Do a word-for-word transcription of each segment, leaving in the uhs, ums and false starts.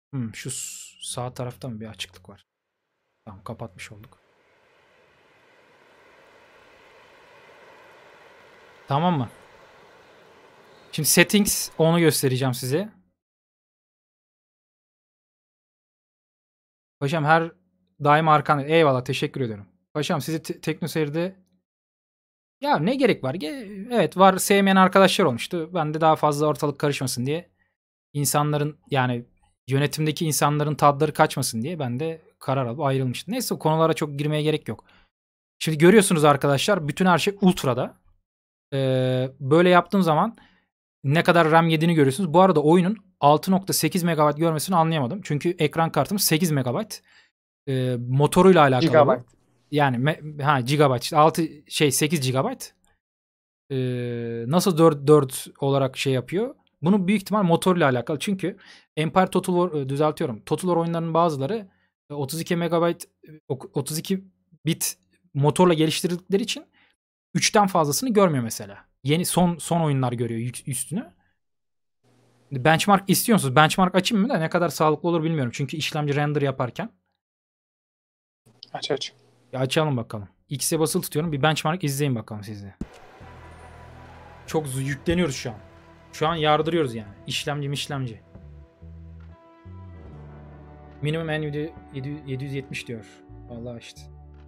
Hmm, şu sağ tarafta mı bir açıklık var? Tamam, kapatmış olduk. Tamam mı? Şimdi settings, onu göstereceğim size. Paşam her daim arkanda. Eyvallah, teşekkür ediyorum. Paşam sizi te- TeknoSeyir'de ya ne gerek var? Ge- Evet var, sevmeyen arkadaşlar olmuştu. Ben de daha fazla ortalık karışmasın diye, insanların yani yönetimdeki insanların tadları kaçmasın diye ben de karar alıp ayrılmıştım. Neyse, o konulara çok girmeye gerek yok. Şimdi görüyorsunuz arkadaşlar, bütün her şey ultra'da. Ee, böyle yaptığım zaman ne kadar RAM yediğini görüyorsunuz. Bu arada oyunun altı nokta sekiz megabayt görmesini anlayamadım. Çünkü ekran kartımız sekiz megabayt. Ee, motoruyla alakalı bu. Gigabyte. Yani me- ha gigabayt işte altı şey sekiz gigabayt. Ee, nasıl dört dört olarak şey yapıyor? Bunu büyük ihtimal motorla alakalı. Çünkü Empire Total War, e, düzeltiyorum. Total War oyunlarının bazıları e, otuz iki megabayt e, otuz iki bit motorla geliştirdikleri için üçten fazlasını görmüyor mesela. Yeni son son oyunlar görüyor yük- üstünü. Benchmark istiyorsunuz. Benchmark açayım mı da ne kadar sağlıklı olur bilmiyorum. Çünkü işlemci render yaparken. Aç aç. Ya açalım bakalım. X'e basılı tutuyorum. Bir benchmark izleyin bakalım siz de. Çok z- yükleniyoruz şu an. Şu an yardırıyoruz yani. İşlemci işlemci. Minimum Nvidia yedi yüz yetmiş diyor. Vallahi işte.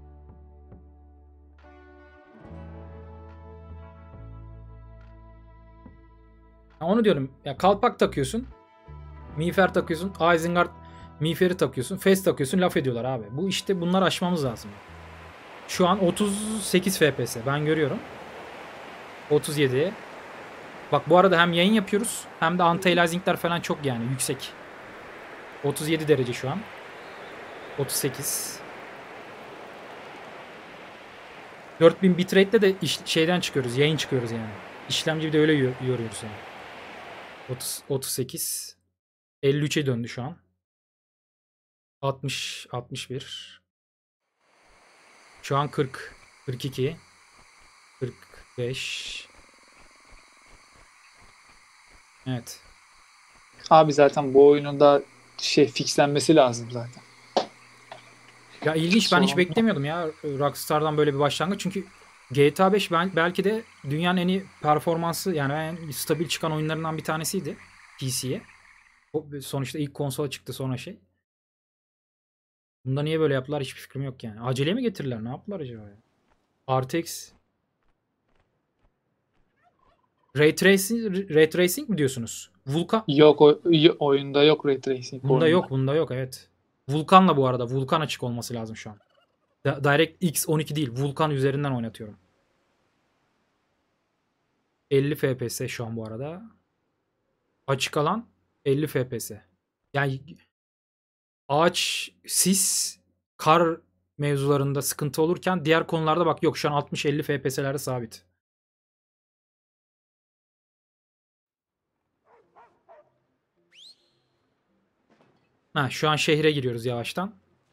Ya onu diyorum. Ya kalpak takıyorsun. Miğfer takıyorsun. Isengard miğferi takıyorsun. Fez takıyorsun. Laf ediyorlar abi. Bu işte, bunları aşmamız lazım. Şu an otuz sekiz F P S. Ben görüyorum. otuz yedi. Bak bu arada hem yayın yapıyoruz hem de anti-aliasing'ler falan çok yani yüksek. otuz yedi derece şu an. otuz sekiz. dört bin bitrate'de de iş, şeyden çıkıyoruz. Yayın çıkıyoruz yani. İşlemci bir de öyle yoruyoruz yani. otuz, otuz sekiz. elli üçe döndü şu an. altmış, altmış bir. Şu an kırk, kırk iki, kırk beş. Evet. Abi zaten bu oyunun da şey fixlenmesi lazım zaten. Ya ilginç, ben hiç Sorun. beklemiyordum ya Rockstar'dan böyle bir başlangıç. Çünkü G T A beş ben, belki de dünyanın en iyi performansı yani en stabil çıkan oyunlarından bir tanesiydi P C'ye. Sonuçta ilk konsola çıktı sonra şey. Bunda niye böyle yaptılar hiçbir fikrim yok yani. Acele mi getirirler, ne yaptılar acaba ya? R T X Ray Tracing, Ray Tracing mi diyorsunuz? Vulkan Yok o, y- oyunda yok Ray Tracing bu bunda oyunda. yok, bunda yok, evet. Vulkan'la bu arada Vulkan açık olması lazım şu an. Di- DirectX on iki değil, Vulkan üzerinden oynatıyorum. elli F P S şu an bu arada. Açık alan elli F P S. Yani ağaç, sis, kar mevzularında sıkıntı olurken diğer konularda bak yok, şu an altmış elli F P S'lerde sabit. Ha, şu an şehre giriyoruz yavaştan.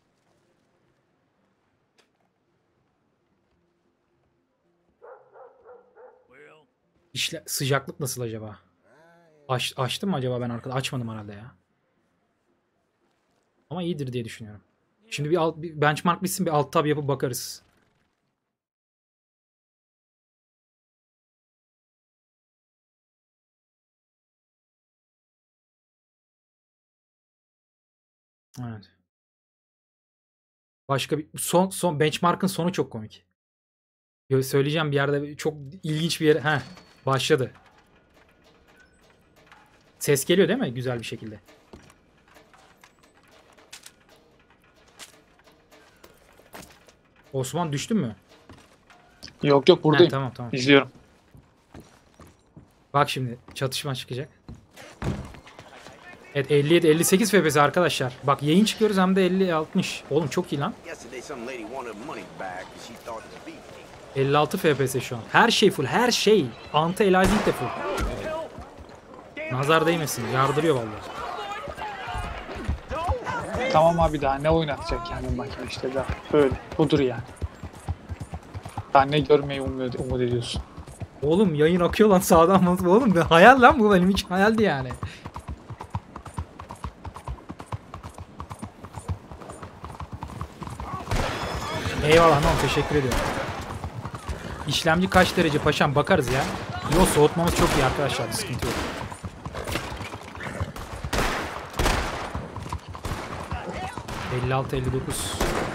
İşle, sıcaklık nasıl acaba? Aç, açtım mı acaba ben arkada? Açmadım herhalde ya. Ama iyidir diye düşünüyorum. Şimdi bir, alt, bir benchmark bitsin, bir alt tab yapıp bakarız. Evet. Başka bir son son benchmark'ın sonu çok komik. Yo, söyleyeceğim bir yerde çok ilginç bir yere. Heh, başladı. Ses geliyor değil mi? Güzel bir şekilde. Osman düştün mü? Yok yok Heh, buradayım. tamam tamam. İzliyorum. Bak şimdi çatışma çıkacak. Evet, elli yedi elli sekiz F P S arkadaşlar. Bak yayın çıkıyoruz hem de elli altmış. Oğlum çok iyi lan. elli altı F P S şu an. Her şey full, her şey. Anti-aliasing de full. Nazar değmesin. Yardırıyor vallahi. Tamam abi daha ne oynatacak yani makine işte daha. Öyle. Budur yani. Daha ne görmeyi umut, umut ediyorsun. Oğlum yayın akıyor lan sağdan. Oğlum hayal lan bu, benim için hayaldi yani. Eyvallah non teşekkür ediyorum. İşlemci kaç derece paşam bakarız ya. Yo soğutmamız çok iyi arkadaşlar, sıkıntı yok. elli altı elli dokuz.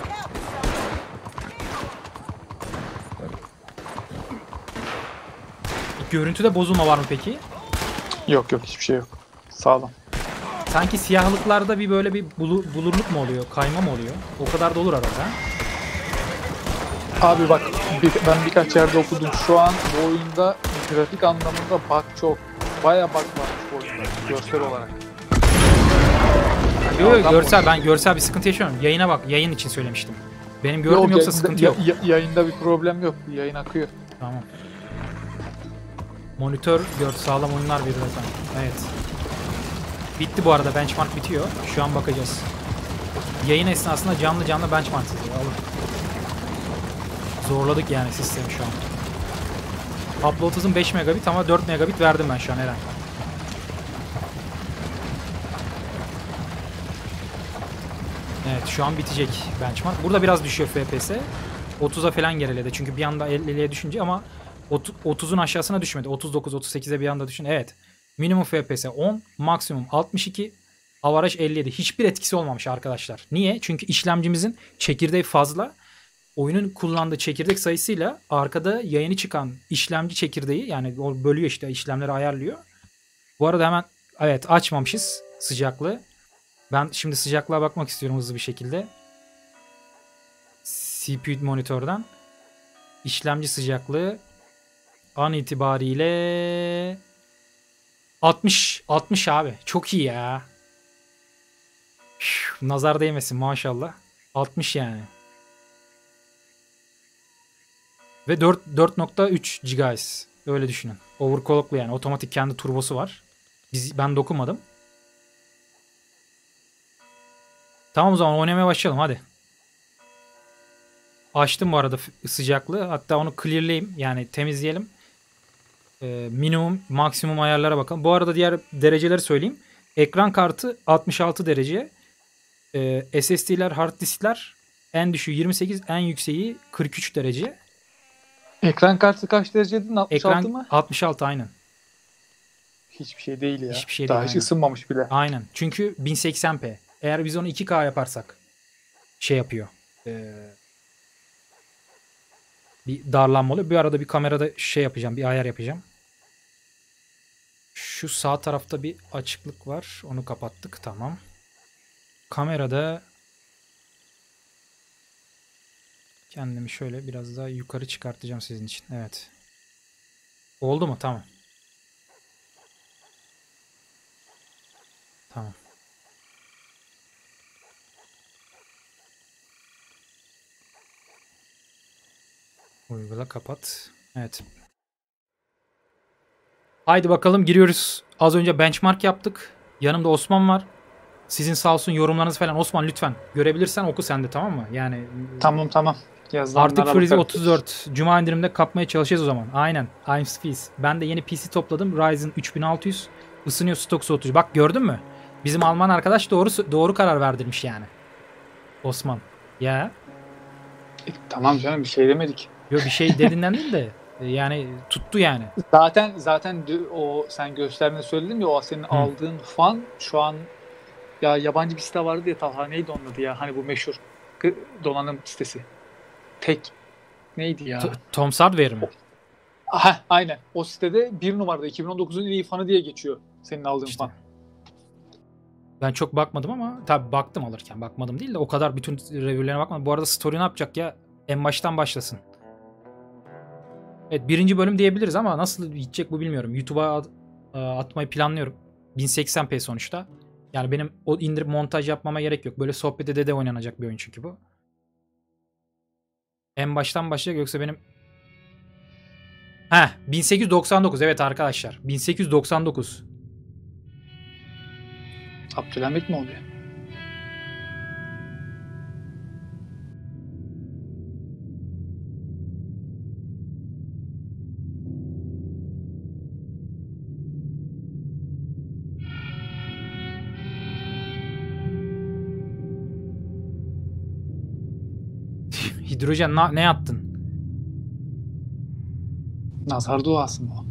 Görüntüde bozulma var mı peki? Yok yok, hiçbir şey yok. Sağlam. Sanki siyahlıklarda bir böyle bir bulu, bulurluk mu oluyor? Kayma mı oluyor? O kadar da olur arada. Abi bak, bir, ben birkaç yerde okudum. Şu an bu oyunda grafik anlamında bug çok. Baya bug varmış bu oyunda görsel olarak. Yok yok, görsel, ben görsel bir sıkıntı yaşıyorum. Yayına bak, yayın için söylemiştim. Benim gördüğüm yok, yoksa yayında, sıkıntı yok. Ya, yayında bir problem yok. Yayın akıyor. Tamam. Monitör gör, sağlam oyunlar verir zaten. Evet. Bitti bu arada, benchmark bitiyor. Şu an bakacağız. Yayın esnasında canlı canlı benchmark izliyor. Alın. Zorladık yani sistemi şu an. Upload hızım beş megabit ama dört megabit verdim ben şu an Eren. Evet, şu an bitecek benchmark. Burada biraz düşüyor F P S. otuza falan geriledi. Çünkü bir anda elliye düşünce ama otuzun aşağısına düşmedi. otuz dokuz otuz sekize bir anda düşün. Evet. Minimum F P S on, maksimum altmış iki, avaraj elli yedi. Hiçbir etkisi olmamış arkadaşlar. Niye? Çünkü işlemcimizin çekirdeği fazla. Oyunun kullandığı çekirdek sayısıyla arkada yayını çıkan işlemci çekirdeği, yani o bölüyor işte, işlemleri ayarlıyor. Bu arada hemen evet açmamışız sıcaklığı. Ben şimdi sıcaklığa bakmak istiyorum hızlı bir şekilde. C P U monitörden. İşlemci sıcaklığı an itibariyle altmış altmış abi. Çok iyi ya. Üf, nazar değmesin maşallah. altmış yani. Ve dört nokta üç gigahertz. Öyle düşünün. Overclocklu yani. Otomatik kendi turbosu var. Biz, ben dokunmadım. Tamam, o zaman oynamaya başlayalım hadi. Açtım bu arada sıcaklığı. Hatta onu clearlayayım. Yani temizleyelim. Ee, minimum, maksimum ayarlara bakalım. Bu arada diğer dereceleri söyleyeyim. Ekran kartı altmış altı derece. Ee, S S D'ler, hard diskler en düşüğü yirmi sekiz, en yükseği kırk üç derece. Ekran kartı kaç dereceydi? altmış altı Ekran mı? altmış altı aynen. Hiçbir şey değil ya. Hiçbir şey Daha değil, hiç aynen. ısınmamış bile. Aynen. Çünkü bin seksen p. Eğer biz onu iki K yaparsak şey yapıyor. Ee, bir darlanma oluyor. Bir arada bir kamerada şey yapacağım. Bir ayar yapacağım. Şu sağ tarafta bir açıklık var. Onu kapattık. Tamam. Kamerada kendimi şöyle biraz daha yukarı çıkartacağım sizin için. Evet. Oldu mu? Tamam. Tamam. Uygula, kapat. Evet. Haydi bakalım, giriyoruz. Az önce benchmark yaptık. Yanımda Osman var. Sizin sağ olsun yorumlarınız falan. Osman lütfen görebilirsen oku sen de, tamam mı? Yani Tamam tamam. artık Freezy otuz dört. Cuma indirimde kapmaya çalışacağız o zaman. Aynen. I'm Spees. Ben de yeni P C topladım. Ryzen üç bin altı yüz. Isınıyor, stok soğutucu. Bak gördün mü? Bizim Alman arkadaş doğru doğru karar verdirmiş yani. Osman. Ya. E, tamam canım, bir şey demedik. Yok bir şey dediğinden değil de yani tuttu yani. Zaten zaten o sen göstermede söyledin ya, o senin Hı. aldığın fan şu an, ya yabancı bir site vardı ya Talha, neydi onun adı ya, hani bu meşhur donanım sitesi. Tek neydi ya? T- Tom Hardware mi? Aha, aynen. O sitede bir numarada iki bin on dokuzun en iyi fanı diye geçiyor senin aldığın işte. Fan. Ben çok bakmadım ama tabii baktım alırken. Bakmadım değil de o kadar bütün review'lerine bakmadım. Bu arada story ne yapacak ya? En baştan başlasın. Evet, birinci bölüm diyebiliriz ama nasıl gidecek bu bilmiyorum. YouTube'a atmayı planlıyorum. bin seksen p sonuçta. Yani benim o indirip montaj yapmama gerek yok. Böyle sohbet ede de oynanacak bir oyun çünkü bu. En baştan başlayacak, yoksa benim... Heh, bin sekiz yüz doksan dokuz evet arkadaşlar. bin sekiz yüz doksan dokuz. Abdülhamit mi oluyor? Hidrojen na- ne yaptın? Nazar duası mı o?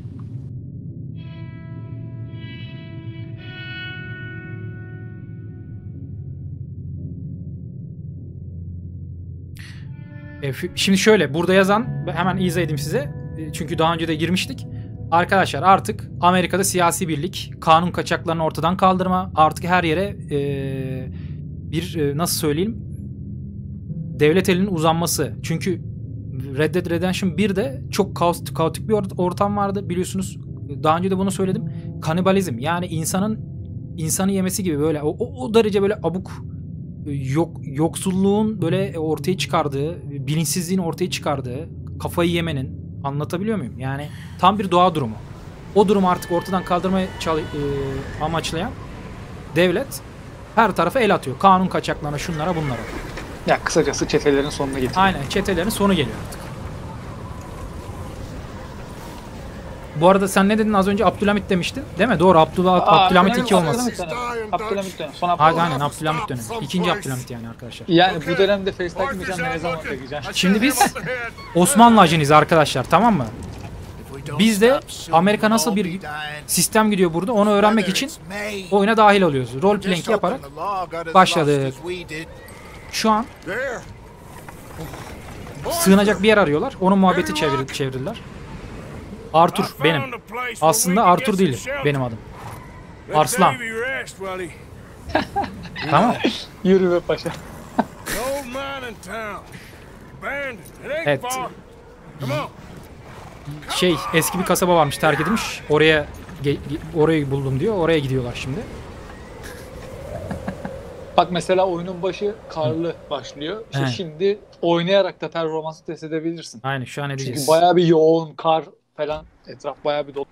E, f- şimdi şöyle burada yazan hemen izah edeyim size. E, çünkü daha önce de girmiştik. Arkadaşlar artık Amerika'da siyasi birlik, kanun kaçaklarını ortadan kaldırma, artık her yere e, bir e, nasıl söyleyeyim devlet elinin uzanması. Çünkü Red Dead Redemption birde çok kaos, kaotik bir ortam vardı biliyorsunuz. Daha önce de bunu söyledim. Kanibalizm yani insanın insanı yemesi gibi böyle o, o derece böyle abuk yok yoksulluğun böyle ortaya çıkardığı, bilinçsizliğin ortaya çıkardığı, kafayı yemenin, anlatabiliyor muyum? Yani tam bir doğa durumu. O durumu artık ortadan kaldırmaya çalı- e, amaçlayan devlet her tarafa el atıyor. Kanun kaçaklarına, şunlara, bunlara. Ya kısacası çetelerin sonuna getiriyor. Aynen, çetelerin sonu geliyor artık. Bu arada sen ne dedin az önce? Abdülhamit demiştin. Değil mi? Doğru. Abdullah, Aa, Abdülhamit aynen, iki olması. Abdülhamit dönemi. Abdülhamit dönemi. Son Aynen, Abdülhamit. aynen Abdülhamit dönemi. İkinci Abdülhamit yani arkadaşlar. Yani bu dönemde face takmayacağım, ne zaman takacağım? Şimdi biz Osmanlı ajanıyız arkadaşlar, tamam mı? Bizde Amerika nasıl bir sistem gidiyor burada onu öğrenmek için oyuna dahil oluyoruz. Role playing yaparak başladık. Şu an sığınacak bir yer arıyorlar. Onun muhabbeti çevir çevirdiler. Arthur benim. Aslında Arthur değil benim adım. Arslan. Tamam. Yürü be paşa. Evet. Şey eski bir kasaba varmış, terk edilmiş. Oraya orayı buldum diyor. Oraya gidiyorlar şimdi. Bak mesela oyunun başı karlı başlıyor. İşte Evet. şimdi oynayarak da performansı test edebilirsin. Aynen şu an edeceğiz. Çünkü bayağı bir yoğun kar falan, etraf bayağı bir dolu.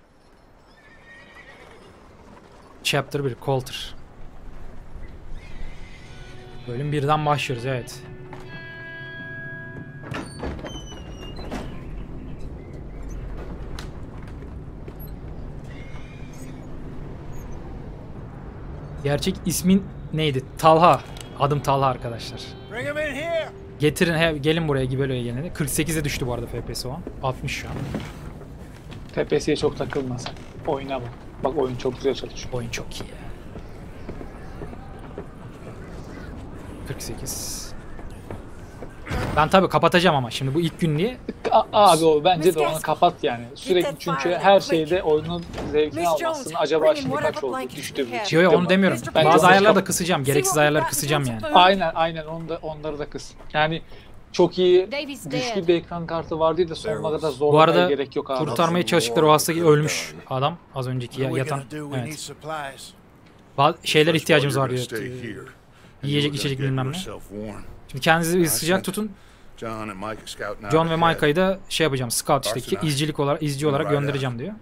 Chapter bir Coulter. Bölüm birden başlıyoruz, evet. Gerçek ismin neydi? Talha. Adım Talha arkadaşlar. Getirin, he, gelin buraya gibi böyle gelene. kırk sekize düştü bu arada F P S o an. altmış şu an. F P S'ye çok takılma sen. Oyuna bak. Bak oyun çok güzel çalışıyor. Oyun çok iyi ya. kırk sekiz. Ben tabii kapatacağım ama şimdi bu ilk gün diye. A- abi o bence de onu kapat yani. Sürekli çünkü her şeyde oyunun zevkini almasın. Acaba şimdi kaç oldu? Düştü mü? Yo yo onu demiyorum. Bence Bazı de ayarları çok- da kısacağım. Gereksiz ayarları kısacağım yani. Aynen aynen onu da, onları da kıs. Yani çok iyi güçlü bir ekran kartı vardı da sonuna kadar Bu zorlamaya arada gerek yok abi. kurtarmaya çalıştıkları o hasta ölmüş adam. Az önceki ya- yatan. Evet. Bazı şeyler ihtiyacımız var diyor. Yiyecek içecek bilmem ne. Şimdi kendinizi bir sıcak tutun. John ve Micah'yı da şey yapacağım. Scout işte izcilik olarak izci olarak göndereceğim diyor.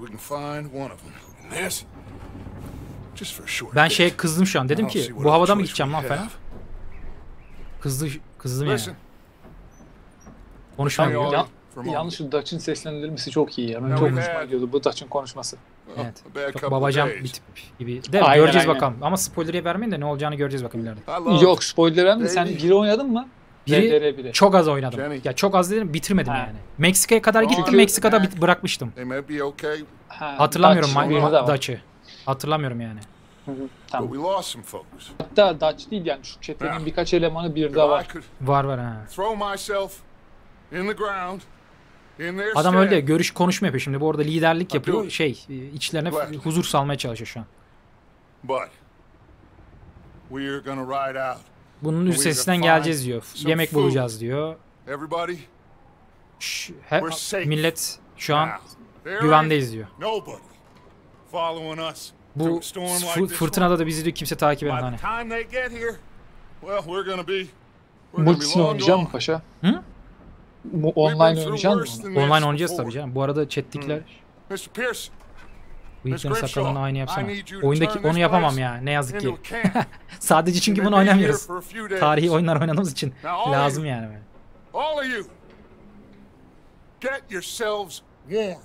Ben şeye kızdım şu an. Dedim ki bu havada mı gideceğim lan falan. Kızdı, kızdım yani. Konuşmamıyor. Ya, yanlış Dutch'ın seslendirilmesi çok iyi ya. Ben çok hoşuma gidiyordu bu Dutch'ın konuşması. Evet. Çok babacan bir tip gibi. De Aynen, göreceğiz aynen. bakalım. Ama spoiler'ı vermeyin de ne olacağını göreceğiz bakalım ileride. Yok spoiler vermedin. Sen biri oynadın mı? Biri R D R biri. çok az oynadım. Jenny. Ya çok az dedim, bitirmedim Ha. yani. Meksika'ya kadar gittim. Çünkü- Meksika'da bit- bırakmıştım. They may be okay, Ha, Hatırlamıyorum Dutch, biri de Ma- var. Dutch'ı. Hatırlamıyorum yani. Hı hı, but Tamam. we lost some folks. Hatta Dutch değil yani şu çetenin birkaç elemanı bir If de I var. could Var var ha. throw myself in the ground, in their Adam öyle stead, görüş konuşma yapıyor şimdi. Bu arada liderlik yapıyor. Şey içlerine f- huzur salmaya çalışıyor şu an. but we are gonna ride out. Bunun üstesinden geleceğiz diyor. Yemek bulacağız diyor. Everybody, Şş, he- We're safe. millet şu an now. There güvendeyiz diyor. ain't nobody following us through Bu a storm f- like this fırtınada da bizi diyor kimse takip one. etmez By the hani. time they get here, well, we're gonna be we're gonna be Multisini long oynayacak mı gone. paşa? Hı? Mu- Online oynayacak mı? onu? Online oynayacağız tabii canım. Bu arada chat'tekiler mister Pearson, bıyıkların Miss sakalını Grimshaw, aynı yapsana. I need you to Oyundaki turn onu this yapamam place ya. Ne yazık ki. into a camp. Sadece çünkü bunu We'll be here oynamıyoruz. for a few days. Tarihi oyunlar oynadığımız için Now, all lazım you- yani. böyle. All of you, get yourselves warm.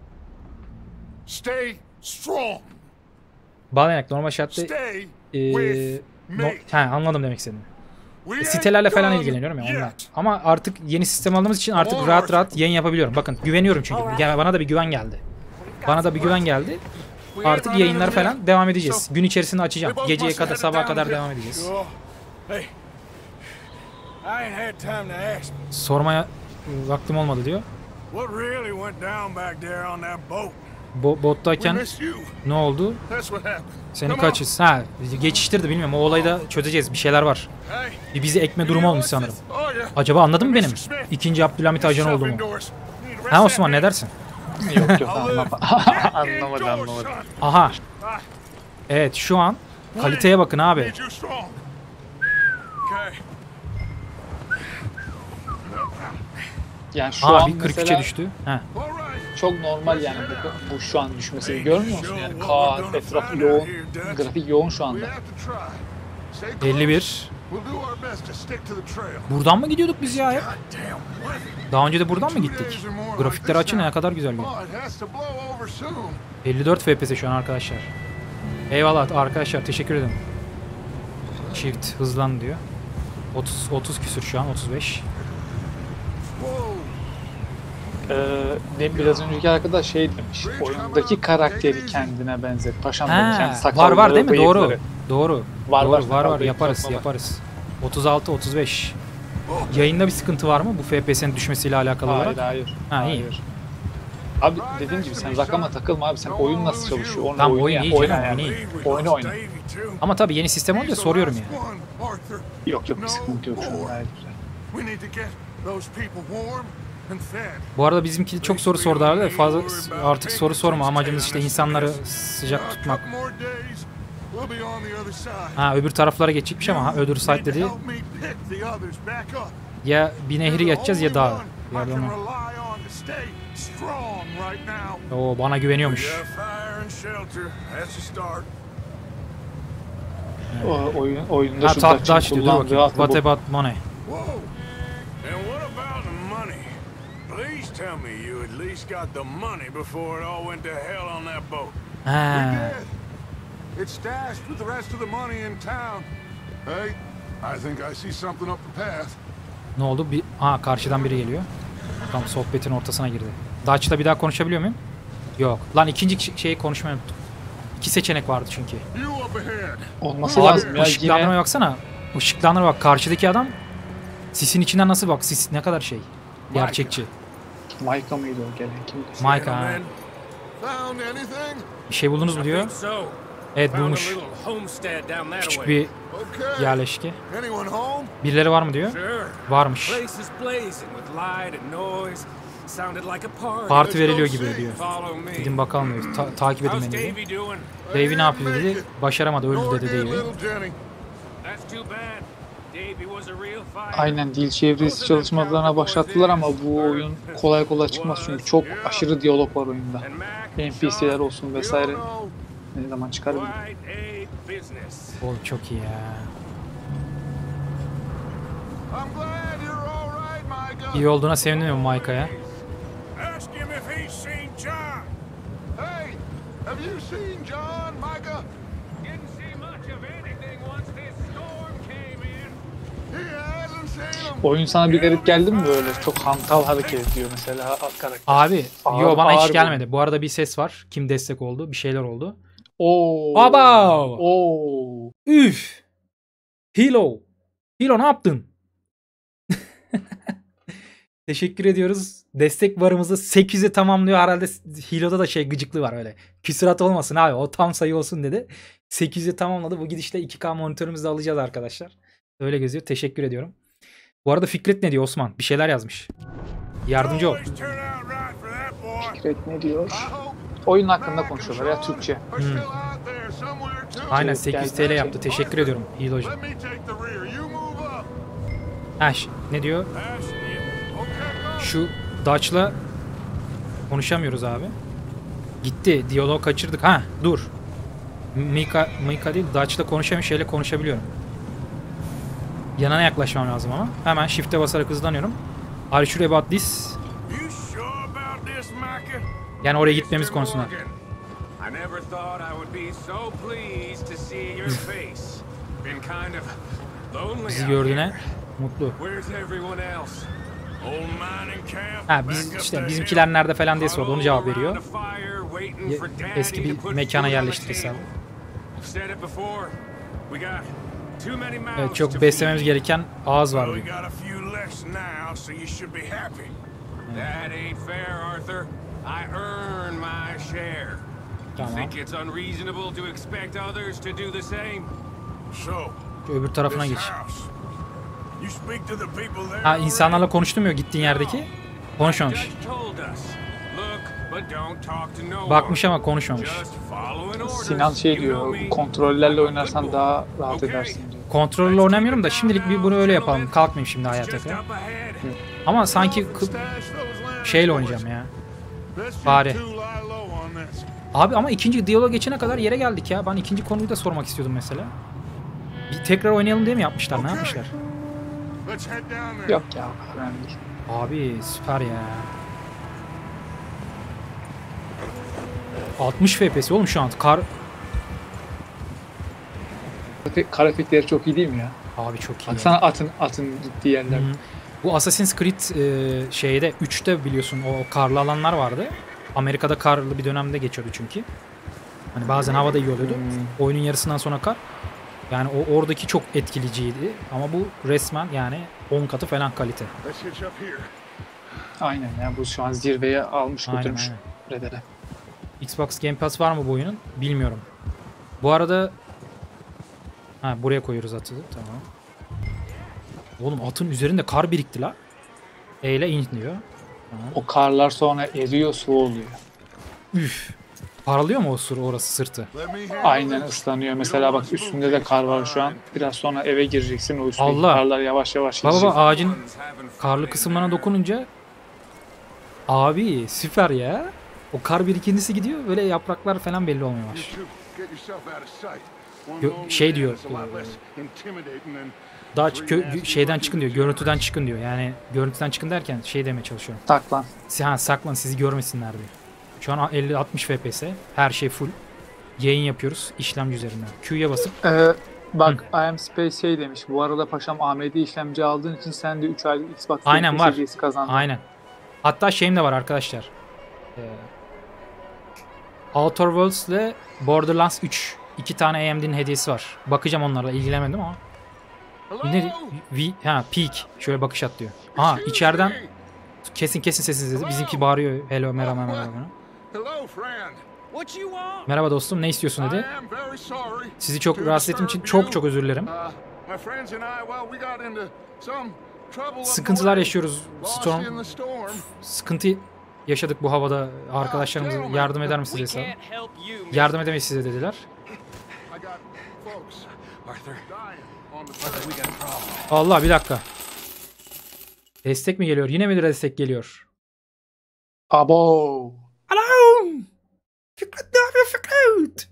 Stay strong. Bağlayarak normal şartta Stay eee with no, me. he, anladım demek istediğini. We Sitelerle ain't falan done ilgileniyorum ya onunla. yet. Ama artık yeni sistem aldığımız için artık rahat rahat yayın yapabiliyorum. Bakın güveniyorum çünkü. Gel- Bana da bir güven geldi. Bana da bir güven geldi. Artık yayınlar falan devam edeceğiz. Gün içerisinde açacağım. Geceye kadar, sabaha kadar devam edeceğiz. Hey, I ain't had time to ask. Sormaya e, vaktim olmadı diyor. What really went down back there on that boat? Bo We bottayken missed you. ne oldu? That's what happened. Seni Come on. kaçız. Ha, geçiştirdi bilmiyorum. O olayı da çözeceğiz. Bir şeyler var. Hey, Bir bizi ekme durumu olmuş sanırım. oh yeah. Acaba anladın mı benim? İkinci Abdülhamit ajanı olduğumu. Ha Osman ne dersin? Yok yok anlamadı. anlamadı anlamadı. Aha. Evet şu an kaliteye bakın abi. Need you strong. Okay. Yani şu Aa an bir kırk üçe mesela düştü. He. All right. çok normal yani bu, bu şu an düşmesini görmüyor musun? Yani kağıt, etraf yoğun, grafik yoğun şu We anda. have to try. Stay close. elli bir. We'll do our best to stick to the trail. Buradan mı gidiyorduk biz ya hep? God damn weather. Daha önce de buradan mı gittik? Grafikleri açın ne kadar güzel bir. Oh, it has to blow over soon. elli dört F P S şu an arkadaşlar. Eyvallah arkadaşlar teşekkür ederim. Shift hızlan diyor. otuz otuz küsür şu an otuz beş. Whoa. Ee, ne biraz önceki arkadaş şey demiş. Oyundaki karakteri kendine benzer. Paşam demiş. Yani Ha, sakalları, var var değil mi? Doğru. bıyıkları. Doğru. Var, Doğru, var, var sakal, var bıyık, yaparız sakal var. yaparız. otuz altı otuz beş. Yayında bir sıkıntı var mı bu F P S'nin düşmesiyle alakalı Hayır olarak? hayır. Ha, iyi. hayır. Abi dediğim gibi sen rakama takılma abi. Sen oyun nasıl çalışıyor? Onu Tamam, oyunu oyun ya- iyi oyna canım, yani. oyun iyi. Oyna oyna. Ama tabii yeni sistem olunca soruyorum yani. Yok yok bir sıkıntı yok şu an gayet güzel. We need to get those people warm and fed. Bu arada bizimki çok soru sordu abi. Fazla artık soru sorma. Amacımız işte insanları sıcak tutmak. Couple more days, we'll be on the other side. Ha öbür taraflara geçecekmiş ama ha, öbür site Need to dedi. help me pick the others back up. Ya bir nehri geçeceğiz ya dağ. I Ya da can onu. rely on to stay strong right now. Oo bana güveniyormuş. Yeah, fire and shelter. That's a start. O, oyun, oyunda Ha şu ta Dutch'ın Dutch diyor. Dur kullandığı bakayım. aslında What bu. about money? Whoa. And what about the money? Please tell me you at least got the money before it all went to hell on that boat. Ha. did. It's stashed with the rest of the money in town. Hey, I think I see something up the path. Ne oldu? Bir ha karşıdan biri geliyor. Tam sohbetin ortasına girdi. Dutch'la bir daha konuşabiliyor muyum? Yok. Lan ikinci şeyi konuşmayı unuttum. İki seçenek vardı çünkü. You up ahead. Olması Abi lazım ya ışıklandırmaya yine. baksana. Işıklandırma bak karşıdaki adam sisin içinden nasıl bak sis ne kadar şey. Gerçekçi. Maika mıydı o gelen kimdi? Mike ha. Gentlemen, found anything? Bir şey buldunuz mu diyor. Evet bulmuş. Küçük bir Okay. yerleşke. Anyone home? Birileri var mı diyor. Varmış. Parti veriliyor gibi diyor. Gidin bakalım diyor. Ta- takip edin beni diyor. Davey ne yapıyor dedi. Başaramadı öldü No dedi again, Davey. little Jenny. Aynen dil çevirisi çalışmalarına başlattılar ama bu oyun kolay kolay çıkmaz çünkü çok aşırı diyalog var oyunda. N P C'ler olsun vesaire. Ne zaman çıkar bilmiyorum. Oğlum çok iyi ya. I'm glad you're all right, Micah. İyi olduğuna sevindim mi Mike'a? Ask him if he's seen John. Hey, have you seen John, Micah? Didn't see much of anything once this storm came in. He hasn't seen him. Oyun sana bir garip geldi mi böyle? Çok hantal hareket ediyor mesela karakter. Abi Ağır- yo bana ağır hiç bu. gelmedi. Bu arada bir ses var. Kim destek oldu? Bir şeyler oldu. Oo. Baba! Oo. Üf! Hilo! Hilo ne yaptın? Teşekkür ediyoruz. Destek barımızı sekiz yüze tamamlıyor. Herhalde Hilo'da da şey gıcıklığı var öyle. Küsurat olmasın abi. O tam sayı olsun dedi. sekiz yüze tamamladı. Bu gidişle iki K monitörümüzü de alacağız arkadaşlar. Öyle gözüyor. Teşekkür ediyorum. Bu arada Fikret ne diyor Osman? Bir şeyler yazmış. Yardımcı ol. Always turn out right for that boy. Fikret ne diyor? I hope Oyun hakkında konuşuyorlar ya Türkçe. are still out there somewhere too. Aynen sekiz yüz T L yaptı. Teşekkür ediyorum Hilo'cum. Let me take the rear. You move up. Ha, ş- ne diyor? Pass you. Okay, go. Şu Dutch'la konuşamıyoruz abi. Gitti. Diyalog kaçırdık. Ha dur. Mika, Mika değil Dutch'la konuşamıyorum. Şeyle konuşabiliyorum. Yanına yaklaşmam lazım ama. Hemen shift'e basarak hızlanıyorum. Are you sure about this? You sure about this, Micah? Yani oraya gitmemiz konusunda. I never thought I would be so pleased to see your face. Been kind of Bizi gördüğüne mutlu. Ha biz işte bizimkiler nerede falan diye sordu. Onu cevap veriyor. Eski bir mekana yerleştirirse abi. Evet, çok beslememiz gereken ağız var diyor. Tamam. Öbür tarafına geç. Ha, insanlarla konuştum ya gittiğin yerdeki. Konuşmamış. Bakmış ama konuşmamış. Sinan şey diyor, kontrollerle oynarsan daha rahat edersin diyor. Kontrolle oynamıyorum da şimdilik bir bunu öyle yapalım. Kalkmayayım şimdi hayata kadar. Ama sanki şeyle oynayacağım ya. Bari. Abi ama ikinci diyalog geçene kadar yere geldik ya. Ben ikinci konuyu da sormak istiyordum mesela. Bir tekrar oynayalım diye mi yapmışlar? Ne yapmışlar? Yok ya, önemli değil. Abi süper ya. altmış F P S oğlum şu an. Kar... Kar efektleri çok iyi değil mi ya? Abi çok iyi. Baksana atın, atın gittiği yerler. Hmm. Bu Assassin's Creed e, şeyde üçte biliyorsun o karlı alanlar vardı. Amerika'da karlı bir dönemde geçiyordu çünkü. Hani bazen havada iyi oluyordu. Hmm. Oyunun yarısından sonra kar. Yani o oradaki çok etkileyiciydi. Ama bu resmen yani on katı falan kalite. Aynen ya, bu şu an zirveye almış götürmüş Red'e. Xbox Game Pass var mı bu oyunun? Bilmiyorum. Bu arada ha buraya koyuyoruz atı. Tamam. Oğlum atın üzerinde kar birikti la. E ile in diyor. Tamam. O karlar sonra eriyor, su oluyor. Üf. Parlıyor mu o sur orası sırtı? Aynen ıslanıyor. Mesela bak üstünde de kar var şu an. Biraz sonra eve gireceksin, o üstteki Allah. karlar yavaş yavaş baba gidecek. Baba ağacın karlı kısımlarına dokununca abi süper ya. O kar birikintisi gidiyor. Böyle yapraklar falan belli olmaya başlıyor. Şey diyor. Daha kö- şeyden çıkın diyor. Görüntüden çıkın diyor. Yani görüntüden çıkın derken şey demeye çalışıyorum. Saklan. Ha, saklan sizi görmesinler diyor. Şu an elli altmış F P S. Her şey full. Yayın yapıyoruz işlemci üzerinden. Q'ya basıp. Ee, bak Hı. I Am Space şey demiş. Bu arada paşam A M D işlemci aldığın için sen de üç aylık Xbox Aynen var. kazandın. Aynen. Hatta şeyim de var arkadaşlar. Ee, Outer Worlds ile Borderlands üç. İki tane A M D'nin hediyesi var. Bakacağım onlarla, ilgilenmedim ama. Ne? V, ha, Peak. Şöyle bakış at diyor. Aha içeriden kesin kesin sesiniz dedi. Bizimki bağırıyor. Hello, merhaba, merhaba. Merhaba dostum, ne istiyorsun dedi. Sizi çok rahatsız ettiğim için çok çok özür dilerim. Sıkıntılar yaşıyoruz. Storm. Sıkıntı yaşadık bu havada. Arkadaşlarımıza yardım eder misiniz hesabı? Yardım edemeyiz size dediler. Allah, bir dakika. Destek mi geliyor? Yine mi destek geliyor? Abo. Alarm! Fikret ne yapıyor Fikret?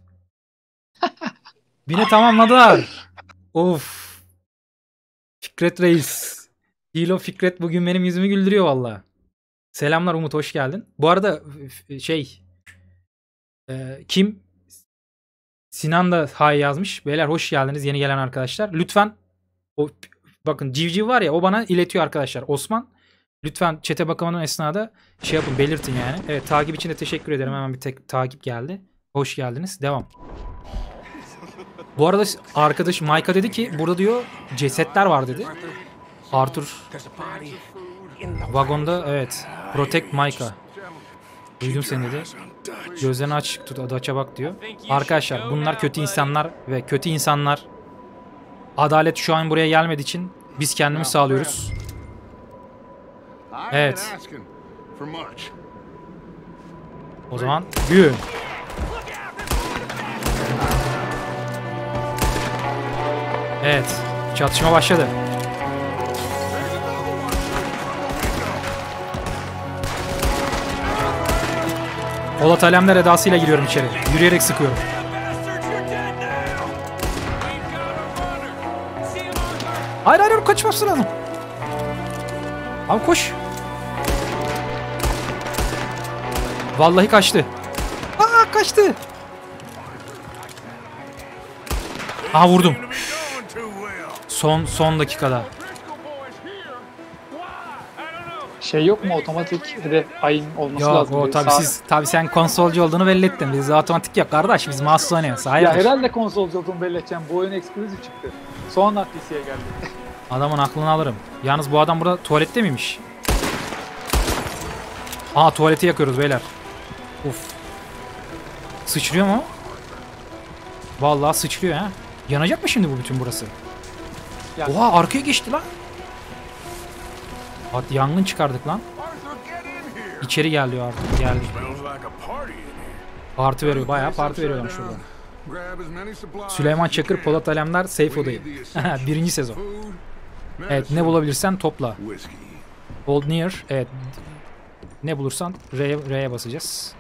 Bine tamamladılar. Of. Fikret Reis. Hilo Fikret bugün benim yüzümü güldürüyor valla. Selamlar Umut, hoş geldin. Bu arada şey e, kim? Sinan da hay yazmış. Beyler hoş geldiniz yeni gelen arkadaşlar. Lütfen o bakın civciv var ya, o bana iletiyor arkadaşlar. Osman lütfen chat'e bakamadan esnada şey yapın, belirtin yani. Evet, takip için de teşekkür ederim. Hemen bir tek takip geldi. Hoş geldiniz. Devam. Bu arada arkadaş Micah dedi ki burada diyor cesetler var dedi. Arthur vagonda, evet. Protect Micah. Duydum seni dedi. Gözlerini aç tut, adaça bak diyor. Arkadaşlar bunlar kötü insanlar ve kötü insanlar, adalet şu an buraya gelmediği için biz kendimiz sağlıyoruz. Evet. O zaman gün. Evet. Çatışma başladı. Polat Alemdar edasıyla giriyorum içeri. Yürüyerek sıkıyorum. Hayır hayır kaçmasın lazım. Abi koş. Vallahi kaçtı. Aa kaçtı. Aha vurdum. Son son dakikada. Şey yok mu otomatik hedef ayın olması Yok lazım. o diye. tabii Sağ- siz tabii sen konsolcu olduğunu belli ettin. Bizde otomatik yok kardeş. Biz mouse oynuyoruz. Ya Hayırdır? herhalde konsolcu olduğumu belli edeceğim. Bu oyun eksklusif çıktı. Sonra P C'ye geldi. Adamın aklını alırım. Yalnız bu adam burada tuvalette miymiş? Aa tuvaleti yakıyoruz beyler. Uf. Sıçrıyor mu? Vallahi sıçrıyor ha. Yanacak mı şimdi bu bütün burası? Ya, Oha arkaya geçti lan. At yangın çıkardık lan. İçeri geldi artık. Geldi. Smells like a party in here. Parti veriyor. Bayağı parti veriyorlar şurada. Süleyman Çakır, Polat Alemdar, Seyf Odayı. Birinci sezon. Evet ne bulabilirsen topla. Old Near. Evet. Ne bulursan R'ye, R'ye basacağız.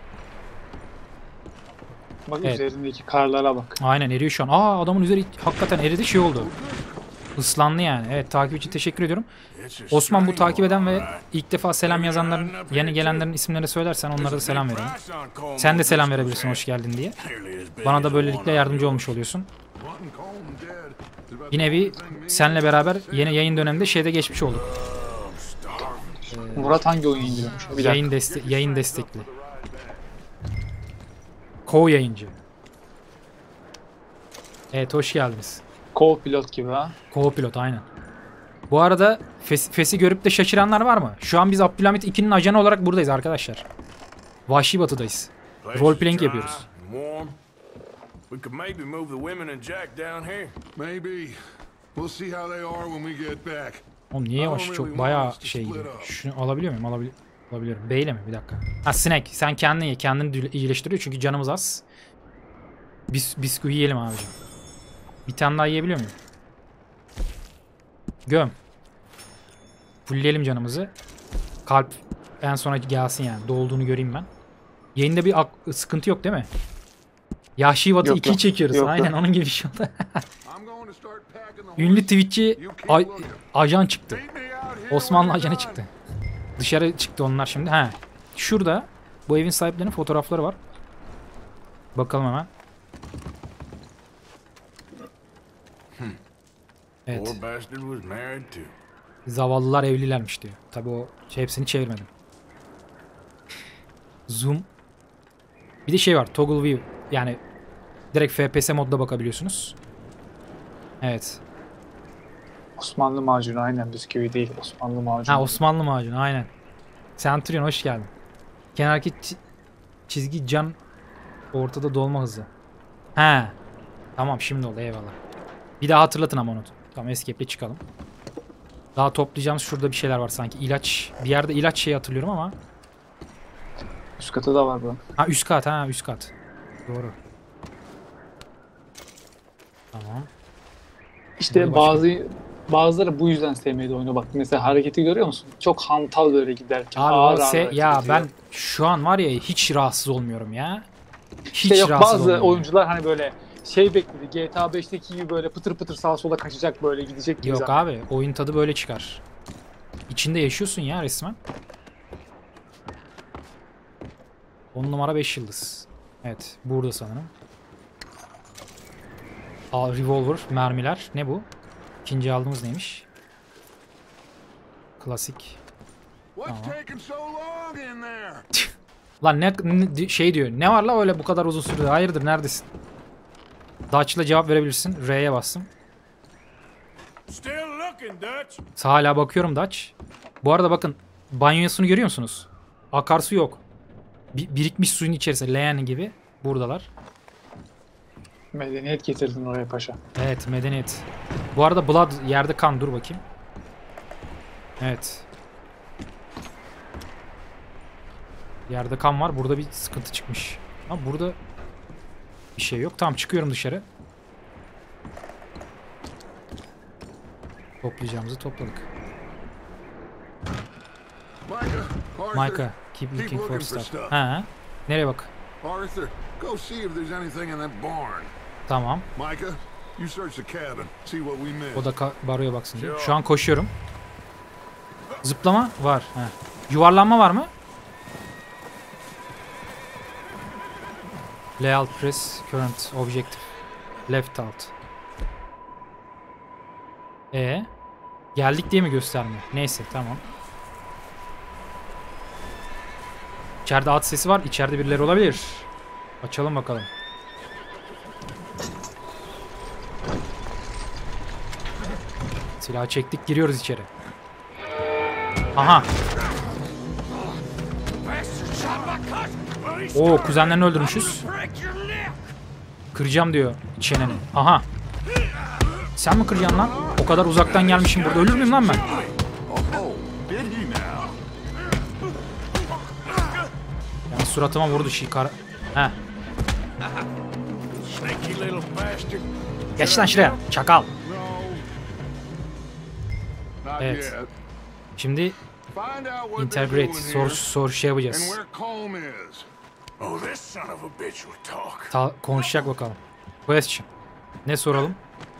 bak Evet. üzerindeki karlara bak. Aynen eriyor şu an. Aa adamın üzeri hakikaten eridi şey oldu. Islandı yani. Evet takip için teşekkür ediyorum. Osman bu takip eden ve ilk defa selam yazanların, yeni gelenlerin isimlerini söylersen onlara da selam verelim. Sen de selam verebilirsin hoş geldin diye. Bana da böylelikle yardımcı olmuş oluyorsun. Bir nevi senle beraber yeni yayın döneminde şeyde geçmiş olduk. Murat hangi oyunu indiriyormuş? Bir dakika. Yayın, deste yayın destekli. Co yayıncı. Evet hoş geldiniz. Co-pilot gibi ha. Co-pilot aynen. Bu arada Fes Fes'i görüp de şaşıranlar var mı? Şu an biz Abdülhamit iki'nin ajanı olarak buradayız arkadaşlar. Vahşi Batı'dayız. Roleplaying yapıyoruz. We could maybe move the women and Jack down here. Maybe. We'll see how they are when we get back. Oğlum niye yavaş çok bayağı şey gidiyor. Şunu alabiliyor muyum? Alabil alabiliyorum. Beyle mi? Bir dakika. Ha Snack sen kendin ye. Kendini iyileştiriyor çünkü canımız az. Bis bisküvi yiyelim abicim. Bir tane daha yiyebiliyor muyum? Göm. Fullleyelim canımızı. Kalp en sona gelsin yani. Dolduğunu göreyim ben. Yayında bir sıkıntı yok değil mi? Yahşi Batı Yok, ikiyi yok. çekiyoruz. Yok, Aynen yok. onun gibi bir şey oldu. Ünlü Twitch'çi ajan çıktı. Osmanlı ajanı çıktı. Dışarı çıktı onlar şimdi. He. Şurada bu evin sahiplerinin fotoğrafları var. Bakalım hemen. Evet. Poor bastard was married too. Zavallılar evlilermiş diyor. Tabii o şey, hepsini çevirmedim. Zoom. Bir de şey var. Toggle view. Yani direkt F P S modda bakabiliyorsunuz. Evet. Osmanlı macunu aynen bisküvi değil. Osmanlı macunu. Ha Osmanlı macunu aynen. Centurion hoş geldin. Kenardaki çi- çizgi can ortada dolma hızı. He. Tamam şimdi oldu eyvallah. Bir daha hatırlatın ama onu. Tamam escape'le çıkalım. Daha toplayacağımız şurada bir şeyler var sanki. İlaç. Bir yerde ilaç şeyi hatırlıyorum ama. Üst katı da var bu. Ha üst kat ha üst kat. Doğru. Tamam. İşte Burada başka- bazı bazıları bu yüzden sevmedi oyunu. Bak mesela hareketi görüyor musun? Çok hantal böyle giderken. Abi ağır o ağır se- hareket ya ediyor. ben şu an var ya hiç rahatsız olmuyorum ya. Hiç İşte yok rahatsız bazı olmuyorum. oyuncular hani böyle şey bekledi. G T A beşteki gibi böyle pıtır pıtır sağa sola kaçacak böyle gidecek gibi. Yok zaten. abi oyun tadı böyle çıkar. İçinde yaşıyorsun ya resmen. on numara beş yıldız. Evet burada sanırım. Aa, revolver, mermiler. Ne bu? İkinci aldığımız neymiş? Klasik. What's Tamam. taking so long in there? Lan ne, ne- şey diyor. Ne var la öyle bu kadar uzun sürdü? Hayırdır neredesin? Dutch'la cevap verebilirsin. R'ye bastım. Still looking, Dutch. Hala bakıyorum Dutch. Bu arada bakın banyosunu görüyor musunuz? Akarsu yok. Bir, birikmiş suyun içerisinde leğen gibi buradalar. Medeniyet getirdin oraya paşa. Evet medeniyet. Bu arada blood yerde kan dur bakayım. Evet. Yerde kan var. Burada bir sıkıntı çıkmış. Ama burada bir şey yok. Tamam çıkıyorum dışarı. Toplayacağımızı topladık. Micah, Arthur, Micah, keep keep looking for looking for stuff. stuff. Ha. Nereye bak? Arthur, go see if there's anything in that barn. Tamam. Micah, you search the cabin. See what we missed. O da ka- baroya baksın diye. Şu an koşuyorum. Zıplama var. Heh. Yuvarlanma var mı? Layout press current objective left alt. E geldik diye mi göstermiyor? Neyse tamam. İçeride at sesi var. İçeride birileri olabilir. Açalım bakalım. Silahı çektik, giriyoruz içeri. Aha. Oo, kuzenlerini öldürmüşüz. Kıracağım diyor çeneni. Aha. Sen mi kıracaksın lan? O kadar uzaktan gelmişim burada. Ölür müyüm lan ben? Yani suratıma vurdu şey kar... Heh. Geç lan şuraya. Çakal. Evet. Şimdi integrate soru soru şey yapacağız. Ta konuşacak bakalım. Question. Ne soralım?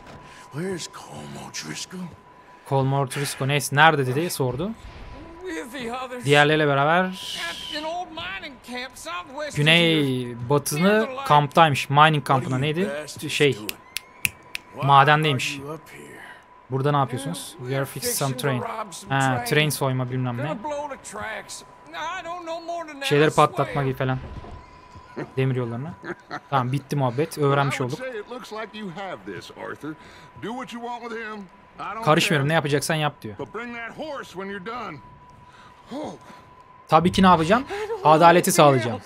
Colmore Trisco neyse nerede dedi sordu. Diğerleriyle beraber Güney batını kamptaymış. Mining kampına neydi? Şey madendeymiş. Burada ne yapıyorsunuz? We are fixing some train. Ha, train soyma bilmem ne. Şeyleri patlatma gibi falan. Demir yollarına. Tamam bitti muhabbet. Öğrenmiş olduk. Karışmıyorum ne yapacaksan yap diyor. Tabii ki ne yapacağım? Adaleti sağlayacağım.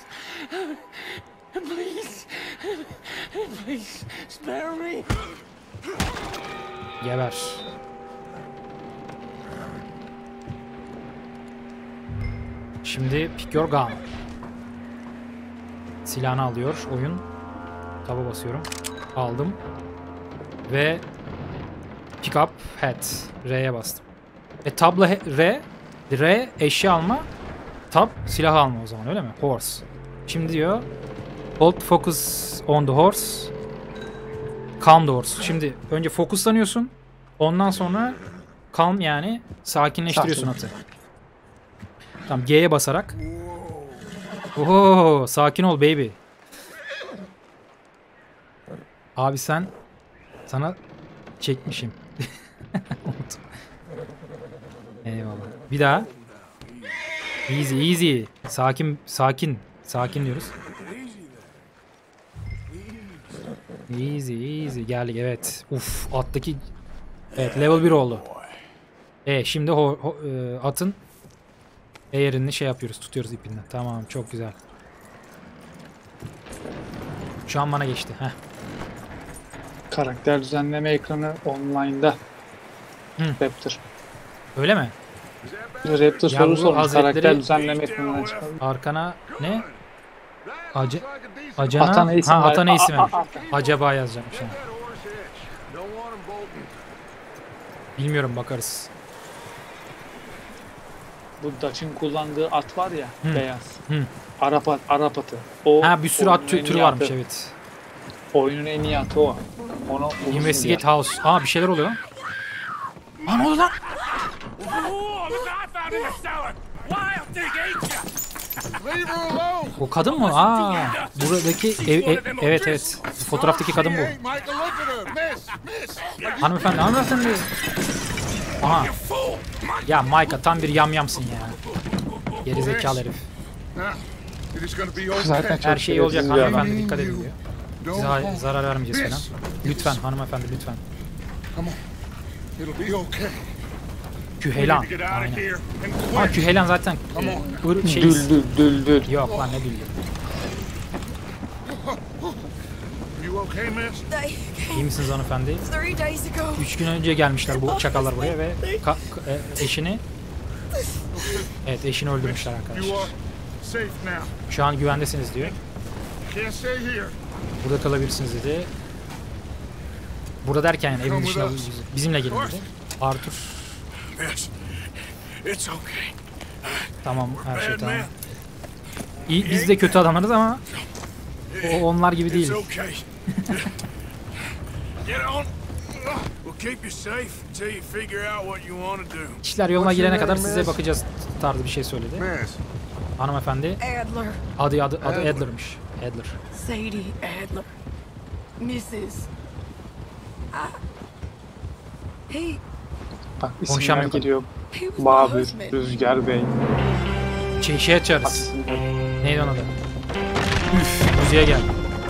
Geber. Şimdi pick your gun. Silahını alıyor oyun. Taba basıyorum. Aldım. Ve pick up head. R'ye bastım. E tabla R. R eşya alma. Tab silahı alma o zaman öyle mi? Horse. Şimdi diyor hold focus on the horse. Calm the horse. Şimdi önce fokuslanıyorsun. Ondan sonra calm yani sakinleştiriyorsun atı. Tamam G'ye basarak. Oho sakin ol baby. Abi sen sana çekmişim. Eyvallah. Bir daha. Easy easy. Sakin sakin. Sakin diyoruz. Easy easy. Geldik evet. Uf attaki. Evet level bir oldu. E şimdi ho, ho, e, atın eğerini şey yapıyoruz. Tutuyoruz ipinden. Tamam çok güzel. Şu an bana geçti. Heh. Karakter düzenleme ekranı online'da. Hı. Raptor. Öyle mi? Raptor Ya soru bu sormuş. hazretleri- Karakter düzenleme ekranından çıkalım. Arkana ne? Acı Acana Atana isim ha ver. Atana isim A- a- ver. a- Acaba yazacağım şimdi. Bilmiyorum bakarız. Bu Dutch'ın kullandığı at var ya Hı. beyaz. Hı. Arap at, Arap atı. O Ha bir sürü at oyunun tü- en türü iyi varmış atı. evet. Oyunun en iyi atı o. Onu bulursun Investigate ya. House. Aa bir şeyler oluyor. Aa ne oldu lan? Oh, look, I found in the cellar. Wild thing ate ya. Leave her alone. O kadın mı? Aa buradaki ev, ev- evet evet. Fotoğraftaki kadın bu. Hey, Michael, look at her. Miss, miss. Hanımefendi hanımefendi. Aha. Ya Micah tam bir yamyamsın ya. Gerizekalı herif. Now, it is gonna be okay. Zaten çok Her şey olacak şerefsiz bir adam. hanımefendi dikkat edin diyor. Don't Size ha- zarar vermeyeceğiz falan. miss. Lütfen hanımefendi lütfen. Come on. It'll be okay. Küheylan. Get out of Aynen. here and Ama quick. Küheylan zaten Come e, ır- şey Düldül düldül. yok lan ne bileyim. You okay, miss? They İyi came misiniz hanımefendi? three days ago. Üç gün önce gelmişler bu çakallar buraya ve ka- ka- e, eşini evet eşini öldürmüşler You arkadaşlar. are safe now. Şu an güvendesiniz diyor. Can't stay here. Burada kalabilirsiniz dedi. Burada derken yani evin dışına bizimle gelin dedi. Arthur Miss, it's okay. tamam her şey Bad tamam. man. İyi, biz de kötü adamlarız ama o onlar gibi It's değil. okay. Get on. We'll keep you safe until you figure out what you want to do. İşler yoluna girene kadar size Miss? bakacağız tarzı bir şey söyledi. Miss. Hanımefendi Adler. adı adı adı Adler. Adler'mış. Adler. Sadie Adler. Missus I... He... Bak isimler Konuşamıyor. geliyor. Babür, Rüzgar Bey. Şey, şey açarız. Neydi onun adı? Üf, müziğe gel.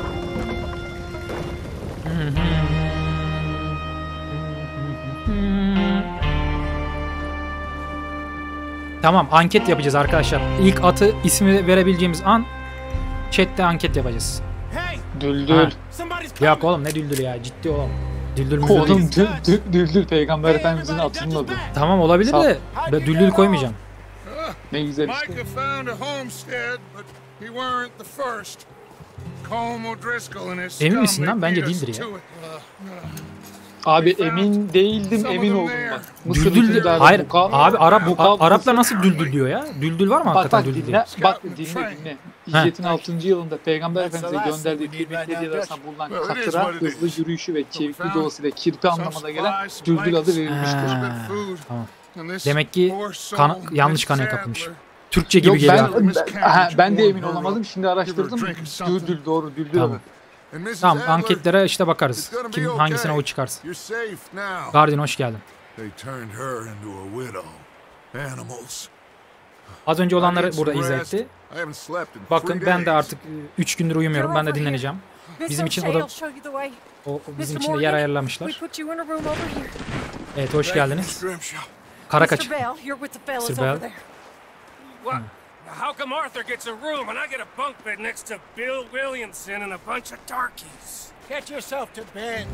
Tamam, anket yapacağız arkadaşlar. İlk atı ismi verebileceğimiz an chat'te anket yapacağız. Düldül. Ha. Yok oğlum, ne düldül ya, ciddi oğlum. Düldül müldür Oğlum değil. dü, dü, Düldül Peygamber Efendimizin atının adı. Tamam, olabilir Sağ- de ben düldül koymayacağım. Ne güzel işte. Micah found a homestead, but he weren't the first. Colm O'Driscoll and his Emin scum, misin lan? they Bence beat us değildir ya. to it. Abi emin değildim, emin oldum bak. Mısır Düldül, hükümdarı hayır Muka- abi, Arap Muka- Araplar nasıl düldül diyor ya? Düldül var mı Bak hakikaten bak düldül dinle, diye? bak dinle dinle. Hicretin altıncı yılında Peygamber Efendimiz'e gönderdiği kıymetli hediyeler arasında bulunan katıra, hızlı yürüyüşü ve çevikli doğasıyla kirpi anlamına gelen düldül adı verilmiştir. Ha, Tamam. Demek ki kan, yanlış kanıya kapılmış. Türkçe gibi Yok geliyor. ben, ben, ha, ben de emin olamadım, şimdi araştırdım. Düldül doğru, düldül Tamam. adı. Tamam, anketlere işte bakarız. Kim hangisine oy çıkarsa. You're safe now. Guardian hoş geldin. They turned her into a widow. Animals. Az önce I olanları need burada some izah rest. etti. I haven't slept in Bakın three ben de days. artık üç gündür uyumuyorum. Ben de dinleneceğim. Bizim için o da o, o bizim için de yer ayarlamışlar. Evet, hoş geldiniz. Scrimshaw. Kara kaç. Mister Bell, you're with the fellas Mister over Bell. there. What? How come Arthur gets a room and I get a bunk bed next to Bill Williamson and a bunch of darkies? Get yourself to bed.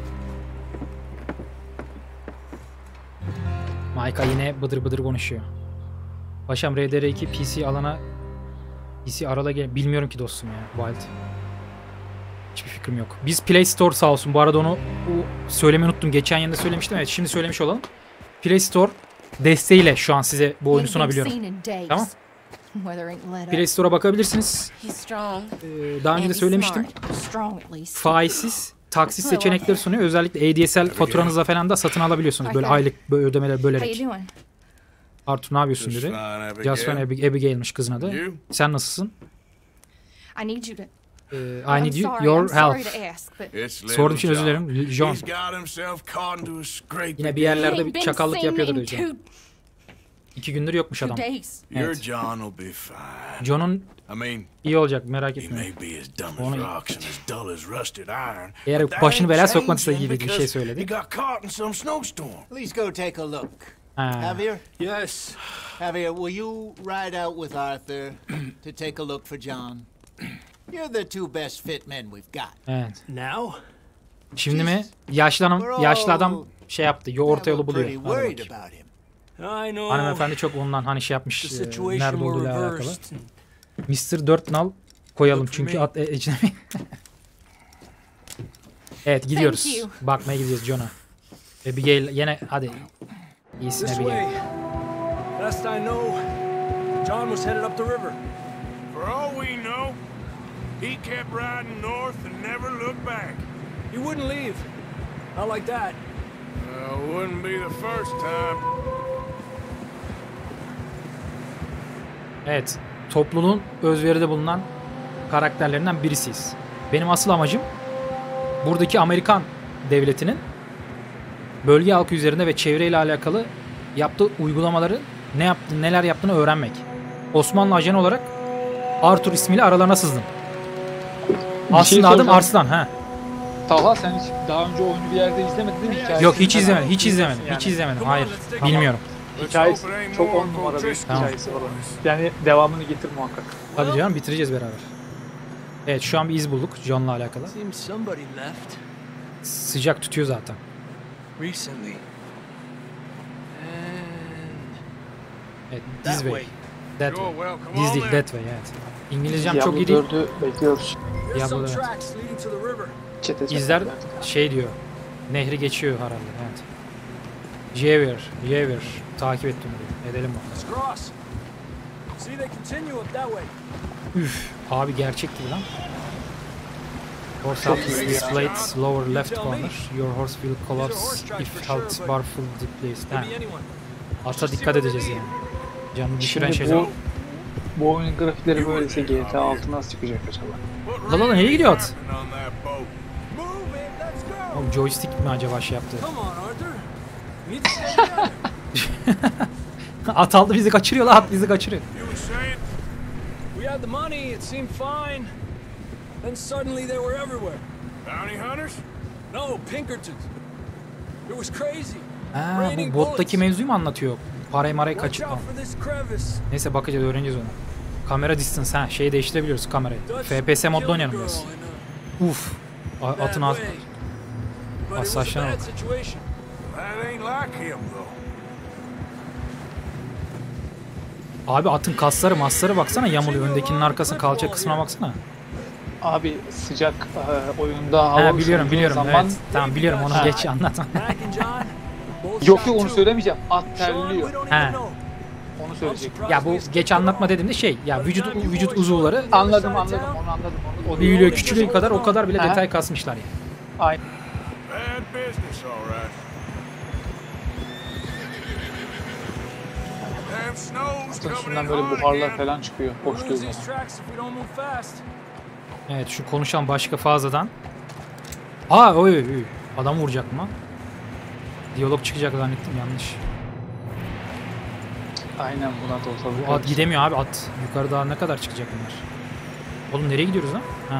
Maika yine bıdır bıdır konuşuyor. Paşam R D R iki P C alana P C arala gel. Bilmiyorum ki dostum ya. Wild. Hiçbir fikrim yok. Biz Play Store sağ olsun. Bu arada onu o, söylemeyi unuttum. Geçen yayında söylemiştim. Evet, şimdi söylemiş olalım. Play Store desteğiyle şu an size bu oyunu sunabiliyorum. Tamam. Play Store'a bakabilirsiniz. Ee, daha önce de söylemiştim. Faizsiz taksit seçenekleri sunuyor. Özellikle A D S L faturanızla falan da satın alabiliyorsunuz. Böyle aylık böyle ödemeler bölerek. Arthur ne yapıyorsun Just dedi. fine, Abigail. Just fine, Abig- Abigail'miş kızın adı. You? Sen nasılsın? I need you to. Ee, I'm I need you, sorry, your I'm sorry help. to ask, but It's Sorduğum için little özür John. dilerim. John. He's got himself caught into a scrape Yine bir again. yerlerde Ain't bir been çakallık seen yapıyordur in Özcan. two, İki gündür yokmuş two adam. days. Your Evet. John will be fine. John'un I mean, iyi olacak, merak he etme. may be as dumb Onu- as rocks and as dull as rusted iron. Eğer but that başını ain't belaya sokmak changing istediği gibi bir şey because söyledi. He got caught in some snowstorm. Please go take a look. Ha. Javier, Yes. Javier, will you ride out with Arthur to take a look for John? You're the two best fit men we've got. Evet. Now? Şimdi mi? Yaşlı adam, yaşlı adam şey yaptı. Yo, orta yolu buluyor. Pretty Hadi worried bakayım. about him. I know. Hanımefendi çok ondan hani şey yapmış. The e, situation nerede were olduğuyla alakalı. reversed. mister dört nal koyalım Look for çünkü me. at e, ecnebi. Evet, gidiyoruz. Thank you. Bakmaya gideceğiz John'a. Abigail yine hadi. İyisin This Abigail. way. Last I know, John was headed up the river. For all we know, he kept riding north and never looked back. He wouldn't leave. Not like that. Uh, wouldn't be the first time. Evet, topluluğun özveride bulunan karakterlerinden birisiyiz. Benim asıl amacım buradaki Amerikan devletinin bölge halkı üzerinde ve çevreyle alakalı yaptığı uygulamaları ne yaptı, neler yaptığını öğrenmek. Osmanlı ajanı olarak Arthur ismiyle aralarına sızdım. Aslında şey adım soracağım. Arslan ha. Talha sen hiç daha önce oyunu bir yerde izlemedin değil mi? Hikayesini Yok, hiç falan izlemedim, hiç bilmiyorsun izlemedim, yani. hiç izlemedim. Come on, Hayır, let's take- bilmiyorum. Hikayesi Let's hope it çok ain't on more numara bir O'Driscoll. hikayesi var onun. Yani devamını getir muhakkak. Hadi canım, bitireceğiz beraber. Evet, şu an bir iz bulduk John'la alakalı. Seems somebody left Sıcak tutuyor zaten. recently. And Evet, that this way. way. That Sure, way. well, come This on değil, then. that way, evet. İngilizcem Diablo çok iyi değil. dördü bekliyoruz. There's Yeah, some but, uh, tracks leading to the river. Çete çete. İzler şey diyor. Nehri geçiyor herhalde. Evet. Javier, Javier. Takip ettim diyor. Edelim bakalım. Let's cross. See, they continue up that way. Üf, abi gerçek gibi lan. Horse health is displayed lower left corner. Your horse will collapse if health bar full displaced. Ha, Maybe anyone. ata dikkat edeceğiz yani. Canını düşüren Şimdi şeyler. bu, bu oyunun grafikleri böyleyse G T A altı nasıl çıkacak acaba? What Lan lan, nereye really gidiyor at? happened on that boat? Move it, let's go. Oğlum joystick mi acaba şey yaptı? Come on, Arthur. We need to stay together. At aldı bizi kaçırıyor lan, at bizi kaçırıyor. You were saying? We had the money, it seemed fine. Then suddenly they were everywhere. Bounty hunters? No, Pinkertons. It was crazy. Ha, Raining bu bottaki bullets. mevzuyu mu anlatıyor? Parayı marayı Watch kaçırma. out for this crevice. Neyse bakacağız, öğreneceğiz onu. Kamera distance, ha şeyi değiştirebiliyoruz kamerayı. F P S modda oynayalım biraz. Uf. A- Atın ağzı. Pasajlarına bak. That ain't like him though. Abi atın kasları masları baksana yamuluyor. Öndekinin arkası kalça kısmına baksana. Abi sıcak e, oyunda hava Ha biliyorum ısındığı biliyorum zaman... evet. Tamam biliyorum onu Ha. geç anlat. Yok yok onu söylemeyeceğim. At terliyor. Ha. Onu söyleyecek. Ya bu geç anlatma dediğimde şey ya vücut vücut uzuvları Anladım anladım onu anladım. Onu, o büyülüyor küçülüyor kadar o kadar bile Ha. detay kasmışlar yani. Aynen. Bad business, all right. Damn snow's Atın coming üstünden in böyle hard buharlar again. falan çıkıyor. Hoş Lose duygular. these tracks if we don't move fast. Evet şu konuşan başka fazladan. Aa oy oy. Adam vuracak mı? Diyalog çıkacak zannettim yanlış. Aynen buna da olsa. Bu at gidemiyor abi at. Yukarı daha ne kadar çıkacak bunlar? Oğlum nereye gidiyoruz lan? Ha.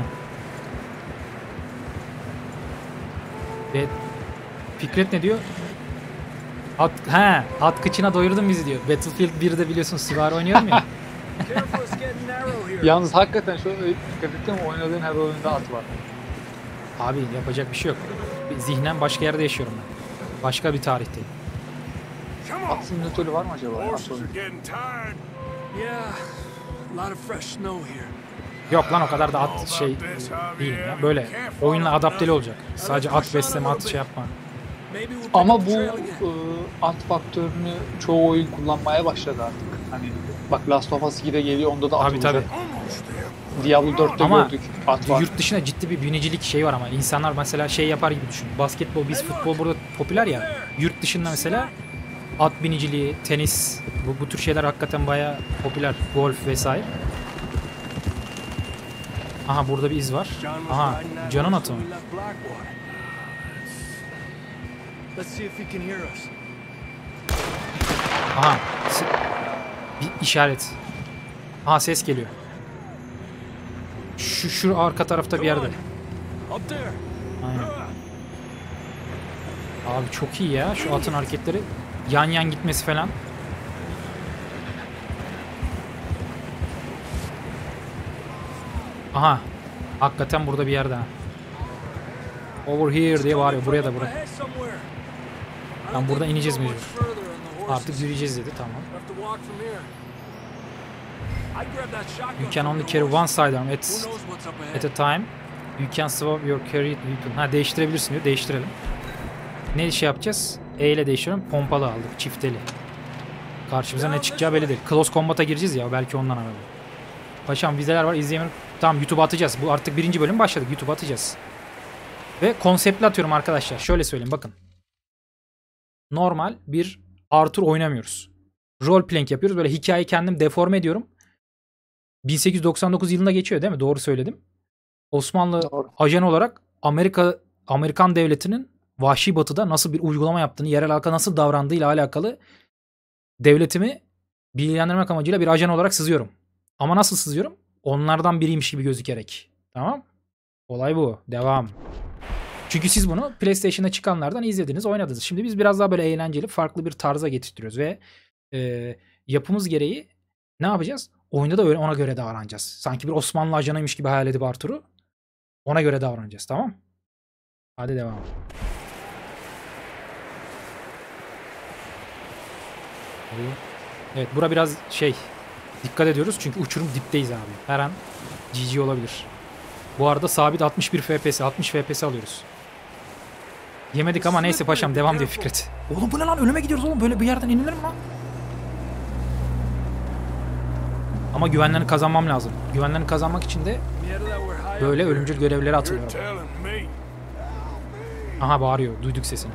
Ve Fikret ne diyor? At, he, at kıçına doyurdun bizi diyor. Battlefield birde biliyorsun süvari oynuyorum ya. Careful, it's getting narrow here. Yalnız hakikaten şöyle dikkat ettim oynadığın her oyunda at var. Abi yapacak bir şey yok. Zihnen başka yerde yaşıyorum ben. Başka bir tarihteyim. Come on. At simülatörü var mı acaba? At Horses oyunu. are getting tired. Yeah, a lot of fresh snow here. Yok lan o kadar da at şey değil ya. Böyle oyunla adapteli olacak. Sadece at besleme at şey yapma. Maybe we'll pick Ama up bu the trail again. e, at faktörünü çoğu oyun kullanmaya başladı artık. Hani bak Last of Us ikide geliyor onda da at Tabii tabii. olacak. Diablo dörtte Ama gördük at var. yurt dışında ciddi bir binicilik şeyi var ama insanlar mesela şey yapar gibi düşün. Basketbol, biz futbol burada popüler ya. Yurt dışında mesela at biniciliği, tenis, bu, bu tür şeyler hakikaten bayağı popüler. Golf vesaire. Aha burada bir iz var. John was Aha riding that Can'ın horse atı mı? when we left Blackwater. Let's see if he can hear us. Aha se- bir işaret. Aha ses geliyor. Şu şu arka tarafta bir yerde. Up there. Aynen. Abi çok iyi ya şu atın hareketleri. Yan yan gitmesi falan. Aha. Hakikaten burada bir yerde ha. Over here diye bağırıyor. Buraya da buraya. Ahead somewhere. I Tam don't buradan think we ineceğiz go much mecbur. further on the horses. Artık yürüyeceğiz dedi tamam. We'll have to walk from here. I'd grab that shotgun You can from only the carry horse. one sidearm Who at, knows what's up ahead? at a time. You can swap your carried weapon. Ha değiştirebilirsin diyor. Değiştirelim. Ne şey yapacağız? E ile değiştiriyorum. Pompalı aldık. Çifteli. Karşımıza ne çıkacağı belli değil. Close Combat'a gireceğiz ya. Belki ondan arada. Paşam vizeler var. İzleyemedim. Tamam YouTube'a atacağız. Bu artık birinci bölüm başladık. YouTube'a atacağız. Ve konseptli atıyorum arkadaşlar. Şöyle söyleyeyim bakın. Normal bir Arthur oynamıyoruz. Role playing yapıyoruz. Böyle hikayeyi kendim deforme ediyorum. bin sekiz yüz doksan dokuz yılında geçiyor değil mi? Doğru söyledim. Osmanlı Doğru. ajan olarak Amerika Amerikan devletinin Vahşi Batı'da nasıl bir uygulama yaptığını, yerel halka nasıl davrandığıyla alakalı devletimi bilgilendirmek amacıyla bir ajan olarak sızıyorum. Ama nasıl sızıyorum? Onlardan biriymiş gibi gözükerek. Tamam? Olay bu. Devam. Çünkü siz bunu PlayStation'da çıkanlardan izlediniz, oynadınız. Şimdi biz biraz daha böyle eğlenceli, farklı bir tarza getirtiyoruz ve e, yapımız gereği ne yapacağız? Oyunda da öyle ona göre davranacağız. Sanki bir Osmanlı ajanıymış gibi hayal edip Arthur'u ona göre davranacağız. Tamam? Hadi devam. Evet, bura biraz şey, dikkat ediyoruz çünkü uçurum dipteyiz abi. Her an G G olabilir. Bu arada sabit altmış bir F P S, altmış F P S alıyoruz. Yemedik ama neyse paşam, devam diyor Fikret. Oğlum bu ne lan, ölüme gidiyoruz oğlum, böyle bir yerden inilir mi lan? Ama güvenlerini kazanmam lazım. Güvenlerini kazanmak için de böyle ölümcül görevlere You're atılıyorum. telling me. Aha bağırıyor, duyduk sesini.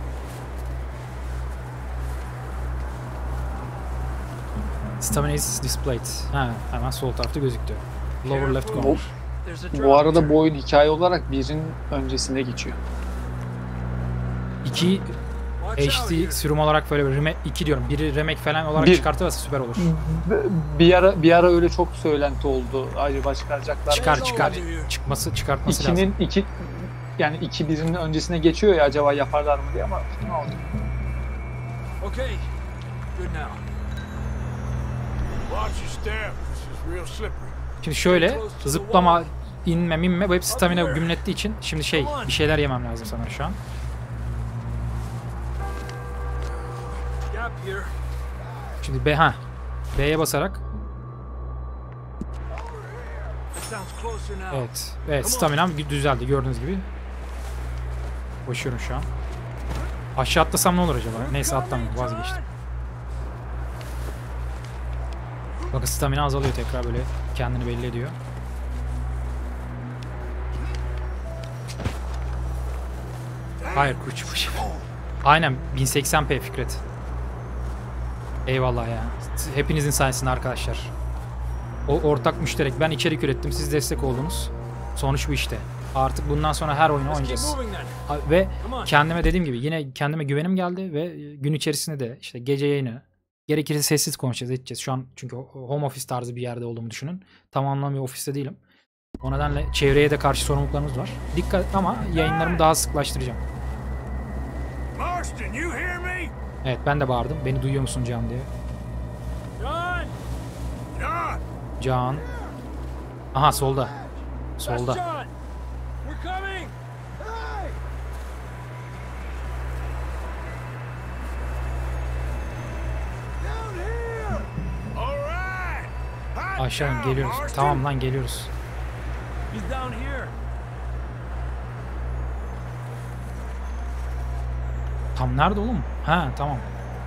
Stamina is displayed. Ha, hemen sol tarafta gözüktü. Lower left corner. Bu arada bu oyun hikaye olarak birin öncesinde geçiyor. İki H D sürüm olarak böyle bir remake iki diyorum. Biri remake falan olarak Bir. çıkartırsa süper olur. Bir ara bir ara öyle çok söylenti oldu. Acaba çıkaracaklar. Çıkar çıkar. Çıkması çıkartması lazım. İkinin iki yani iki birinin öncesine geçiyor ya, acaba yaparlar mı diye, ama ne oldu? Okay. Good now. Watch your step. This is real slippery. Şimdi şöyle zıplama, inme, minme bu hep stamina gümlettiği için şimdi şey bir şeyler yemem lazım sana şu an. Gap here. Şimdi B ha. B'ye basarak. That sounds closer now. Evet. Evet, staminam düzeldi gördüğünüz gibi. Koşuyorum şu an. Aşağı atlasam ne olur acaba? Neyse atlamıyorum, vazgeçtim. Bakın stamina azalıyor tekrar, böyle kendini belli ediyor. Hayır kuş kuş. Aynen bin seksen p Fikret. Eyvallah ya. Hepinizin sayesinde arkadaşlar. O ortak müşterek. Ben içerik ürettim, siz destek oldunuz. Sonuç bu işte. Artık bundan sonra her oyunu oynayacağız. Ve kendime dediğim gibi yine kendime güvenim geldi ve gün içerisinde de işte gece yayını, gerekirse sessiz konuşacağız, edeceğiz. Şu an çünkü home office tarzı bir yerde olduğumu düşünün. Tam anlamda ofiste değilim. O nedenle çevreye de karşı sorumluluklarımız var. Dikkat, ama yayınlarımı daha sıklaştıracağım. Marston, you hear me? Evet, ben de bağırdım. Beni duyuyor musun Can diye. John. John. Can. Aha solda. Solda. John. We're coming. Down here. All right. Hot Aşağı down, geliyoruz. Marston. Tamam lan, geliyoruz. He's down here. Tam nerede oğlum? Ha tamam.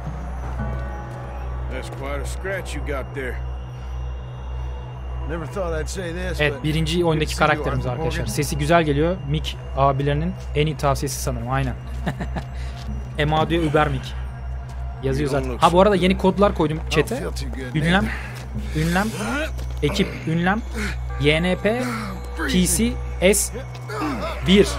That's quite a scratch you got there. Never thought I'd say this, Evet, but birinci oyundaki karakterimiz arkadaşlar. Sesi güzel geliyor. Mick abilerinin en iyi tavsiyesi sanırım. Aynen. Ema diyor, Uber Mick. Yazıyor zaten. Ha bu arada yeni kodlar koydum chat'e. Ünlem, ünlem, ekip, ünlem, Y N P, P C, S bir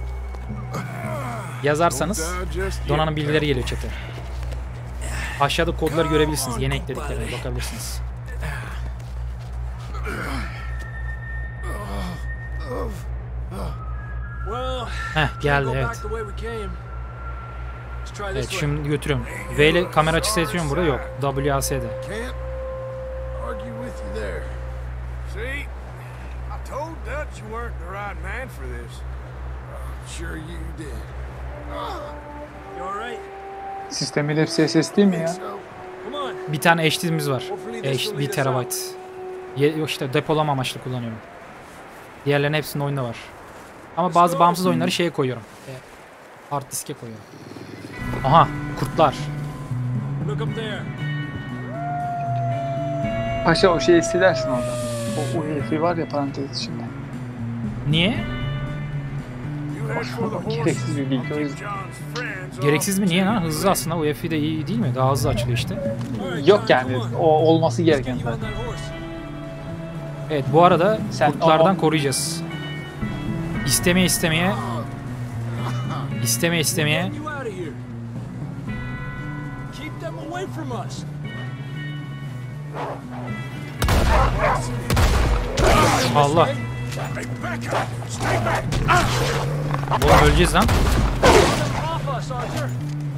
yazarsanız donanım bilgileri geliyor chat'e. Aşağıda kodları görebilirsiniz. Yeni eklediklerine bakabilirsiniz. Heh, geldi evet. Evet, şimdi götürüyorum. V ile kamera açısı seçiyorum, burada yok. W A S'de. can't argue with you there. See? I told Dutch you weren't the right man for this. Sure you did. You all right? Sistemin hepsi S S D mi ya? So, Come on. Bir tane H D'miz var. H bir terabayt. Ye- Yok işte depolama amaçlı kullanıyorum. Diğerlerinin hepsinin oyunda var. Ama bazı bağımsız oyunları şeye koyuyorum. E, hard diske koyuyorum. Aha, kurtlar. Look up there. Paşa o şeyi silersin orada. O, o herifi var ya parantez içinde. Niye? You head for the horses. Gereksiz bir bilgi, o I'll yüzden. keep John's friends Gereksiz mi? Niye lan? Hızlı aslında. U E F I de iyi değil mi? Daha hızlı açılıyor işte. Yok yani, o olması gereken zaten. Evet, bu arada Sen kurtlardan o- koruyacağız. İstemeye istemeye istemeye istemeye You out of here. Keep them away from us. Allah. Oğlum öleceğiz lan. Off us, Arthur.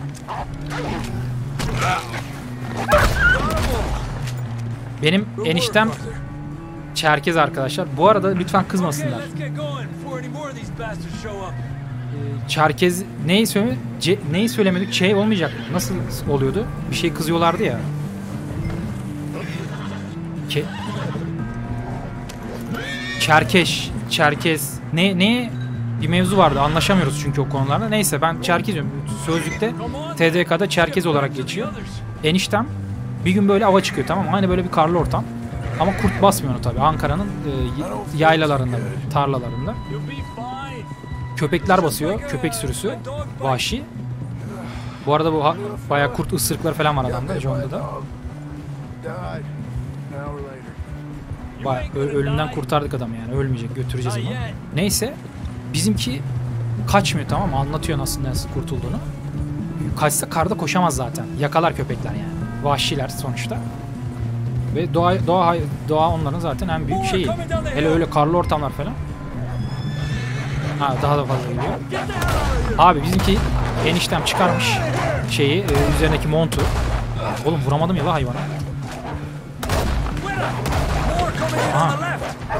Benim eniştem Çerkez arkadaşlar. Bu arada lütfen kızmasınlar. Let's get going before any more of these bastards show up. Çerkez neyi söyle C, neyi söylemedik? Şey olmayacak mı? Nasıl oluyordu? Bir şey kızıyorlardı ya. Ke Çerkeş, Çerkez. Ne ne bir mevzu vardı. Anlaşamıyoruz çünkü o konularda. Neyse ben Çerkez diyorum. Sözlükte T D K'da Çerkez olarak geçiyor. Eniştem bir gün böyle ava çıkıyor, tamam mı? Hani böyle bir karlı ortam. Ama kurt basmıyor onu tabii. Ankara'nın e, yaylalarında, böyle, tarlalarında. You'll be fine. Köpekler basıyor. Köpek sürüsü. Vahşi. Bu arada bu ha- bayağı kurt ısırıkları falan var adamda. John'da da. died an hour later. Bayağı ö- ölümden kurtardık adamı yani. Ölmeyecek. Götüreceğiz onu. Neyse. Bizimki kaçmıyor, tamam mı? Anlatıyor nasıl nasıl kurtulduğunu. kaçsa karda koşamaz zaten. Yakalar köpekler yani. Vahşiler sonuçta. Ve doğa, doğa, doğa onların zaten en büyük şeyi. Hele öyle karlı ortamlar falan. Ha, daha da fazla gidiyor. Abi bizimki eniştem çıkarmış şeyi, e, üzerindeki montu. Oğlum vuramadım ya la hayvana. Aha.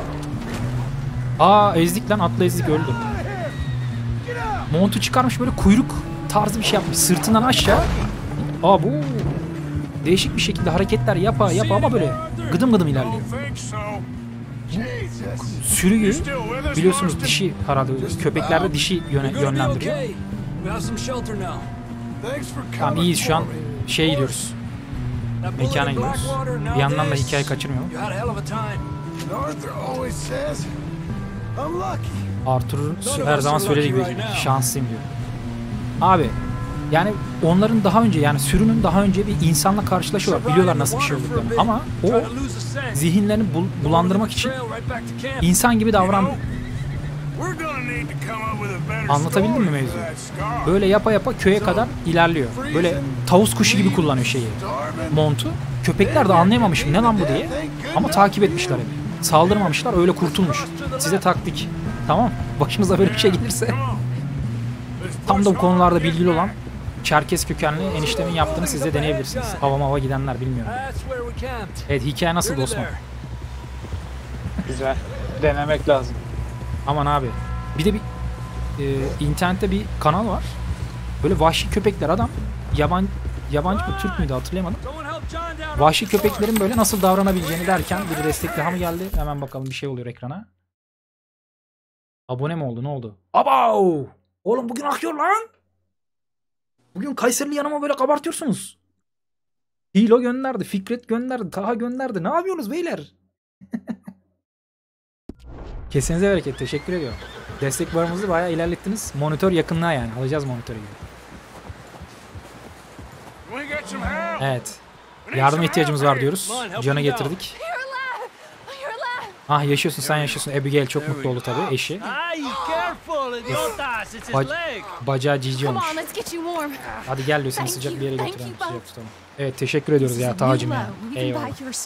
Aa ezdik lan, atla ezdik, öldü. Montu çıkarmış, böyle kuyruk tarzı bir şey yapmış. Sırtından aşağı. Aa bu değişik bir şekilde hareketler yapa yapa ama böyle gıdım gıdım ilerliyor. Sürüyü biliyorsunuz dişi herhalde, köpeklerde dişi yöne, yönlendiriyor. Tamam iyiyiz şu an, şeye gidiyoruz. Mekana gidiyoruz. Bir yandan da hikaye kaçırmayalım. Arthur'un her zaman söylediği gibi şanslıyım diyor. Abi yani onların daha önce, yani sürünün daha önce bir insanla karşılaşıyorlar. Biliyorlar nasıl bir şey olduklarını. Ama o zihinlerini bul bulandırmak için insan gibi davranmıyor. Anlatabildim mi mevzuyu? Böyle yapa yapa köye kadar ilerliyor. Böyle tavus kuşu gibi kullanıyor şeyi, montu. Köpekler de anlayamamış ne lan bu diye. Ama takip etmişler hep. Saldırmamışlar, öyle kurtulmuş. Size taktik. Tamam. Başınıza böyle bir şey gelirse tam da bu konularda bilgili olan Çerkes kökenli eniştemin yaptığını siz de deneyebilirsiniz. Hava hava gidenler bilmiyorum. Evet, hikaye nasıl Osman? Güzel. Denemek lazım. Aman abi. Bir de bir e, internette bir kanal var. Böyle vahşi köpekler, adam yaban yabancı mı Türk müydü hatırlayamadım. Vahşi köpeklerin böyle nasıl davranabileceğini derken bir destek daha mı geldi? Hemen bakalım, bir şey oluyor ekrana. Abone mi oldu? Ne oldu? Abav! Oğlum bugün akıyor lan. Bugün Kayseri'nin yanıma böyle kabartıyorsunuz. Hilo gönderdi, Fikret gönderdi, Taha gönderdi. Ne yapıyorsunuz beyler? Kesinize bereket. Teşekkür ediyorum. Destek barımızı bayağı ilerlettiniz. Monitör yakınlığa yani. Alacağız monitörü gibi. Evet. Yardım ihtiyacımız var diyoruz. Can'ı getirdik. Ah yaşıyorsun, sen yaşıyorsun. Abigail çok mutlu oldu tabii, eşi. Ba bacağı cici olmuş. Hadi gel diyor, seni sıcak bir yere götürelim. Sıcak tutalım. Evet, teşekkür ediyoruz ya Taha'cığım ya. Eyvallah.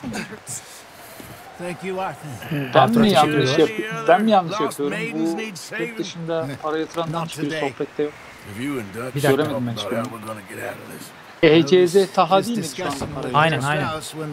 Ben mi yanlış yapıyorum? Ben mi yanlış yapıyorum? Bu yurt dışında para yatırandan hiçbir sohbette yok. Bir dakika. Göremedim ben hiçbirini. E C Z Taha değil mi şu anda parayı? Aynen aynen.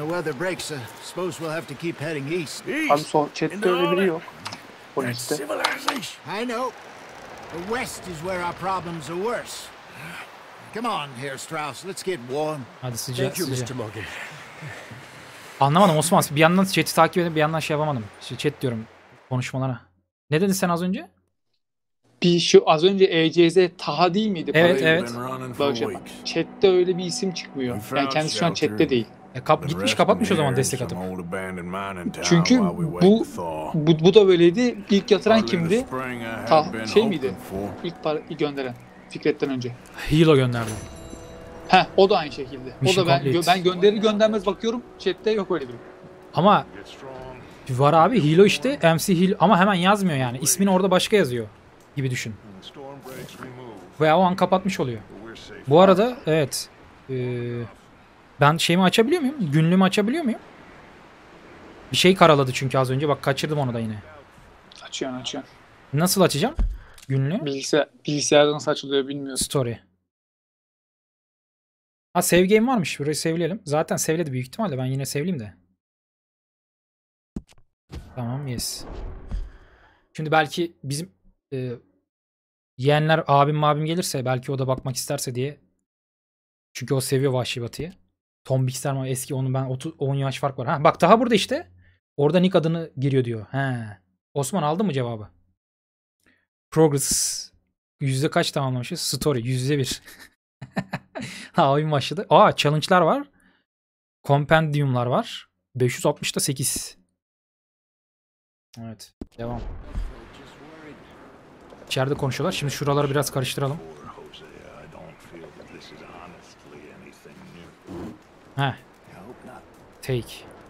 Abi so chatte öyle biri yok. Poliste. I know. The west is where our problems are worse. Come on here, Strauss. Let's get warm. Hadi sıcak sıcak. Anlamadım Osman. Bir yandan chat'i takip edip bir yandan şey yapamadım. İşte chat diyorum konuşmalara. Ne dedin sen az önce? Bir şu az önce E C Z Taha değil miydi? Evet evet. Bak chatte öyle bir isim çıkmıyor. Yani kendisi şu an chatte değil. E, kap gitmiş kapatmış o zaman destek atıp. Çünkü bu bu, bu da böyleydi. İlk yatıran kimdi? Ta, şey miydi? İlk para gönderen Fikret'ten önce. Hilo gönderdi. Heh, o da aynı şekilde. Mission o da ben complete. ben gönderir göndermez bakıyorum, chatte yok öyle biri. Ama var abi, Hilo işte, M C Hilo ama hemen yazmıyor yani. İsmini orada başka yazıyor gibi düşün. Veya o an kapatmış oluyor. Bu arada evet. Ee, ben şeyimi açabiliyor muyum? Günlüğümü açabiliyor muyum? Bir şey karaladı çünkü az önce. Bak kaçırdım onu da yine. Açıyorsun açıyorsun. Nasıl açacağım günlüğü? Bilgisayar, bilgisayarda nasıl açılıyor bilmiyorum. Story. Ha save game varmış. Burayı sevleyelim. Zaten sevledi büyük ihtimalle. Ben yine sevleyeyim de. Tamam yes. Şimdi belki bizim e, yeğenler abim abim gelirse belki o da bakmak isterse diye. Çünkü o seviyor Vahşi Batı'yı. Tom Bixter ama eski, onun ben otuz, on yaş fark var. Ha bak daha burada işte. Orada nick adını giriyor diyor. He. Osman aldın mı cevabı? Progress. Yüzde kaç tamamlamışız? Story. Yüzde bir. Ha oyun başladı. Aa challenge'lar var. Compendium'lar var. beş yüz altmışta sekiz. Evet. Devam. İçeride konuşuyorlar. Şimdi şuraları biraz karıştıralım. Heh. Take.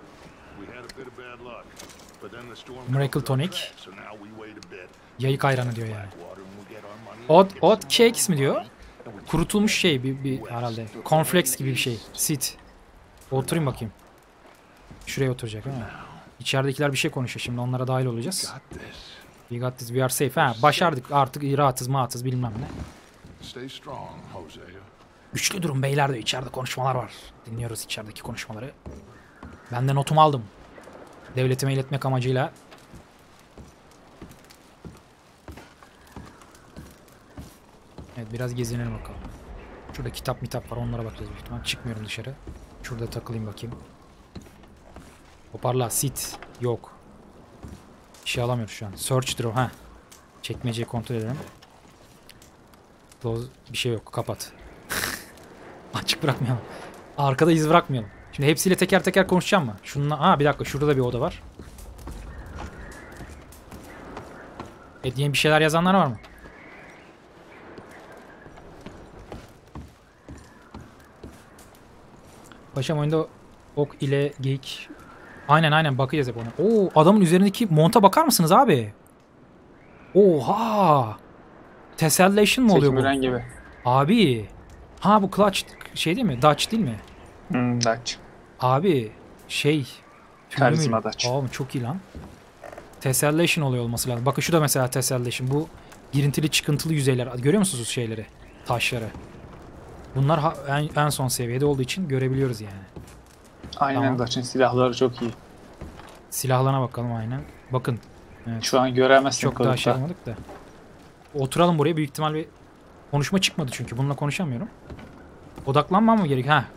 Miracle Tonic. Yayık ayranı diyor yani. Oat, oat Cakes mi diyor? kurutulmuş şey bir, bir herhalde. Cornflakes gibi bir şey. Sit. Oturayım bakayım. Şuraya oturacak değil mi? İçeridekiler bir şey konuşuyor şimdi. Onlara dahil olacağız. We got this. We are safe. Ha, başardık. Artık rahatız mağatız bilmem ne. Güçlü durum beyler de içeride konuşmalar var. Dinliyoruz içerideki konuşmaları. Ben de notumu aldım. Devletime iletmek amacıyla. Evet biraz gezinelim bakalım. Şurada kitap mitap var onlara bakacağız büyük ihtimal. Çıkmıyorum dışarı. Şurada takılayım bakayım. Toparla sit. Yok. Bir şey alamıyoruz şu an. Search draw. Ha. Çekmeceyi kontrol edelim. Close. Bir şey yok. Kapat. Açık bırakmayalım. Arkada iz bırakmayalım. Şimdi hepsiyle teker teker konuşacağım mı? Şununla... Ha bir dakika şurada da bir oda var. E diye bir şeyler yazanlar var mı? Paşam oyunda ok ile geyik. Aynen aynen bakacağız hep ona. Oo adamın üzerindeki monta bakar mısınız abi? Oha! Tessellation mı oluyor bu? Çekimüren gibi. Abi. Ha bu clutch şey değil mi? Dutch değil mi? Hmm, Dutch. Abi şey. Karizma Dutch. Aa çok iyi lan. Tessellation oluyor olması lazım. Bakın şu da mesela tessellation. Bu girintili çıkıntılı yüzeyler. Görüyor musunuz şeyleri? Taşları. Bunlar en, en son seviyede olduğu için görebiliyoruz yani. Aynen Tamam. Dutch'ın silahları çok iyi. Silahlarına bakalım aynen. Bakın. Evet. Şu an göremezsin. Çok daha şey yapmadık da. Oturalım buraya. Büyük ihtimal bir konuşma çıkmadı çünkü. Bununla konuşamıyorum. Odaklanmam mı gerek? Ha.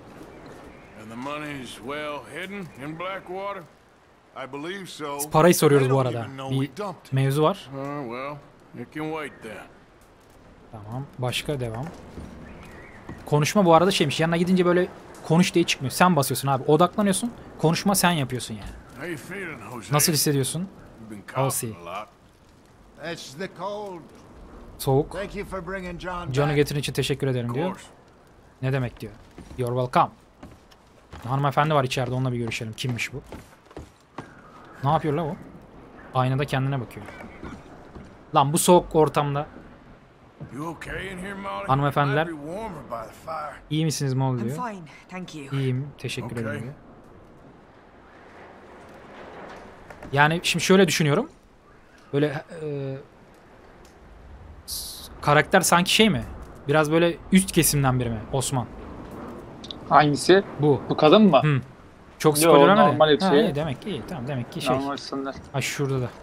Parayı soruyoruz bu arada. Bir mevzu var. Tamam. Başka devam. Konuşma bu arada şeymiş. Yanına gidince böyle konuş diye çıkmıyor. Sen basıyorsun abi. Odaklanıyorsun. Konuşma sen yapıyorsun yani. Nasıl hissediyorsun? Halsey. Soğuk. John'u getirin için teşekkür ederim diyor. Ne demek diyor. You're welcome. Hanımefendi var içeride onunla bir görüşelim. Kimmiş bu? Ne yapıyor la o? Aynada kendine bakıyor. Lan bu soğuk ortamda. Hanımefendiler. İyi misiniz Molly diyor. İyiyim teşekkür ederim diyor. Yani şimdi şöyle düşünüyorum. Böyle e, karakter sanki şey mi? Biraz böyle üst kesimden biri mi? Osman. Hangisi? Bu. Bu kadın mı? Hı. Çok spoiler ama normal de. Ha, şey. iyi, demek ki iyi. Tamam demek ki şey. Normal sınır. Ha şurada da.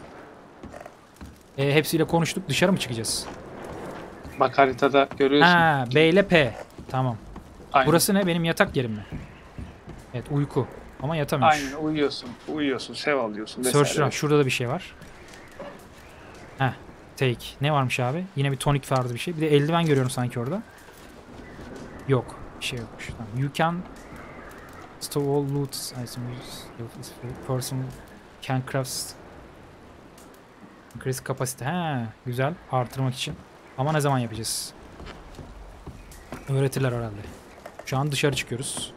E, hepsiyle konuştuk. Dışarı mı çıkacağız? Bak haritada görüyorsun. Ha B ile P. Tamam. Aynen. Burası ne? Benim yatak yerim mi? Evet uyku. Ama yatamıyoruz. Aynen uyuyorsun. Uyuyorsun. Sev alıyorsun. Search run. Şurada da bir şey var. Heh. Take. Ne varmış abi? Yine bir tonik tarzı bir şey. Bir de eldiven görüyorum sanki orada. Yok. Bir şey yokmuş. Tamam. You can store all loot items. Person can craft increase capacity. He, güzel. Artırmak için. Ama ne zaman yapacağız? Öğretirler herhalde. Şu an dışarı çıkıyoruz.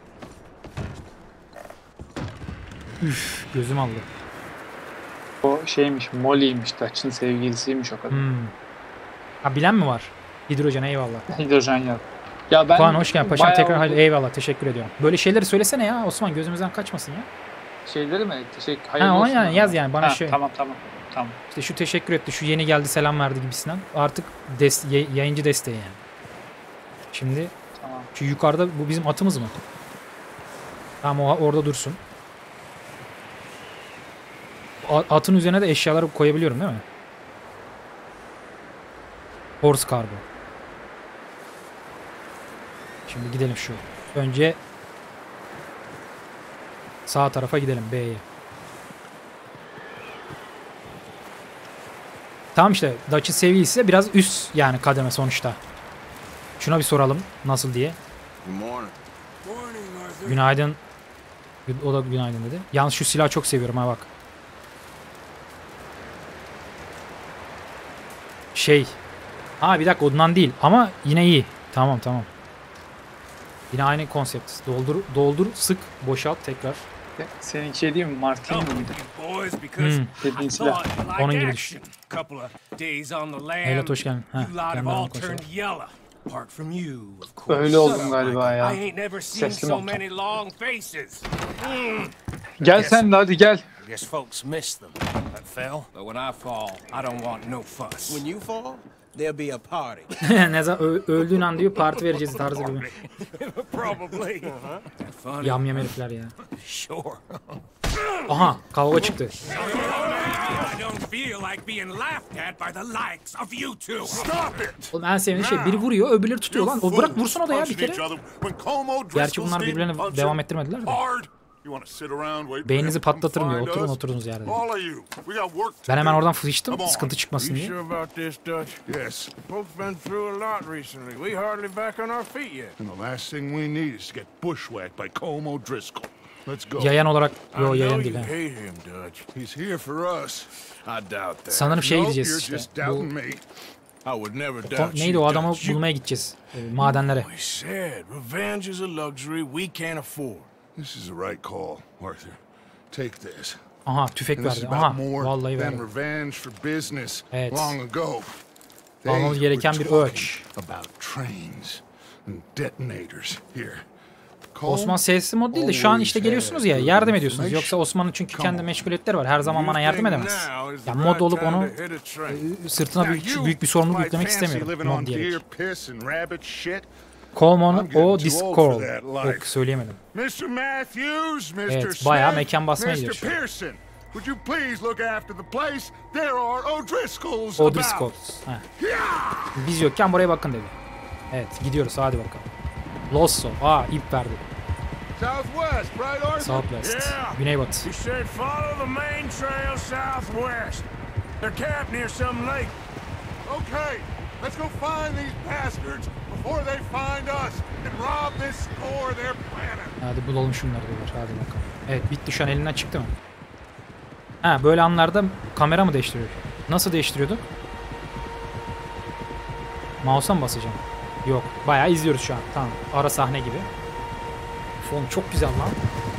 Üf, gözüm aldı. O şeymiş, Molly'ymiş, Dutch'ın sevgilisiymiş o kadar. Hmm. Ha bilen mi var? Hidrojen eyvallah. Hidrojen yok. Ya ben Kaan hoş geldin paşam bayağı tekrar oldu- hayır eyvallah teşekkür ediyorum. Böyle şeyleri söylesene ya Osman gözümüzden kaçmasın ya. Şeyleri mi? Teşekkür. Hayırlı Ha o olsun yani ama. yaz yani bana Ha, şey. Tamam tamam. Tamam. İşte şu teşekkür etti, şu yeni geldi selam verdi gibisinden. Artık des y- yayıncı desteği yani. Şimdi Tamam. şu yukarıda bu bizim atımız mı? Tamam o orada dursun. A- atın üzerine de eşyaları koyabiliyorum değil mi? Horse cargo. Şimdi gidelim şu. Önce sağ tarafa gidelim B'ye. Tamam işte Dutch'ın sevgilisi de biraz üst yani kademe sonuçta. Şuna bir soralım nasıl diye. Günaydın. O da günaydın dedi. Yalnız şu silahı çok seviyorum ha bak. Şey. Ha bir dakika ondan değil ama yine iyi. Tamam tamam. Yine aynı konsept. Doldur, doldur, sık, boşalt tekrar. Seninki şey değil mi? Martin mıydı? Hmm. Dediğin silah. Onun gibi düşün. Couple of days on the land. Evlat hoş geldin. Ha, You lot have kendi all aramı turned konuşalım. yellow. Apart from you, of course. Öyle oldum galiba I ya. ain't never seen Sesli so motor. many long faces. Hmm. Gel sen de hadi gel. I guess folks miss them. I fell, but when I fall, I don't want no fuss. When you fall, there'll be a party. Ne zaman ö- öldüğün an diyor parti vereceğiz tarzı gibi. Probably. Uh-huh. Funny. Yam yam herifler ya. Sure. Aha kavga çıktı. I don't feel like being laughed at by the likes of you two. Stop it! Oğlum en sevdiğim şey biri vuruyor öbürleri tutuyor lan. O bırak vursun o da ya bir kere. Gerçi bunlar birbirlerine devam ettirmediler de. Beyninizi patlatırım diyor. Oturun oturduğunuz yerde. Ben hemen oradan fırıştım sıkıntı çıkmasın You diye. sure about this, Dutch? Yes. Folks been through a lot recently. We hardly back on our feet yet. And the last thing we need is to get bushwhacked by Colm O'Driscoll. Let's go. Yayan olarak I yo know yayan you değil ha. hate him, Dutch. He's here for us. I doubt that. Sanırım şeye Nope, gideceğiz you're işte. just Bu, doubting me. I would never o- doubt neydi you, o adamı Dutch. You- bulmaya gideceğiz. E, madenlere. We said revenge is a luxury we can't afford. This is the right call, Arthur. Take this. Aha tüfek And this is verdi. about Aha more vallahi than verdi. revenge for business Evet. long ago. They Almamız gereken were bir talking ölç. about trains and detonators here. Osman sesli mod değil de şu an işte geliyorsunuz ya yardım ediyorsunuz. Yoksa Osman'ın çünkü kendi meşguliyetleri var. Her zaman bana yardım edemez. Yani mod olup onu e, sırtına büyük, büyük bir sorumluluk yüklemek istemiyorum mod diyerek. Coleman o Discord. Yok söyleyemedim. mister Matthews, mister Evet, bayağı Smith, mekan basmaya mister gidiyor şu an. Pearson, would you please look after the place? There are O'Driscolls O about. Discord. Biz yokken buraya bakın dedi. Evet gidiyoruz hadi bakalım. Losso. Aa ip verdi. Southwest, right, Arthur? Southwest. Yeah. Güneybatı. He said follow the main trail southwest. They're camped near some lake. Okay, let's go find these bastards before they find us and rob this store they're planning. Hadi bulalım şunları diyorlar. Hadi bakalım. Evet bitti şu an elinden çıktı mı? Ha böyle anlarda kamera mı değiştiriyor? Nasıl değiştiriyorduk? Mouse'a mı basacağım? Yok. Bayağı izliyoruz şu an. Tamam. Ara sahne gibi. Fon çok güzel lan.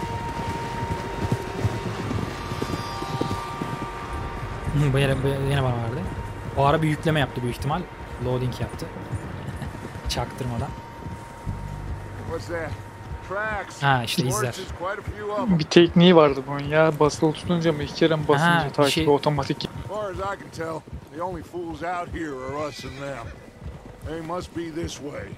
Hı, bu yine, bu yine bana verdi. O ara bir yükleme yaptı büyük ihtimal. Loading yaptı. Çaktırmadan. What's that? Tracks. Ha işte izler. Horses, quite a few of 'em. Bir tekniği vardı bunun ya. Basılı tutunca mı iki kere mi basınca Aha, bir takibi şey- otomatik. As far as I can tell, the only fools out here are us and them. They must be this way.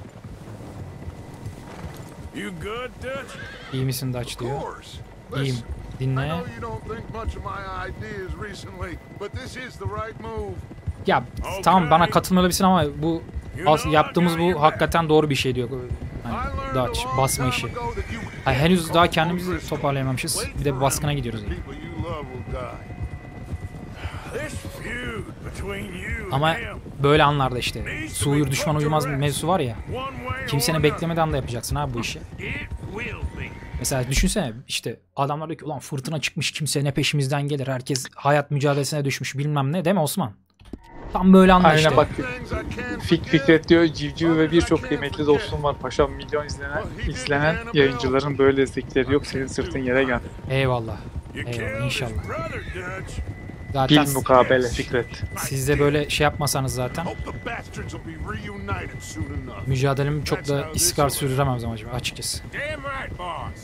You good, Dutch? İyi misin Dutch Of diyor. course. İyiyim. Listen, I Dinle. know you don't think much of my ideas recently, but this is the right move. Ya tamam bana katılmayabilirsin ama bu as- yaptığımız bu hakikaten doğru bir şey diyor. I Hani learned Dutch a long basma time işi. ago that you Ay, can't henüz daha call kendimizi O'Driscoll. toparlayamamışız. Wait Bir de for baskına him. gidiyoruz yani. People you love will die. This feud between you Ama and him. böyle anlarda işte su uyur düşman uyumaz mevzusu var ya. One way or Kimsenin another. beklemeden de yapacaksın abi bu işi. It will be. Mesela düşünsene işte adamlar diyor ki ulan fırtına çıkmış kimse ne peşimizden gelir. Herkes hayat mücadelesine düşmüş bilmem ne değil mi Osman? Tam böyle anla Aynen işte. bak. Things I can't Fik forget. Fikret diyor civciv ve birçok kıymetli dostum var paşam, milyon izlenen izlenen yayıncıların böyle destekleri yok, senin sırtın yere gel. Eyvallah. You Eyvallah killed his inşallah. brother, Dutch. Zaten Bil mukabele Fikret. siz de böyle şey yapmasanız zaten Hope the bastards will be reunited soon enough. mücadelemi çok da istikrar sürdüremem zaman açıkçası. Damn right, boss.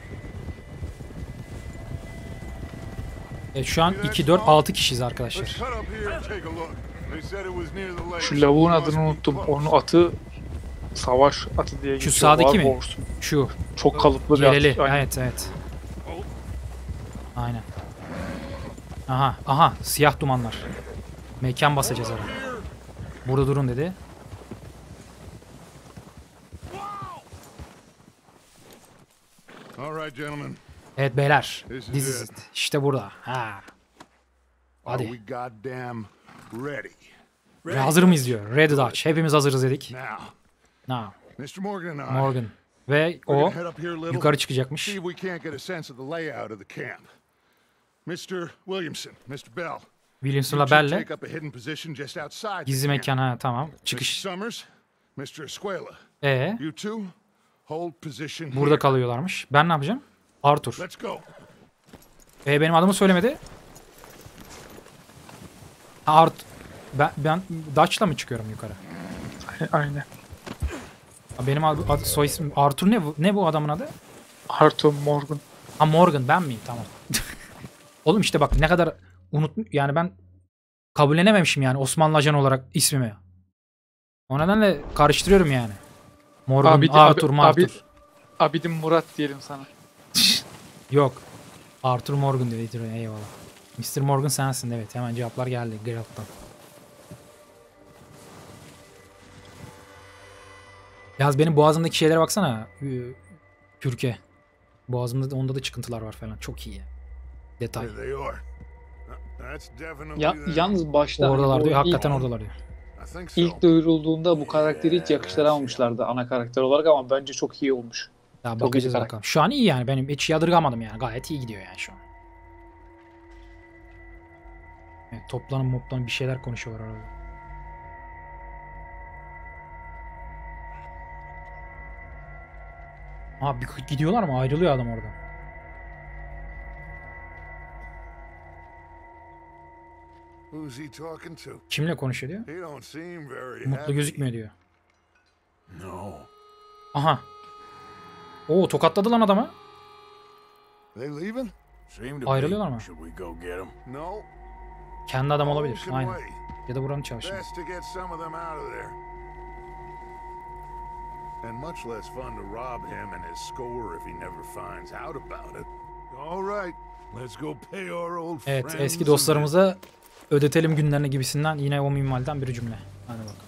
Evet, şu an iki, dört, altı kişiyiz Let's arkadaşlar. cut up here and take a look. They said it was near the lake. Şu lavuğun Must adını be unuttum. close. Onun atı savaş atı diye geçiyor. sağdaki mi? Warhorse. Şu Çok kalıplı bir geleli. at. Aynen. Evet evet. Aynen. Aha aha siyah dumanlar. Mekan basacağız ara. Burada durun dedi. All right, gentlemen. Evet beyler. This is This is it. it. İşte burada. Ha. Are Hadi. we goddamn ready? Ve hazır mıyız diyor. Ready Dutch. Hepimiz hazırız dedik. Now, Now. mister Morgan and I. Morgan. Ve we're o gonna head up here a little. yukarı See çıkacakmış. if we can't get a sense of the layout of the camp. mister Williamson, mister Bell. you Williamson'la two Bell'le take up a hidden position just outside the gizli camp. mekan ha tamam. mister Çıkış. Summers, mister Escuela. E You two hold position burada here. kalıyorlarmış. Ben ne yapacağım? Arthur. Let's go. E benim adımı söylemedi. Art ben ben Dutch'la mı çıkıyorum yukarı? Aynen. Benim ad, ad, soy ismim Arthur ne bu? Ne bu adamın adı? Arthur Morgan. Ha Morgan ben miyim? Tamam. Oğlum işte bak ne kadar unut yani ben kabullenememişim yani Osmanlı ajanı olarak ismimi. O nedenle karıştırıyorum yani. Morgan, Abid, Arthur, abi, Marthur. abi, Abidin Murat diyelim sana. Yok. Arthur Morgan diyor. Eyvallah. mister Morgan sensin evet. Hemen cevaplar geldi Geralt'tan. Yalnız benim boğazımdaki şeylere baksana. Kürke. Boğazımda da onda da çıkıntılar var falan. Çok iyi. Detay. Ya, yalnız başta oradalar hani diyor. o Hakikaten ilk, oradalar diyor. ilk duyurulduğunda bu karakteri hiç yakıştıramamışlardı ana karakter olarak ama bence çok iyi olmuş. Ya Çok bakacağız iyi bakalım. Şu an iyi yani. Benim hiç yadırgamadım yani. Gayet iyi gidiyor yani şu an. Evet, toplanın moplanın bir şeyler konuşuyorlar arada. Abi gidiyorlar mı? Ayrılıyor adam oradan. Who's he talking to? Kimle konuşuyor diyor. He don't seem very Mutlu happy. gözükmüyor diyor. No. Aha. Oo tokatladı lan adamı. They leaving? Seem to Ayrılıyorlar be. mı? Should we go get them? No. Kendi adam olabilir. All can Aynen. wait. Ya da buranın çalışanı. Best to get some of them out of there. And much less fun to rob him and his score if he never finds out about it. All right, let's go pay our old Evet friends eski and dostlarımıza ödetelim günlerini gibisinden yine o minvalden bir cümle. Hadi bakalım.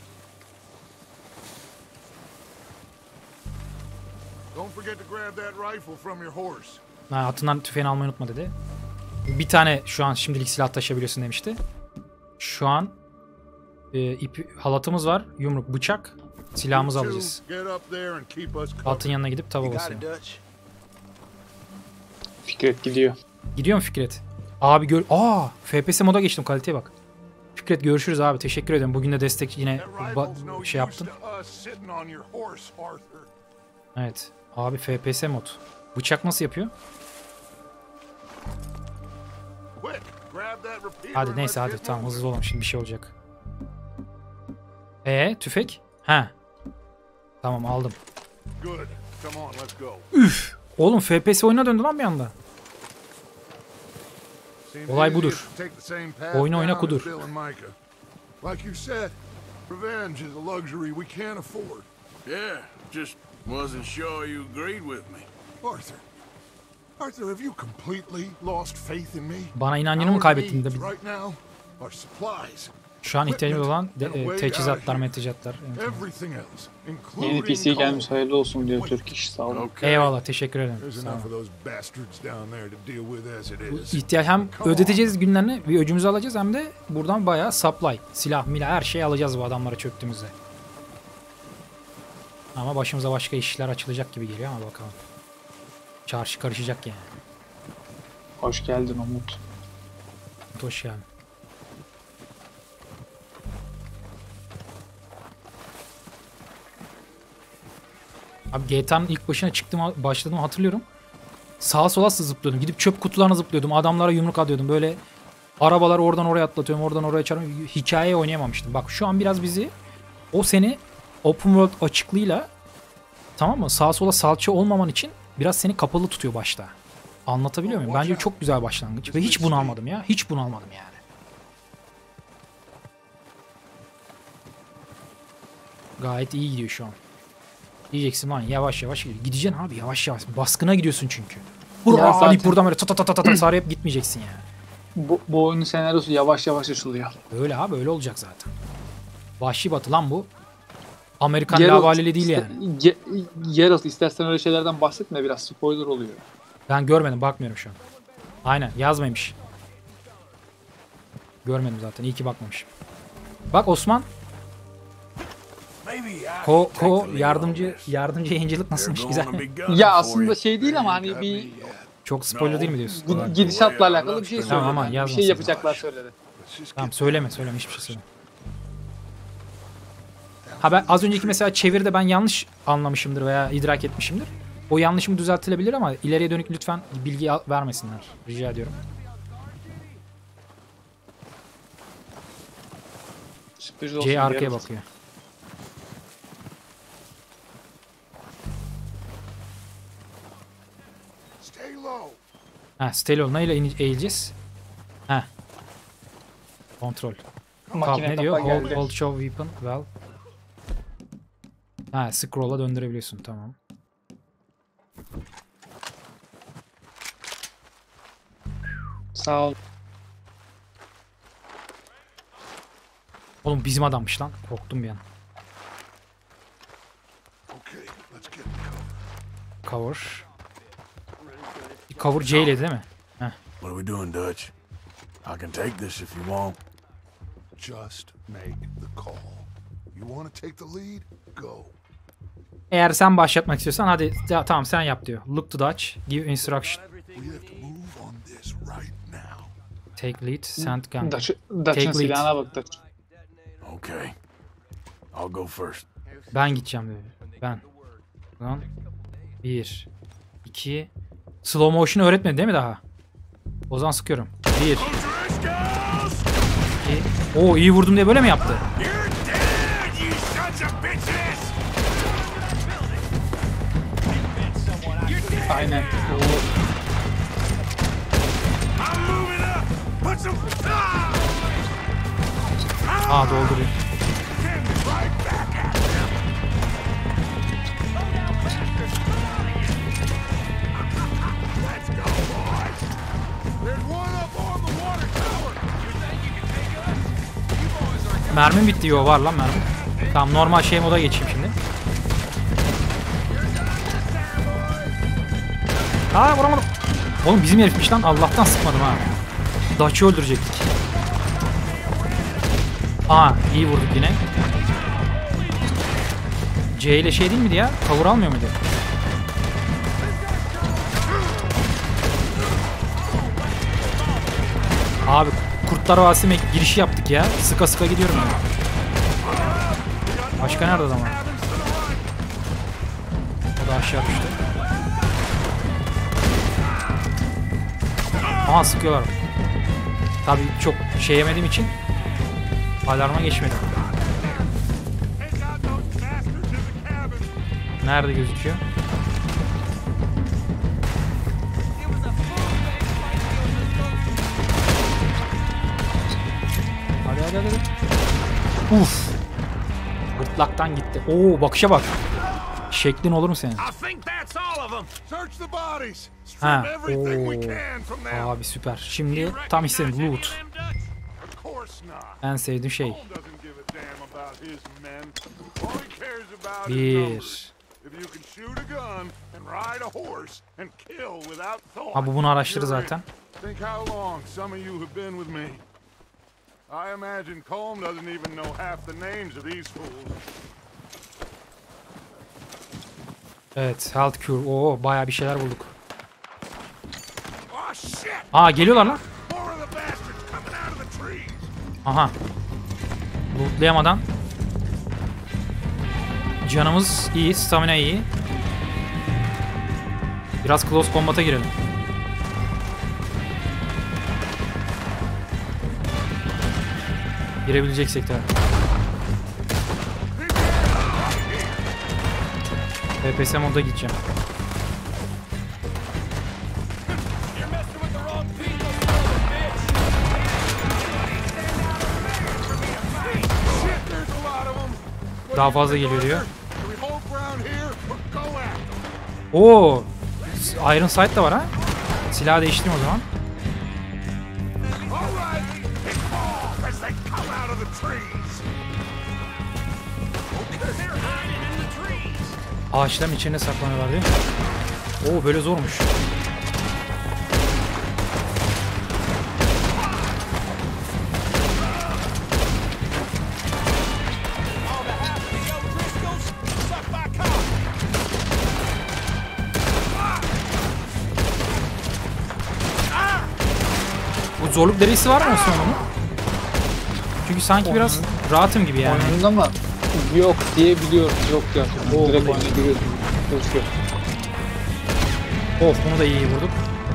Don't forget to grab that rifle from your horse. Ha, atından tüfeğini almayı unutma dedi. Bir tane şu an şimdilik silah taşıyabiliyorsun demişti. Şu an e, ip, halatımız var. Yumruk, bıçak. Silahımızı You two alacağız. get up there and keep us Atın covered. yanına gidip tava You got basıyor. it, Dutch? Fikret gidiyor. Gidiyor mu Fikret? Abi gör... Aa, F P S moda geçtim. Kaliteye bak. Fikret görüşürüz abi. Teşekkür ederim. Bugün de destek yine That rifle's no ba- şey yaptın. use to us sitting on your horse, Arthur. Evet. Abi F P S mod. Bıçak nasıl yapıyor? Quick, grab that repeater Hadi and neyse let's hadi get tamam moving. hızlı olalım şimdi bir şey olacak. Ee tüfek? Ha. Tamam aldım. Good. Come on, let's go. Üf. Oğlum F P S oyuna döndü lan bir anda. Seems Olay easy budur. to take the same path Oyna oyna down as kudur. Bill and Micah. Like you said, revenge is a luxury we can't afford. Yeah, just wasn't sure you agreed with me. Arthur. Arthur, have you completely lost faith in me? Bana inancını mı Our kaybettin de needs right now are supplies, şu an ihtiyacımız olan de, e, teçhizatlar, metecatlar. Evet. everything else, Yeni including P C gelmiş coal. hayırlı olsun diyor Türk iş sağ olun. Okay. Eyvallah teşekkür ederim. There's Sağ enough olun. of those bastards down there to deal with as it is. İhtiyaç hem ödeteceğiz günlerini bir öcümüzü alacağız hem de buradan bayağı supply, silah, milah her şeyi alacağız bu adamlara çöktüğümüzde. Ama başımıza başka işler açılacak gibi geliyor ama bakalım. Çarşı karışacak yani. Hoş geldin Umut. Hoş geldin. Abi G T A'nın ilk başına çıktım başladığımı hatırlıyorum. Sağa sola zıplıyordum. Gidip çöp kutularına zıplıyordum. Adamlara yumruk atıyordum. Böyle arabaları oradan oraya atlatıyorum. Oradan oraya çarpıyorum. Hikaye oynayamamıştım. Bak şu an biraz bizi o seni open world açıklığıyla tamam mı? Sağa sola salça olmaman için biraz seni kapalı tutuyor başta. Anlatabiliyor muyum? Bence çok güzel başlangıç. Ve hiç bunalmadım ya. Hiç bunalmadım yani. Gayet iyi gidiyor şu an. Diyeceksin lan yavaş yavaş gidiyor. Gideceksin abi yavaş yavaş. Baskına gidiyorsun çünkü. Hurra zaten- Ali buradan böyle ta ta ta ta ta sarıp gitmeyeceksin yani. Bu, bu oyunun senaryosu yavaş yavaş açılıyor. Öyle abi öyle olacak zaten. Vahşi batı lan bu. Amerikan Geralt, lavaleli değil iste- yani. Ge- Geralt istersen öyle şeylerden bahsetme biraz spoiler oluyor. Ben görmedim bakmıyorum şu an. Aynen yazmaymış. Görmedim zaten iyi ki bakmamışım. Bak Osman. Ko, ko yardımcı yardımcı yayıncılık nasılmış güzel. Ya aslında şey değil ama hani bir Çok spoiler değil mi diyorsun? gid- gidişatla alakalı bir şey söyledi. Tamam ama bir yazmasın. şey yapacaklar söyledi. Tamam söyleme söyleme hiçbir şey söyleme. Ha ben az önceki mesela çeviride ben yanlış anlamışımdır veya idrak etmişimdir. O yanlışım düzeltilebilir ama ileriye dönük lütfen bilgi al- vermesinler. Rica ediyorum. Sürpriz olsun. C arkaya Geralt. bakıyor. Stay low. Ha, stay low. Neyle in- eğileceğiz? Ha. Kontrol. Tab Makine ne diyor? kafa Hold, geldi. hold show weapon. Well. Ha, scroll'a döndürebiliyorsun. Tamam. Sağ ol. Oğlum bizim adammış lan. Korktum bir an. Okay, let's get in cover. Cover. Cover C ile değil mi? Heh. What are we doing, Dutch? I can take this if you want. Just make the call. You want to take the lead? Go. Eğer sen başlatmak istiyorsan hadi ya, tamam sen yap diyor. Look to Dutch. Give instruction. We have to move on this right now. Take lead. Send gun. Dutch, Dutch'ın Take lead. silahına bak Dutch. Okay. I'll go first. Ben gideceğim diyor. Ben. Lan. Bir. iki. Slow motion öğretmedi değil mi daha? O zaman sıkıyorum. Bir. iki. Oo iyi vurdum diye böyle mi yaptı? You're dead, you sons of bitches! Aynen. Oo. I'm moving up! Put some... Ah! Aa dolduruyor. Right back at them! Let's go, boys! There's one up on the water tower. Mermim bitti. Yo var lan mermi. Tamam normal şey moda geçeyim şimdi. Aa vuramadım. Oğlum bizim herifmiş lan. Allah'tan sıkmadım ha. Dutch'ı öldürecektik. Aa iyi vurduk yine. C ile şey değil miydi ya? Cover almıyor muydu? Abi Kurtlar Vadisi'ne girişi yaptık ya. Sıka sıka gidiyorum ya. Başka nerede adam var? O da aşağı düştü. Aha sıkıyorlar. Tabii çok şey yemediğim için alarma geçmedim. Nerede gözüküyor? Hadi hadi hadi. Uf. Gırtlaktan gitti. Oo bakışa bak. Şeklin olur mu senin? I think that's all of them! Search the bodies. Strip Ha. everything we Oo. can from them. Abi süper. Şimdi tam istediğim loot. Of course not. En sevdiğim şey. Cole doesn't give a damn about his men. All he cares about is Bir. numbers. If you can shoot a gun and ride a horse and kill without thought. Abi bunu araştırır you're in. zaten. Think how long some of you have been with me. I imagine Colm doesn't even know half the names of these fools. Evet, health cure. Oo, bayağı bir şeyler bulduk. Oh shit! Aa, geliyorlar lan. More of the bastards coming out of the trees. Aha. Lootlayamadan. Canımız iyi, stamina iyi. Biraz close combat'a girelim. Girebileceksek tabii. F P S modda gideceğim. Daha fazla geliyor diyor. Oo, Iron Sight da var ha. Silahı değiştireyim o zaman. Ağaçların içine saklanıyorlar diyor. Oo, böyle zormuş. Bu zorluk derecesi var mı Osman onun? Çünkü sanki biraz rahatım gibi yani. Oyununda ama yok diye biliyorum. Yok ya. Oo, Direkt vallahi. oyuna giriyorsun. Gözüküyor. Of, bunu da iyi vurduk.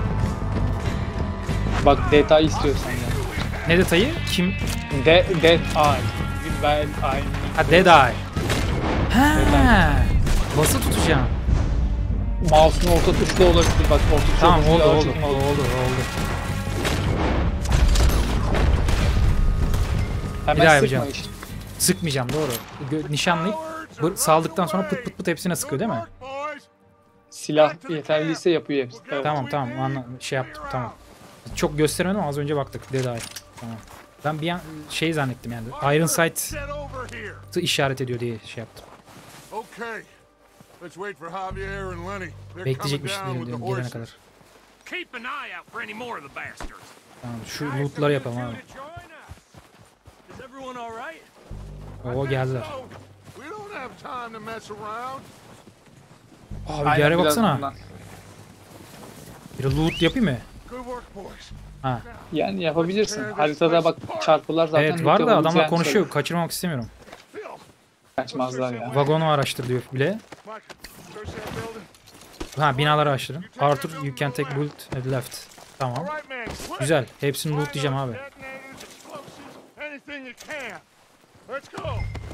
Bak detay istiyorsan ya. Ne detayı? Kim? De Dead Eye. Ben I Ha, Dead Eye. Ha, basılı tutacağım. Mouse'un orta tuşlu olabilir bak. Orta tuşlu Tamam oldu olabilir, oldu, çekim oldu olur. oldu. Hemen Bir daha sıkma yapacağım. işte. Sıkmayacağım doğru. Gö- nişanlayıp bır- saldıktan sonra pıt pıt pıt hepsine sıkıyor değil mi? Silah yeterliyse yapıyor hepsi. Evet. Tamam tamam anla şey yaptım tamam. Çok göstermedim ama az önce baktık. Dead Eye. Tamam. Ben bir an şey zannettim yani. Iron Sight'ı işaret ediyor diye şey yaptım. Okay. Let's wait for Javier and Lenny. They're Bekleyecekmiş coming down diyorum with the gelene horses. kadar. Keep an eye out for any more of the bastards. Tamam şu loot'ları yapalım abi. Is everyone all right? Oo geldiler. So, we don't have time to mess around. Abi Aynen, yere biraz baksana. bundan. Bir de loot yapayım mı? Good work, boys. Ha. Yani yapabilirsin. Haritada bak çarpılar zaten. Evet var da adamla yapabileceğin konuşuyor. şeyler. Kaçırmamak istemiyorum. Kaçmazlar ya. Vagonu araştır diyor bile. Mike, search that building. Ha binaları araştırın. Arthur you can take bullet at left. Tamam. All right, man. Slick. Güzel. Hepsini loot diyeceğim abi. Detonators, explosives, anything you can. Let's go.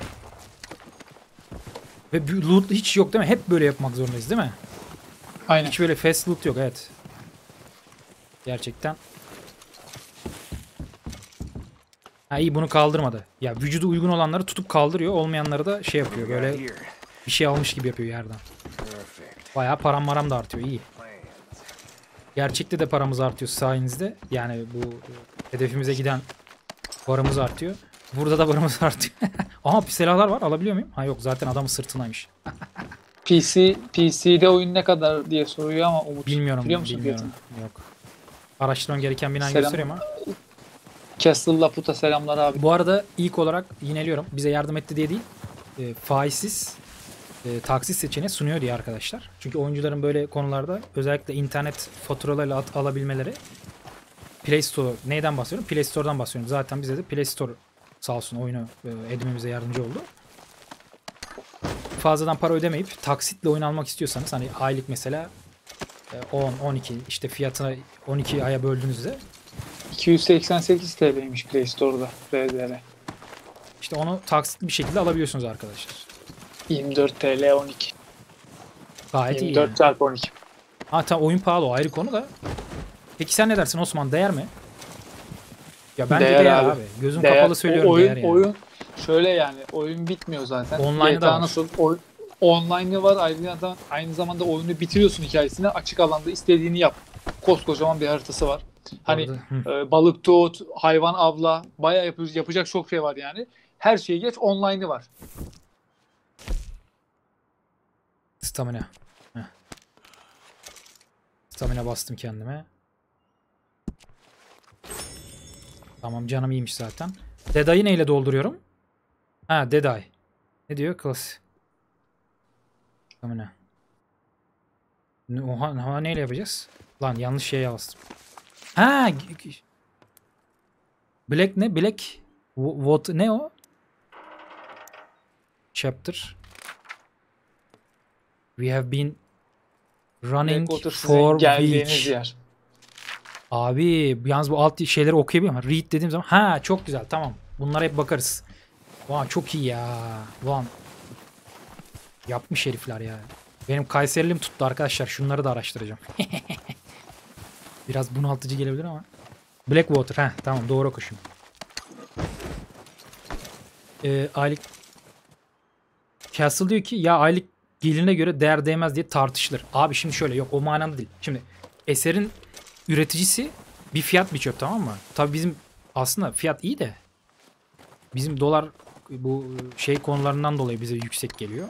Ve bu loot hiç yok değil mi? Hep böyle yapmak zorundayız değil mi? Aynen. Hiç böyle fast loot yok evet. Gerçekten. Ha iyi bunu kaldırmadı. Ya vücudu uygun olanları tutup kaldırıyor. Olmayanları da şey yapıyor. Böyle bir şey almış gibi yapıyor yerden. Bayağı param maram da artıyor. İyi. Gerçekte de paramız artıyor sayenizde. Yani bu hedefimize giden paramız artıyor. Burada da paramız artıyor. Aha silahlar var. Alabiliyor muyum? Ha yok zaten adamın sırtındaymış. P C P C'de oyun ne kadar diye soruyor ama Umut. Bilmiyorum. Biliyor musun Bilmiyorum. Yok. Araştırmam gereken binayı Selam. gösteriyor ama. Castle Laputa selamlar abi. Bu arada ilk olarak yineliyorum. Bize yardım etti diye değil. E, faizsiz e, taksit seçeneği sunuyor diye arkadaşlar. Çünkü oyuncuların böyle konularda özellikle internet faturalarıyla at- alabilmeleri Play Store neyden bahsediyorum? Play Store'dan bahsediyorum. Zaten bize de Play Store sağ olsun oyunu e, edinmemize yardımcı oldu. Fazladan para ödemeyip taksitle oyun almak istiyorsanız hani aylık mesela on on iki işte fiyatını on iki aya böldüğünüzde iki yüz seksen sekiz T L'ymiş Play Store'da R D R. işte onu taksitli bir şekilde alabiliyorsunuz arkadaşlar. yirmi dört T L on iki. Gayet iyi. yirmi dört Yani. çarpı on iki. Ha tamam oyun pahalı o ayrı konu da. Peki sen ne dersin Osman değer mi? Ya bence değer, Değer abi. abi. Gözüm Değer. kapalı söylüyorum O oyun, değer yani. oyun şöyle yani oyun bitmiyor zaten. Online'ı G T A da var. nasıl oy- online'ı var aynı zamanda, aynı zamanda oyunu bitiriyorsun hikayesini açık alanda istediğini yap. Koskocaman bir haritası var. Hani Orada- e, balık tut, hayvan avla, bayağı yapı- yapacak çok şey var yani. Her şeyi geç online'ı var. Stamina. Heh. Stamina bastım kendime. Tamam canım iyiymiş zaten. Dead'ı neyle dolduruyorum? Ha Dead Eye. Ne diyor? Klas. Stamina. Ne- Oha, oha neyle yapacağız? Lan yanlış şeye bastım. Ha. g- g- Black ne? Black. Wh- What ne o? Chapter. We have been running Blackwater sizin for geldiğiniz week. yer. Abi yalnız bu alt şeyleri okuyabiliyor muyum? Read dediğim zaman ha çok güzel tamam. Bunlara hep bakarız. Vay çok iyi ya. Lan. Yapmış herifler ya. Benim Kayserilim tuttu arkadaşlar. Şunları da araştıracağım. Biraz bunaltıcı gelebilir ama. Blackwater ha tamam doğru okuşum. Ee, aylık Castle diyor ki ya aylık gelirine göre değer değmez diye tartışılır. Abi şimdi şöyle yok o manada değil. Şimdi eserin üreticisi bir fiyat biçiyor tamam mı? Tabii bizim aslında fiyat iyi de bizim dolar bu şey konularından dolayı bize yüksek geliyor.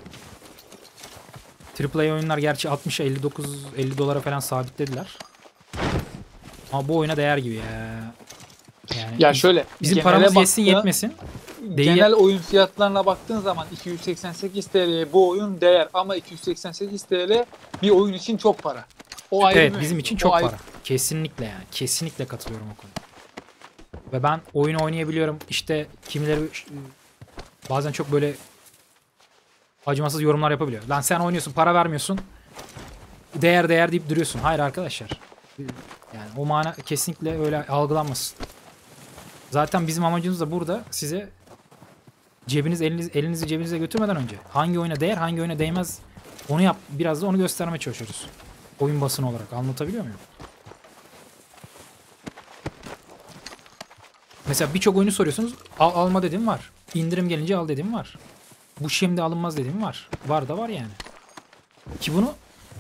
Triple A oyunlar gerçi altmışa elli dokuz elli dolara falan sabitlediler. Ama bu oyuna değer gibi ya. Yani Ya şöyle bizim genele paramız baktığın- yetsin yetmesin. Değil. Genel oyun fiyatlarına baktığın zaman iki yüz seksen sekiz T L'ye bu oyun değer ama iki yüz seksen sekiz T L bir oyun için çok para. O ayrı Evet bir bizim mevzu. için O çok ayrı- para. Kesinlikle yani. Kesinlikle katılıyorum o konuda. Ve ben oyunu oynayabiliyorum. İşte kimileri bazen çok böyle acımasız yorumlar yapabiliyor. Lan sen oynuyorsun para vermiyorsun. Değer değer deyip duruyorsun. Hayır arkadaşlar. Yani o mana kesinlikle öyle algılanmasın. Zaten bizim amacımız da burada size cebiniz eliniz elinizi cebinize götürmeden önce hangi oyuna değer hangi oyuna değmez Onu yap, biraz da onu göstermeye çalışıyoruz. Oyun basını olarak. Anlatabiliyor muyum? Mesela birçok oyunu soruyorsunuz. Al, alma dediğim var. İndirim gelince al dediğim var. Bu şimdi alınmaz dediğim var. Var da var yani. Ki bunu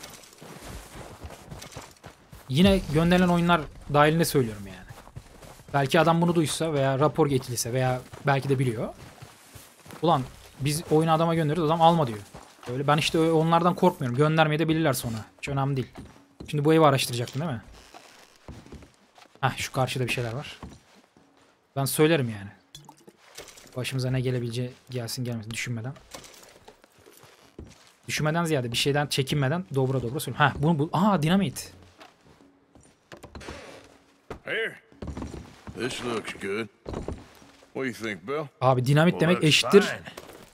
yine gönderilen oyunlar dahilinde söylüyorum yani. Belki adam bunu duysa veya rapor getirirse veya belki de biliyor. Ulan biz oyunu adama gönderiyoruz, adam alma diyor. Öyle ben işte onlardan korkmuyorum. Göndermeye de bilirler sonra. Hiç önemli değil. Şimdi bu evi araştıracaktın değil mi? Heh, şu karşıda bir şeyler var. Ben söylerim yani. Başımıza ne gelebileceği gelsin gelmesin düşünmeden. Düşünmeden ziyade bir şeyden çekinmeden dobra dobra söylüyorum. Heh bunu bu. Aa dinamit. Here. This looks good. What do you think, Bill? Abi dinamit Well, demek that's eşittir. fine.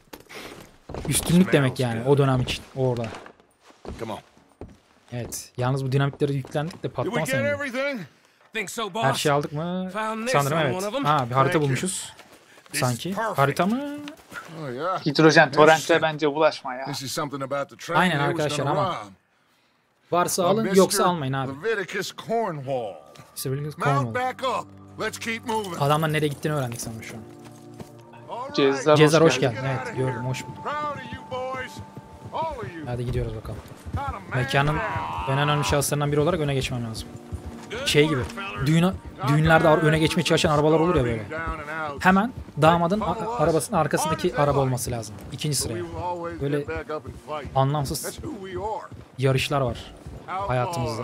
Üstünlük demek yani o dönem için orada. Come on. Evet. Yalnız bu dinamitleri yüklendik de Did we patlamaz get sanırım. everything? Think so, boss? Her şeyi aldık mı? Found this Sanırım on evet. one of them. Ha bir harita Thank you. bulmuşuz. This Sanki. is perfect. Harita mı? Oh, yeah. Hidrojen torrentle bence bulaşma ya. This is something about the train Aynen they was arkadaşlar gonna ama rob. varsa A alın Mister yoksa almayın abi. Leviticus Cornwall. Civilians Mount Cornwall. back up. Let's keep moving. Adamlar nereye gittiğini öğrendik sanırım şu an. All right. Cezar, Cezar hoş hoş geldin. geldin. Evet gördüm hoş bulduk. Proud of you boys. All of you. Hadi gidiyoruz bakalım. Not a man Mekanın down. en önemli şahıslarından biri olarak öne geçmem lazım. Şey gibi. Düğün, düğünlerde ar- öne geçmeye çalışan arabalar olur ya böyle. Hemen damadın a- arabasının arkasındaki araba olması lazım. İkinci sıraya. Böyle anlamsız yarışlar var hayatımızda.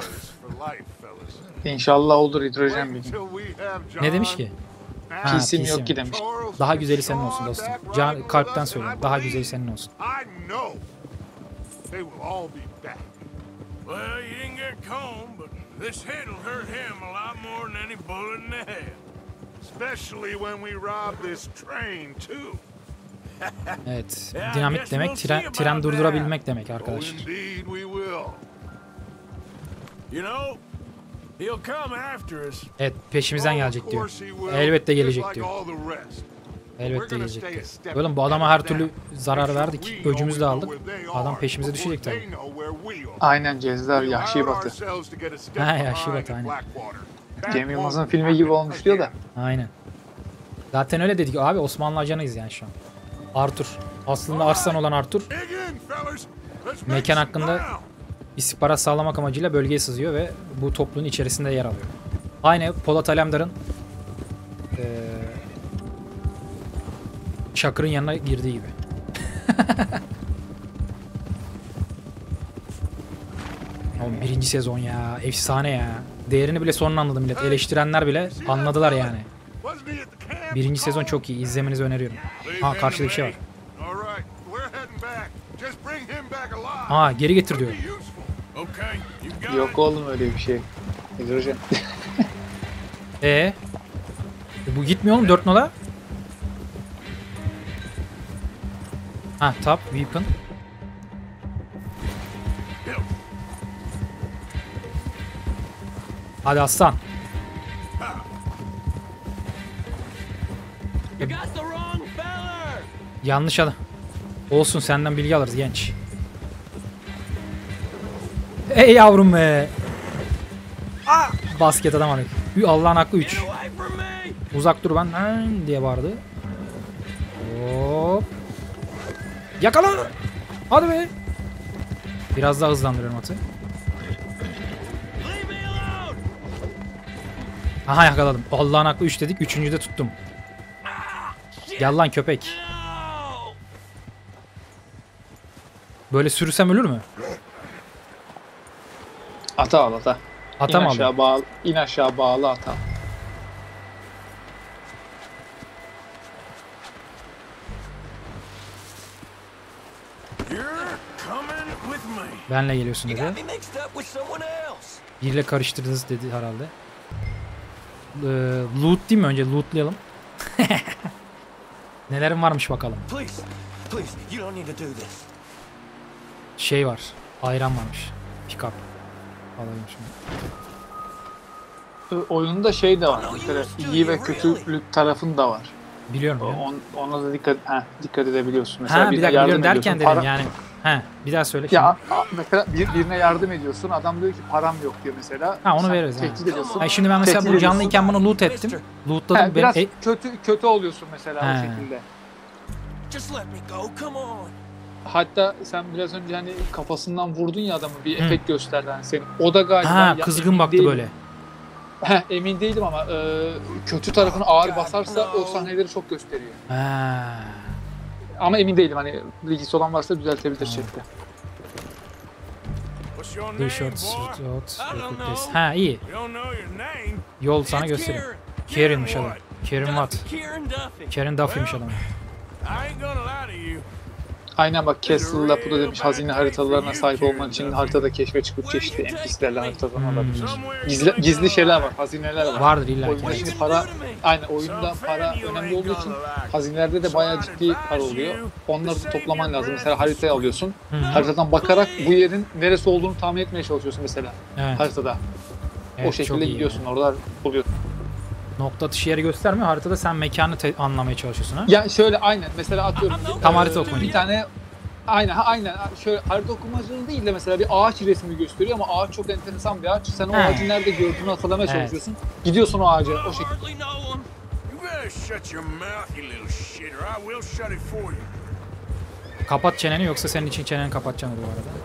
İnşallah olur hidrojen bir gün. Ne demiş ki? Ha, P C'm P C yok mi? ki demiş. Daha güzeli senin olsun dostum. Can, kalpten söylüyorum. Daha güzeli senin olsun. I know they will all be back. Well, you didn't get Combe, but this hit'll hurt him a lot more than any bullet in the head. Especially when we rob this train too. Evet. Dinamit demek tren, tren durdurabilmek demek arkadaşlar. Oh, indeed we will. You know, he'll come after us. Evet peşimizden Oh, gelecek of diyor. course he will, Elbette just gelecek like diyor. all the rest. Elbette gelecek diyor. Oğlum bu adama her türlü zarar verdik. Öcümüzü de aldık. Adam peşimize düşecek tabii. Aynen Cezar Yahşi Batı. Ha, Yahşi Batı, aynen. Cem Yılmaz'ın filmi gibi olmuş diyor da. Aynen. Zaten öyle dedik abi, Osmanlı ajanıyız yani şu an. Arthur. Aslında Arslan olan Arthur mekan hakkında istihbarat sağlamak amacıyla bölgeye sızıyor ve bu topluluğun içerisinde yer alıyor. Aynı Polat Alemdar'ın ee, Çakır'ın yanına girdiği gibi. Oğlum birinci sezon ya. Efsane ya. Değerini bile sonra anladı millet. Eleştirenler bile anladılar yani. Birinci sezon çok iyi. İzlemenizi öneriyorum. Ha karşıda bir şey var. Aa geri getir diyor. Yok oğlum öyle bir şey. Hidrojen. Ee, bu gitmiyor oğlum dört nola. Ha top weapon. Hadi aslan. Yanlış adam. Olsun senden bilgi alırız genç. Ey yavrum be. Ah! Basket adam arıyor. Allah'ın hakkı üç. Uzak dur ben Lan diye bağırdı. Hop. Yakala. Hadi be. Biraz daha hızlandırıyorum atı. Aha yakaladım. Allah'ın hakkı üç dedik. Üçüncüyü de tuttum. Gel lan köpek. Böyle sürüsem ölür mü? Ata al ata. Ata İn mı aşağı alayım? bağlı, in aşağı bağlı ata. You're coming with me. Benle geliyorsun dedi. Biriyle karıştırdınız dedi herhalde. Ee, loot değil mi? Önce lootlayalım. Nelerim varmış bakalım. Şey var. Ayran varmış. Pick up. Alayım şimdi. Oyunda şey de var. Bir kere iyi ve kötülük tarafın da var. Biliyorum ya. On, ona da dikkat, heh, dikkat edebiliyorsun. Mesela Ha bir birine dakika yardım biliyorum derken ediyorsun, dedim para- yani He, bir daha söyle şimdi. Ya a- mesela bir, birine yardım ediyorsun. Adam diyor ki param yok diyor mesela. Ha, onu Sen veririz, Tehdit ha. ediyorsun. Ha, şimdi ben mesela Tehdit bu ediyorsun. canlıyken bunu loot ettim. Lootladım. He, benim- biraz e- kötü kötü oluyorsun mesela He. o şekilde. Just let me go, come on. Hatta sen biraz önce hani kafasından vurdun ya adamı, bir Hı. efekt gösterdi hani senin. O da galiba ha, ya, kızgın emin baktı değilim. böyle. Heh, emin değilim ama e, kötü tarafını ağır basarsa o sahneleri çok gösteriyor. Ha. Ama emin değilim, hani bilgisi olan varsa düzeltebilir chatte. What's your Blue name, shorts, boy? shorts, I don't recruit this. know. Ha, iyi. You don't know your name? Yol sana It's göstereyim. Kieran. Kieran'mış adam. Kieran Watt. Kieran Duffy. Kieran Duffy'miş adam. I ain't gonna lie to you. Aynen bak, Castle'da bu da demiş, hazine haritalarına sahip olman için haritada keşfe çıkıp çeşitli N P C'lerle haritadan Hmm. alabilir. Gizli, gizli şeyler var, hazineler var. Vardır illa ki. Oyunda şimdi para, aynen oyunda para önemli olduğu için hazinelerde de bayağı ciddi para oluyor. Onları da toplaman lazım. Mesela haritayı alıyorsun. Hı. Haritadan bakarak bu yerin neresi olduğunu tahmin etmeye çalışıyorsun mesela Evet. haritada. Evet, O çok şekilde iyi gidiyorsun, yani. oralar oluyor. Nokta atışı yeri göstermiyor. Haritada sen mekanı te- anlamaya çalışıyorsun ha. Ya şöyle aynen mesela atıyorum. Tam e, harita okuma Bir gibi. tane aynen ha, aynen şöyle harita okumacılığı değil de mesela bir ağaç resmi gösteriyor ama ağaç çok enteresan bir ağaç. Sen o He. ağacı nerede gördüğünü hatırlamaya Evet. çalışıyorsun. Gidiyorsun o ağaca I o şekilde. hardly know him. You better shut your mouth, you little shitter. I will shut it for you. Kapat çeneni, yoksa senin için çeneni kapatacağım bu arada.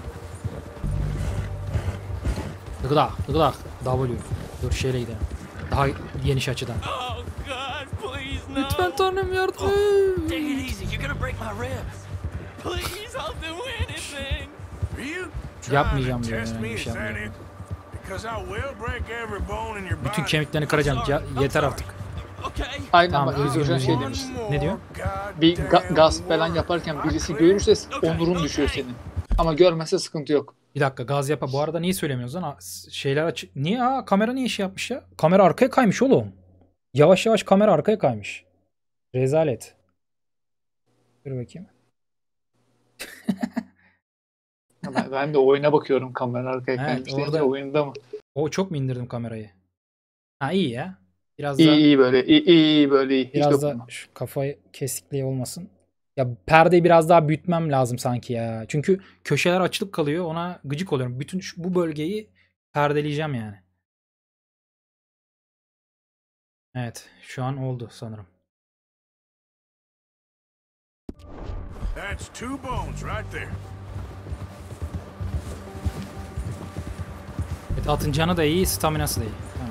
Dıgıdak, dıgıdak. W. Dur şeyle gidelim. Daha geniş açıdan. Oh God, please no. Lütfen Tanrım yardım. Take it easy. You're gonna break my ribs. Please, I'll do anything. Are you Yapmayacağım trying to diyor test yani, me, bir is şey that yapmayacağım. it? Because I will break every bone in your Bütün body. kemiklerini kıracağım. Ya, yeter artık. Okay. Aynen Tamam, bak, özgür Özcan müziği. şey demiş. Ne diyor? Bir ga- gasp falan yaparken birisi görürse onurun düşüyor senin. Ama görmezse sıkıntı yok. Bir dakika, gaz yapa. Bu arada niye söylemiyoruz lan? Aa, Şeyler açık. Niye? Aa, kamera niye şey yapmış ya? Kamera arkaya kaymış oğlum. Yavaş yavaş kamera arkaya kaymış. Rezalet. Dur bakayım. Ben, ben de oyuna bakıyorum, kamera arkaya Evet, kaymış deyince orada- oyunda mı? O çok mu indirdim kamerayı? Ha, iyi ya. Biraz İyi da iyi böyle iyi iyi, iyi böyle iyi. Hiç biraz da dokunma. şu kafayı kesikliği olmasın. Ya perdeyi biraz daha büyütmem lazım sanki ya. Çünkü köşeler açılıp kalıyor. Ona gıcık oluyorum. Bütün şu, bu bölgeyi perdeleyeceğim yani. Evet, şu an oldu sanırım. That's two bones right there. Evet, atın canı da iyi, staminası da iyi. Tamam.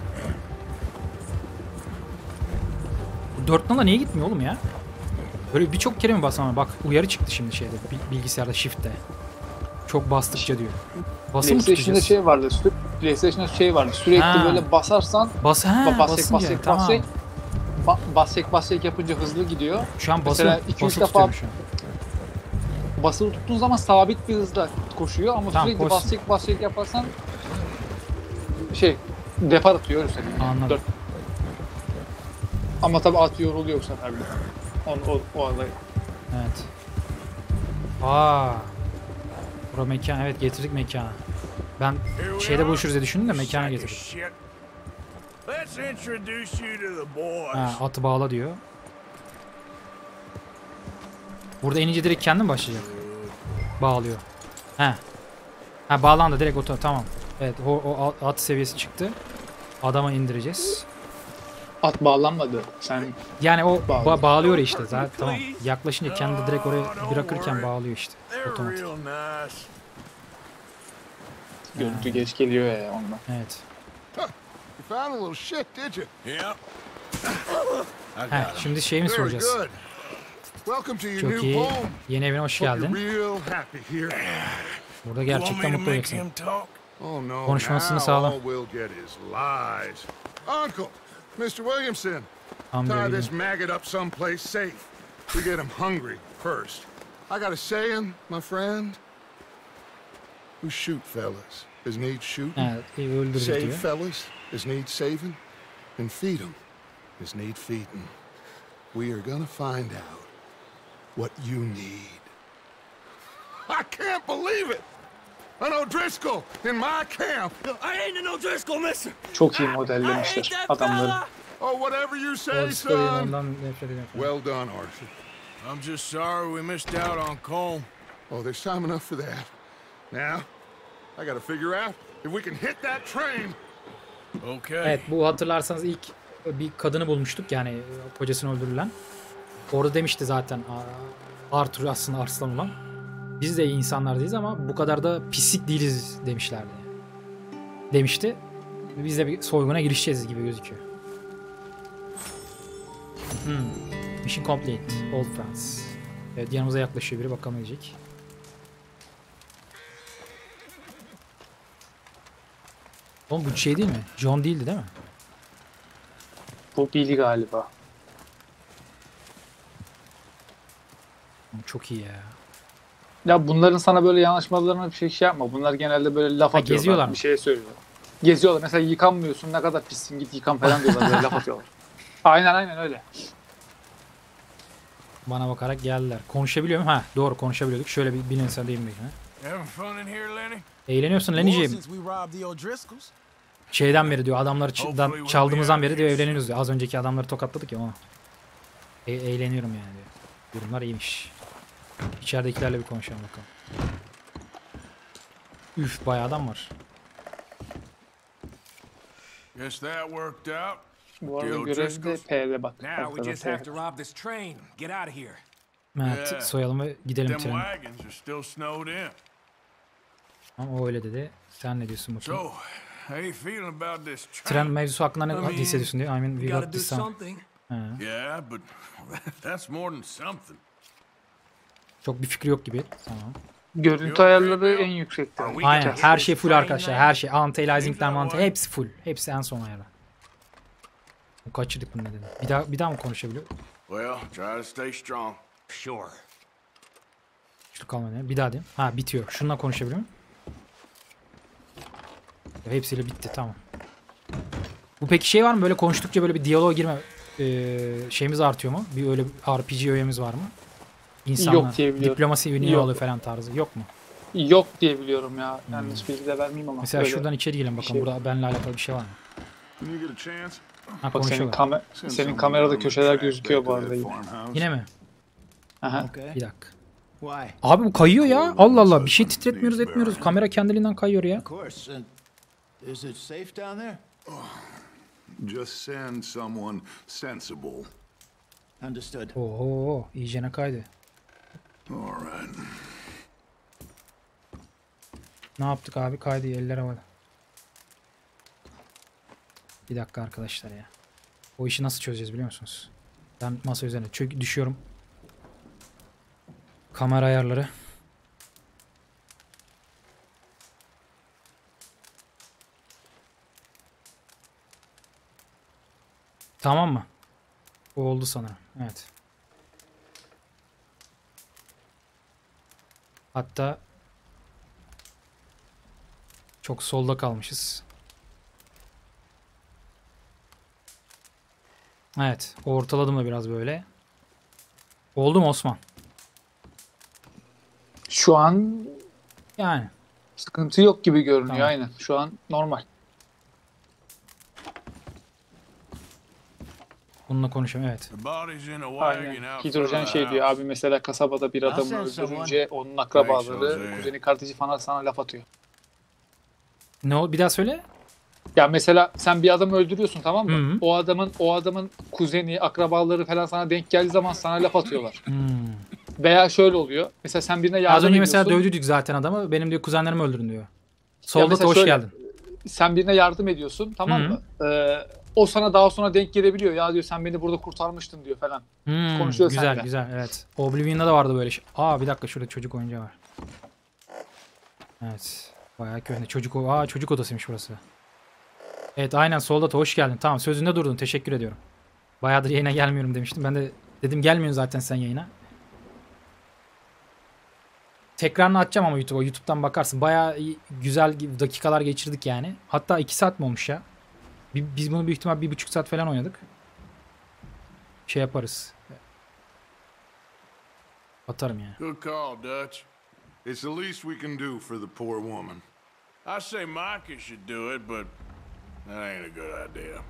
Bu dört nala niye gitmiyor oğlum ya? Böyle birçok kere mi basmam? Bak uyarı çıktı şimdi şeyde, bil- bilgisayarda shift'te. Çok bastıkça diyor. Basın mı PlayStation'da tutacağız? şey vardı. Sü- PlayStation'da şey vardı. Sürekli Ha. böyle basarsan Bas, ha, ba- basek basınca, basek tamam. basek ba- basek basek yapınca hızlı gidiyor. Şu an basılı, Mesela iki üç basılı defa- tutuyorum şu an. Basılı tuttuğun zaman sabit bir hızla koşuyor ama Tamam, sürekli koşsun. basek basek yaparsan şey depar atıyor üstelik. Anladım. Dört. Ama tabii at yoruluyor bu sefer de. O, o, o olay. Evet. Aa. Bura mekan, evet getirdik mekana. Ben Here we şeyde are. buluşuruz diye düşündüm de mekana Sack of getirdik. shit. Let's introduce you to the boys. Ha, atı bağla diyor. Burada inince direkt kendin başlayacak. Bağlıyor. He. Ha, bağlandı direkt oto, tamam. Evet, o, o at seviyesi çıktı. Adama indireceğiz. At bağlanmadı. Sen Yani o Bağlı. ba- bağlıyor işte zaten, tamam. Yaklaşınca kendi direkt oraya bırakırken bağlıyor işte. They're Otomatik. real nice. görüntü geç geliyor ya ondan. Evet. You found a little shit, did you? Yep. He, şimdi şey mi Very soracağız? good. Welcome to your Çok new iyi. home. Yeni evine hoş Hope you're geldin. real happy here. Burada You want gerçekten me to mutlu make olacaksın. him talk? Oh no, Konuşmasını now sağla. all we'll get is lies. Uncle, Mister Williamson, Tam tie böyle this maggot up someplace safe. We get him hungry first. I got a saying, my friend. Who shoot fellas as need shooting, Evet, iyi, öldürdük save diyor. fellas as need saving, and feed them as need feeding. We are gonna find out what you need. I can't believe it! An O'Driscoll in my camp! I ain't an O'Driscoll, mister. Çok iyi I modellemişler hate that adamları. fella. Oh, whatever you say, Orası da son! ondan nefret ediyorum. Well done, Arthur. I'm just sorry we missed out on Cole. Oh, there's time enough for that. Now, I gotta figure out if we can hit that train. Okay. Evet, bu hatırlarsanız ilk bir kadını bulmuştuk yani kocasını öldürülen. Orada demişti zaten Arthur aslında arslan olan. Biz de iyi insanlar değiliz ama bu kadar da pislik değiliz demişlerdi. Demişti. Biz de bir soyguna girişeceğiz gibi gözüküyor. Hmm. Mission complete. Old friends. Evet, yanımıza yaklaşıyor biri, bakalım diyecek. Oğlum bu şey değil mi? John değildi değil mi? Bu Billy galiba. Çok iyi ya. Ya bunların sana böyle yanaşmalarına bir şey, şey yapma. Bunlar genelde böyle laf Ha, atıyorlar. geziyorlar mı? Bir şey söylüyorlar. Geziyorlar. Mesela yıkanmıyorsun, ne kadar pissin, git yıkan falan diyorlar, böyle laf atıyorlar. Aynen aynen öyle. Bana bakarak geldiler. Konuşabiliyor muyum? Ha, doğru, konuşabiliyorduk. Şöyle bir bilimsel deyim mi? Having fun in here, Lenny? Eğleniyorsun More Lenny'ciğim. since we robbed the O'Driscolls. Şeyden beri diyor, adamları ç- çaldığımızdan beri diyor evleniyoruz diyor. Az önceki adamları tokatladık ya ona. E- eğleniyorum yani diyor. Durumlar iyiymiş. İçeridekilerle bir konuşalım bakalım. Üf, bayağı adam var. Guess that worked out. Bu arada The görevde O'Driscolls? P'de bak. Now we just have to rob this train. Get out of here. Evet, Yeah. soyalım ve gidelim Them trene. wagons are still snowed in. Ama o öyle dedi. Sen ne diyorsun bakalım? So, how you feeling about this Tren train? mevzusu hakkında ne hissediyorsun diyor. I mean, we got this some. Ha. Yeah, but that's more than something. Çok bir fikri yok gibi. Tamam. Görüntü ayarları en yüksekte. Aynen, her şey full arkadaşlar. Her şey. Anti-aliasing'den mantığı hepsi full. Hepsi en son ayarı. Kaçırdık bunu, ne dedim. Bir daha bir daha mı konuşabiliyor? Well, try to stay strong. Sure. Şu kalmadı. Bir daha diyeyim. Ha, bitiyor. Şununla konuşabiliyor muyum? Hepsiyle bitti, tamam. Bu peki şey var mı, böyle konuştukça böyle bir diyaloğa girme e, şeyimiz artıyor mu? Bir öyle R P G öğemiz var mı? İnsanlar Yok diye biliyorum. diplomasi ünlü Yok. oluyor falan tarzı. Yok mu? Yok diye biliyorum ya. Yanlış bilgi de vermeyeyim ama. Mesela öyle. şuradan içeri girelim bakalım. şey. Burada benimle alakalı bir şey var mı? When you get a chance, Ha, Bak senin, konuşuyorlar. kamer senin kamerada köşeler gözüküyor bu arada. Yine. Yine mi? Aha. Okay. Bir dakika. Why? Abi bu kayıyor ya. Allah Allah. Bir şey titretmiyoruz etmiyoruz. Kamera kendiliğinden kayıyor ya. Of course. And is it safe down there? Just send someone sensible. Understood. Oho, iyicene kaydı. All right. Ne yaptık abi? Kaydı, eller havada. Bir dakika arkadaşlar ya. O işi nasıl çözeceğiz biliyor musunuz? Ben masa üzerine çök düşüyorum. Kamera ayarları. Tamam mı? O oldu sanırım. Evet. Hatta çok solda kalmışız. Evet. Ortaladım da biraz böyle. Oldu mu Osman? Şu an Yani. sıkıntı yok gibi görünüyor, Tamam. aynen. Şu an normal. Bununla konuşalım. Evet. The body's in a wagon Aynen. out Hidrojen front of the şey diyor house. abi, mesela kasabada bir adamı Nasıl öldürünce onun Thanks, akrabaları, Jose. kuzeni, kardeşi falan sana laf atıyor. Ne oldu? Bir daha söyle. Ya mesela sen bir adamı öldürüyorsun, tamam mı? Hı hı. O adamın o adamın kuzeni, akrabaları falan sana denk geldiği zaman sana laf atıyorlar. Hmm. Veya şöyle oluyor. Mesela sen birine yardım Az önce ediyorsun. mesela dövdüdük zaten adamı. Benim diyor kuzenlerimi öldürün diyor. Solda da mesela hoş şöyle, geldin. Sen birine yardım ediyorsun, tamam Hı hı. mı? Ee, o sana daha sonra denk gelebiliyor. Ya diyor, sen beni burada kurtarmıştın diyor falan. Hmm, konuşuyor güzel seninle. güzel evet. Oblivion'da da vardı böyle şey. Aa bir dakika, şurada çocuk oyuncağı var. Evet. Bayağı köhne. Çocuk, aa, çocuk odasıymış burası. Evet aynen, solda da hoş geldin. Tamam, sözünde durdun. Teşekkür ediyorum. Bayağıdır yayına gelmiyorum demiştim. Ben de dedim gelmiyorsun zaten sen yayına. Tekrarını atacağım ama YouTube'a. YouTube'dan bakarsın. Bayağı iyi- güzel dakikalar geçirdik yani. Hatta iki saat mi olmuş ya? Bi- Biz bunu büyük ihtimal bir buçuk saat falan oynadık. Şey yaparız. Atarım yani. Good call, Dutch. It's the least we can do for the poor woman. I say Micah should do it, but that ain't a good idea.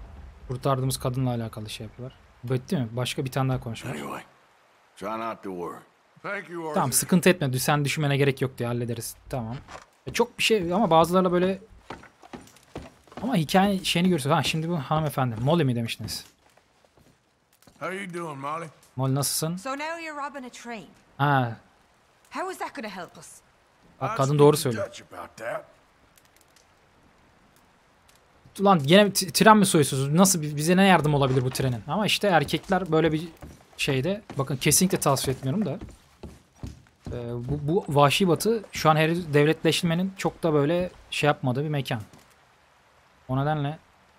Kurtardığımız kadınla alakalı şey yapıyorlar. Bitti mi? Başka bir tane daha konuşalım. Anyway, try not to worry. Thank you, Arthur. Tamam, sıkıntı etme. Sen düşünmene gerek yok diye hallederiz. Tamam. E, çok bir şey ama bazılarla böyle ama hikaye şeyini görüyoruz. Ha şimdi bu hanımefendi. Molly mi demiştiniz? How you doing, Molly? Molly nasılsın? So now you're robbing a train. Ha, How is that going to help us? bak I'll kadın speak doğru to söylüyor. Dutch about that. Ulan gene t- tren mi soyuyorsunuz? Nasıl bi- bize ne yardım olabilir bu trenin? Ama işte erkekler böyle bir şeyde bakın kesinlikle tavsiye etmiyorum da. Ee, bu, bu vahşi batı şu an henüz devletleşmenin çok da böyle şey yapmadığı bir mekan. O nedenle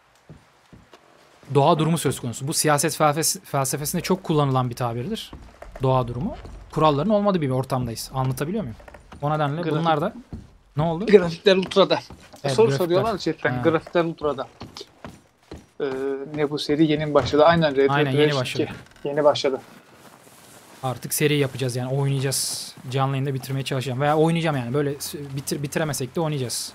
doğa durumu söz konusu. Bu siyaset felsefesi, felsefesinde çok kullanılan bir tabirdir. Doğa durumu. Kuralların olmadığı bir ortamdayız. Anlatabiliyor muyum? O nedenle Grafik- bunlar da ne oldu? Grafikler Ultra'da. Evet, Soru grafikler. soruyorlar chatten. Ha. Grafikler Ultra'da. Ee, ne bu seri yeni mi başladı? Aynen. Red Aynen, Dead yeni Redemption başladı. iki. Yeni başladı. Artık seri yapacağız yani oynayacağız. Canlı yayında bitirmeye çalışacağım. Veya oynayacağım yani böyle bitir, bitiremesek de oynayacağız.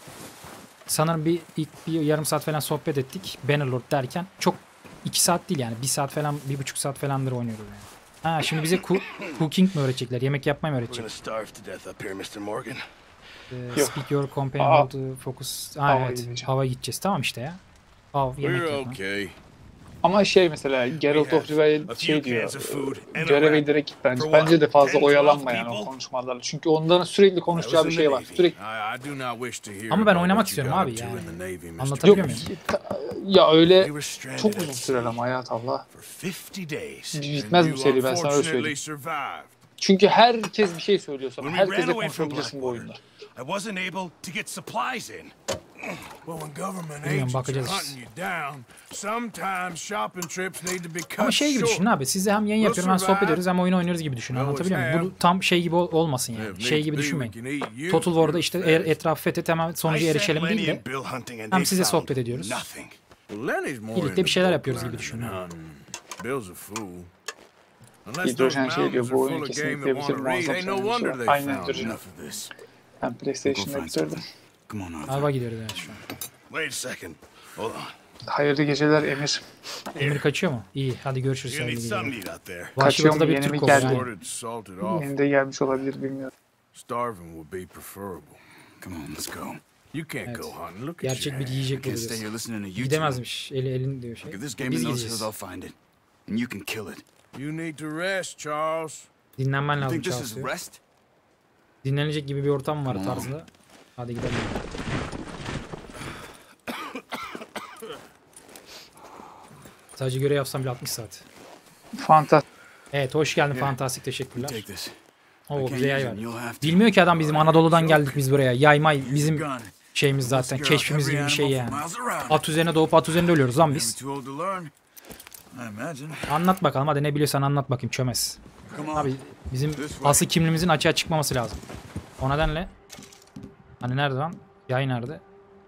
Sanırım bir ilk bir yarım saat falan sohbet ettik. Bannerlord derken çok iki saat değil yani bir saat falan bir buçuk saat falandır oynuyoruz yani. Ha şimdi bize ku- cooking mi öğretecekler? Yemek yapmayı mı We're gonna öğretecek? starve to death up here, Mister Morgan. Ee, speak your companion to focus. Ha, Hava evet. gideceğim. Hava gideceğiz. Tamam işte ya. Av yemek We're yapma. okay. Ama şey mesela Geralt of Rivia a şey few diyor. cans of food and a Göreve wrap. direkt git bence. For Bence de what? fazla ten, oyalanma twelve yani o people? konuşmalarla. Çünkü onların sürekli That konuşacağı was bir the şey var. Navy. Sürekli. I, I do not wish to hear Ama ben about oynamak what you istiyorum got abi up to yani. in the Navy, Mister Anlatabiliyor Morgan. muyum? Ya öyle We were stranded çok at uzun sürer sea ama hayat Allah. for fifty days. Bitmez and bu you seri, ben sana öyle unfortunately söyleyeyim. survived. Çünkü herkes bir şey söylüyor sana. When we ran Herkesle away from konuşabilirsin bu oyunda. Blackwater, I wasn't able to get supplies in. Well, when government Bilmiyorum, agents are bakacağız. hunting you down, sometimes shopping trips need to be cut Ama şey gibi short. düşünün abi. Siz de hem yayın yapıyorum hem sohbet ediyoruz hem oyun oynuyoruz gibi düşünün. Anlatabiliyor muyum? Bu tam şey gibi ol- olmasın If yani. need Şey gibi be, we düşünmeyin. can eat you Total War'da işte fast. e- etrafı fethet hemen sonuca I sent erişelim Lenny değil de and Bill hunting and hem they size found sohbet ediyoruz. nothing. Well, Lenny's more Birlikte bir into şeyler book yapıyoruz gibi learning düşünün. than hunting. Bill's a fool. Unless Hidrojen those şey diyor, mountains bu are oyunu full of kesinlikle game that bitir, wanna read, muazzam ain't no söylüyor. wonder they Aynen found hidrojen. enough of this. Ben PlayStation'da bitirdim. Come on, Arthur. Araba gidiyoruz yani şu an. Wait a second. Hold on. Hayırlı geceler Emir. Emir kaçıyor mu? İyi hadi görüşürüz. You need sevgili something dinleyiciler. to eat out there. Vahşi Kaçıyor Batı'da mu, bir yeni mi Türk oldu geldi? yani. Sorted, salted off. Yeni de gelmiş olabilir bilmiyorum. Starving would be preferable. Come on, let's go. You can't Evet. go hunting. Look at Gerçek your bir hand. yiyecek I can't stay bulacağız. here listening to you two. Gidemezmiş. Eli elin diyor şey. If this game Biz in those gideceğiz. hills, I'll find it. And you can kill it. You need to rest, Charles. Dinlenmen You lazım think this is Charles diyor. rest? Dinlenecek gibi bir ortam var Tamam. tarzında. Hadi gidelim. Sadece görev yapsam bile altmış saat. Fantastik. Evet hoş geldin Yeah. Fantastik teşekkürler. Take this. I Oo can't bize yay use ver. it, and you'll have to. Bilmiyor ki adam bizim Anadolu'dan geldik biz buraya. Yaymay bizim Gun. şeyimiz zaten. Scare off Keşfimiz every gibi bir şey animal yani. for miles around. At üzerine doğup at üzerinde ölüyoruz lan Never biz. too old to learn. I imagine. Anlat bakalım hadi ne biliyorsan anlat bakayım çömez. Come on. Abi bizim asıl kimliğimizin açığa çıkmaması lazım. O nedenle hani nerede lan? Yay nerede?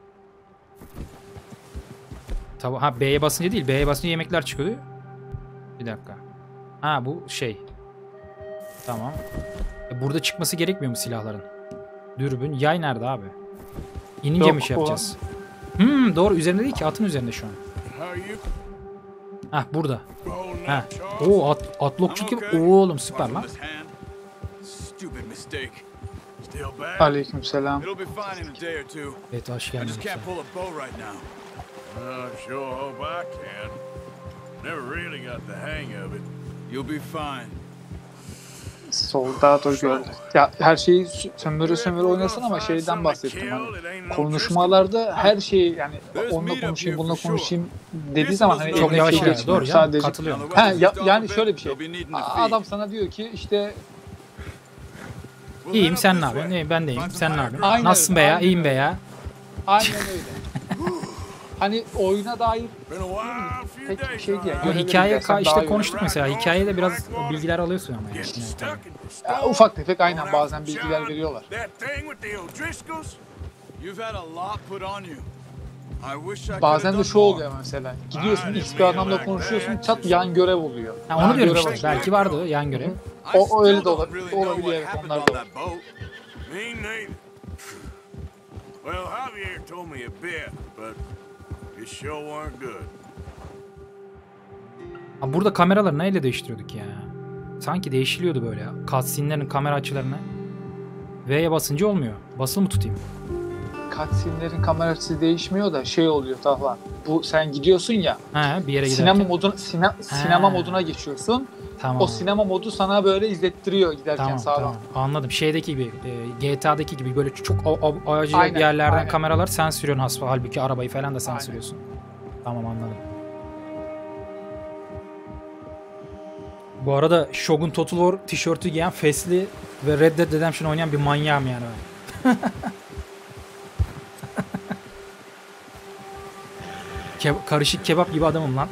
Tabi ha B'ye basınca değil. B'ye basınca yemekler çıkıyordu. Bir dakika. Ha bu şey. Tamam. E, burada çıkması gerekmiyor mu silahların? Dürbün. Yay nerede abi? İnince Yok, mi şey o- yapacağız? Hmm, doğru üzerinde değil ki atın üzerinde şu an. How are you Hah burada. holding Ha. up, Charles? Oo at, atlokçuluk gibi. Oğlum süper lan. This hand. Stupid mistake. Still bad? Aleykümselam. It'll be fine in a day or two. Evet hoş I geldin. just can't pull a bow right now. I sure hope I can. Never really got the hang of it. You'll be fine. Soldato gördü. Ya her şeyi sö- sömürü sömürü oynasın ama şeyden bahsettim hani. Konuşmalarda her şeyi yani onunla konuşayım bununla konuşayım dediği zaman hani Çok eline yavaş şey yani. geçmiyor. Doğru ya. Sadece Katılıyorum. ha, ya, yani şöyle bir şey. They'll be needing to A- feed. Adam sana diyor ki işte İyiyim sen ne yapıyorsun? İyi, ben de iyiyim. Sen ne yapıyorsun? Aynen Nasılsın öyle, be ya? aynen İyiyim be ya. aynen öyle. Hani oyuna dair Been a while, few pek bir days şey now. değil. Ama Göreve hikaye gidersen ka- daha işte iyi konuştuk mesela. Hikayede biraz bilgiler alıyorsun ama yani. Getting Evet, stuck tabii. in the Ya, storm. ufak tefek aynen Going bazen out bilgiler John, veriyorlar. That thing with the O'Driscolls? You've had a lot put on you. I wish I could Bazen have de done şu more. oluyor mesela. Gidiyorsun X bir adamla konuşuyorsun çat yan görev oluyor. Ha, onu Yan diyorum görev işte. açıyor. Belki vardı yan görev. I O- o still öyle de don't olabilir- really know olabilir, what evet, happened onlar on da var. that boat. Me neither. Well, Javier told me a bit, but it sure weren't good. Ha, burada kameraları neyle değiştiriyorduk ya? sanki değişiliyordu böyle ya. Cutscene'lerin kamera açılarını. V'ye basınca olmuyor. Basılı mı tutayım? Cutscene'lerin kamera açısı değişmiyor da şey oluyor Tahlan. Bu sen gidiyorsun ya. He, bir yere Sinema giderken. moduna sine, sinema moduna geçiyorsun. Tamam. O sinema modu sana böyle izlettiriyor giderken Tamam, sağdan. tamam. Anladım. Şeydeki gibi, e, G T A'daki gibi böyle çok a- a- acayip Aynen, yerlerden aynen. kameralar sen sürüyorsun hasbel. Halbuki arabayı falan da sen Aynen. sürüyorsun. Tamam, anladım. Bu arada Shogun Total War tişörtü giyen, fesli ve Red Dead Redemption oynayan bir manyağım yani ben. Ke- karışık kebap gibi adamım lan.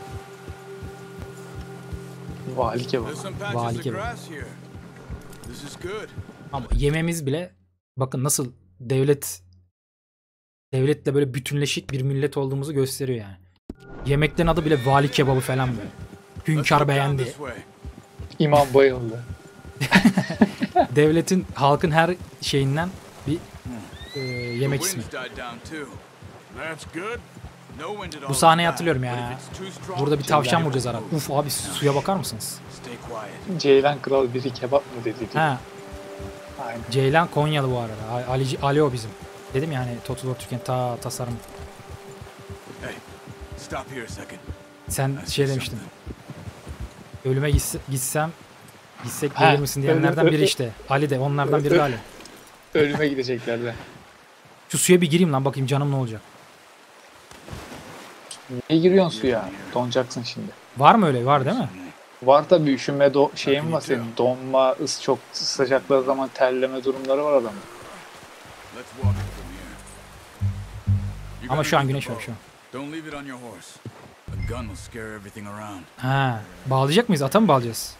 Vali kebabı. There's some patches Vali of kebabı. grass here. This is good. Ama yememiz bile bakın nasıl devlet devletle böyle bütünleşik bir millet olduğumuzu gösteriyor yani. Yemeklerin adı bile vali kebabı falan böyle. Let's Hünkâr look down beğendi. this way. İmam bayıldı. Devletin, halkın her şeyinden bir e, yemek The ismi. wind's died down too. That's good. No wind at all Bu is sahneyi bad, hatırlıyorum but ya. if it's too strong, Burada bir tavşan vuracağız ara. Uf abi, suya bakar mısınız? Stay quiet. Ceylan Kral biri kebap mı dedi diyor. Ha, Aynen. Ceylan Konyalı bu arada. Ali, Ali o bizim. Dedim ya hani Total War Türkiye'nin ta tasarım. Hey, stop here a second. Sen I see şey demiştin. something. Ölüme gitse, gitsem gitsek Ha, gelir misin diyenlerden ölü- biri ölü- işte. Ali de onlardan biri de Ali. Ölüme gideceklerdi. Şu suya bir gireyim lan, bakayım canım ne olacak. Niye giriyorsun suya? Donacaksın şimdi. Var mı öyle? Var değil mi? Var tabii üşüme do- şeyin var senin. Donma, ıs çok sıcakları zaman terleme durumları var adamın. Let's walk it from here. You Ama gotta şu an use the güneş var bow. şu an. Don't leave it on your horse. A gun will scare everything around. Ha, bağlayacak mıyız? Ata mı bağlayacağız?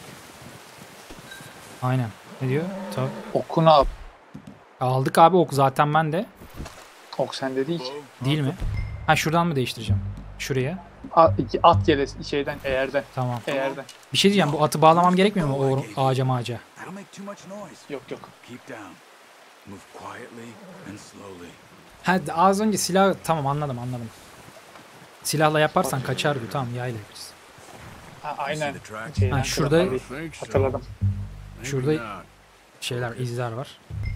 Aynen. Ne diyor? Tabii. Okunu al. Aldık abi ok, zaten ben de. Ok sende değil ki. Bow, Değil mi? Ha, şuradan mı değiştireceğim? Şuraya. At, at yere şeyden eğerden. Tamam. Eğerden. Bir şey diyeceğim, bu atı bağlamam gerekmiyor mu o ağaca mağaca? that'll make too much noise. Yok yok. Keep down. Move quietly and slowly. Ha, az önce silah, tamam anladım anladım. Silahla yaparsan kaçar bu, tamam yayla yaparız. Ha, aynen. the tracks? Ceylan Ha, Kral şurada- tabii. Think so. Hatırladım. Maybe Şurada not. şeyler, izler var.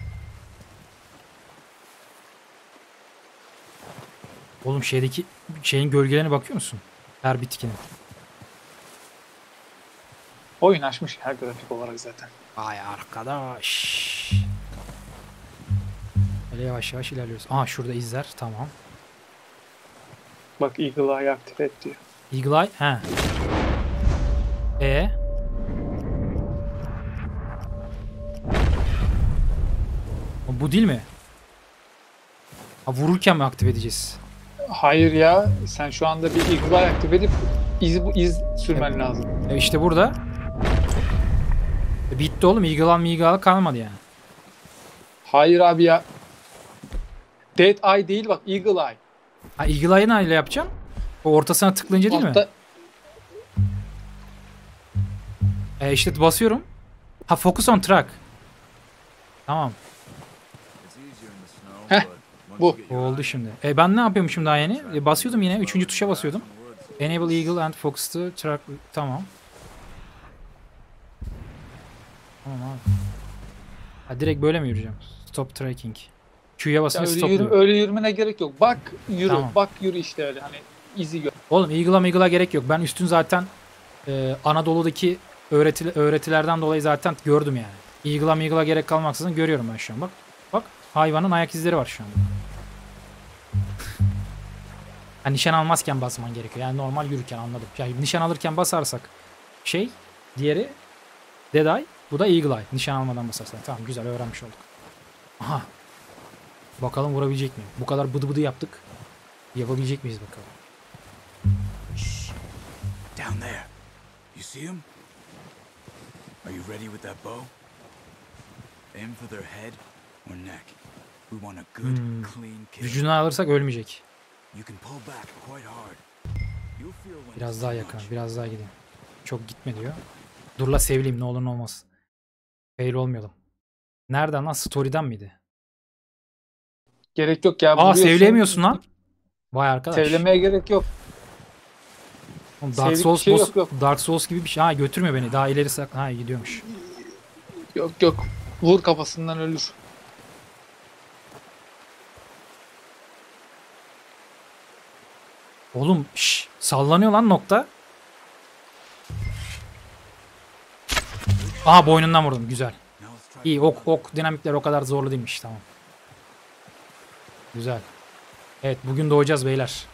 Oğlum şeydeki şeyin gölgelerine bakıyor musun? Her bitkinin. Oyun açmış her grafik olarak zaten. Ay arkadaş. Böyle yavaş yavaş ilerliyoruz. Aha, şurada izler, tamam. Bak Eagle Eye'ı aktive et diyor. Eagle Eye, he. E. Bu değil mi? Ha, vururken mi aktif edeceğiz? Hayır ya, sen şu anda bir Eagle Eye aktive edip iz, iz sürmen lazım. E işte burada. E bitti oğlum. Eagle Eye, Eagle Eye kalmadı yani. Hayır abi ya. Dead Eye değil bak, Eagle Eye. Ha, Eagle Eye'ı neyle yapacağım? O ortasına tıklayınca değil mi? Altta E işte basıyorum. Ha, focus on track. Tamam. Heh, bu. O oldu şimdi. E ben ne yapıyormuşum daha yeni? E, basıyordum yine. Üçüncü tuşa basıyordum. Enable Eagle and Focus to Track. Tamam. Tamam abi. Ha, direkt böyle mi yürüyeceğim? Stop tracking. Q'ya Ya basınca öyle, stop yürü, diyor. öyle yürümene gerek yok. Bak yürü, Tamam. bak yürü işte öyle hani izi gör. Oğlum Eagle'a Meagle'a gerek yok. Ben üstün zaten e, Anadolu'daki öğreti, öğretilerden dolayı zaten gördüm yani. Eagle'a Meagle'a gerek kalmaksızın görüyorum ben şu an. Bak. Bak. Hayvanın ayak izleri var şu an. Ha, nişan almazken basman gerekiyor. Yani normal yürürken, anladım. Yani nişan alırken basarsak şey, diğeri Dead Eye, bu da Eagle Eye. Nişan almadan basarsak. Tamam, güzel öğrenmiş olduk. Aha. Bakalım vurabilecek miyim? Bu kadar bıdı bıdı yaptık. Yapabilecek miyiz bakalım. Down there. You see him? Are you ready with that bow? Aim for their head or neck. We want a good, Hmm. clean kill. Vücudunu alırsak ölmeyecek. You can pull back quite hard. You'll feel when Biraz it's daha too yakın. much. Biraz daha gideyim. Çok gitme diyor. Dur la sevleyeyim, ne olur ne olmaz. Fail olmayalım. Nereden lan? Story'den miydi? Gerek yok ya. Aa, vuruyorsun. sevleyemiyorsun lan. Vay arkadaş. Sevlemeye gerek yok. Oğlum Dark Sevdik Souls bir şey boss, yok, yok. Dark Souls gibi bir şey. Ha götürmüyor beni. Daha ileri sak. Ha gidiyormuş. Yok yok. Vur kafasından ölür. Oğlum şş, sallanıyor lan nokta. Aha boynundan vurdum. Güzel. İyi ok ok dinamikler o kadar zorlu değilmiş. Tamam. Güzel. Evet bugün doğacağız beyler.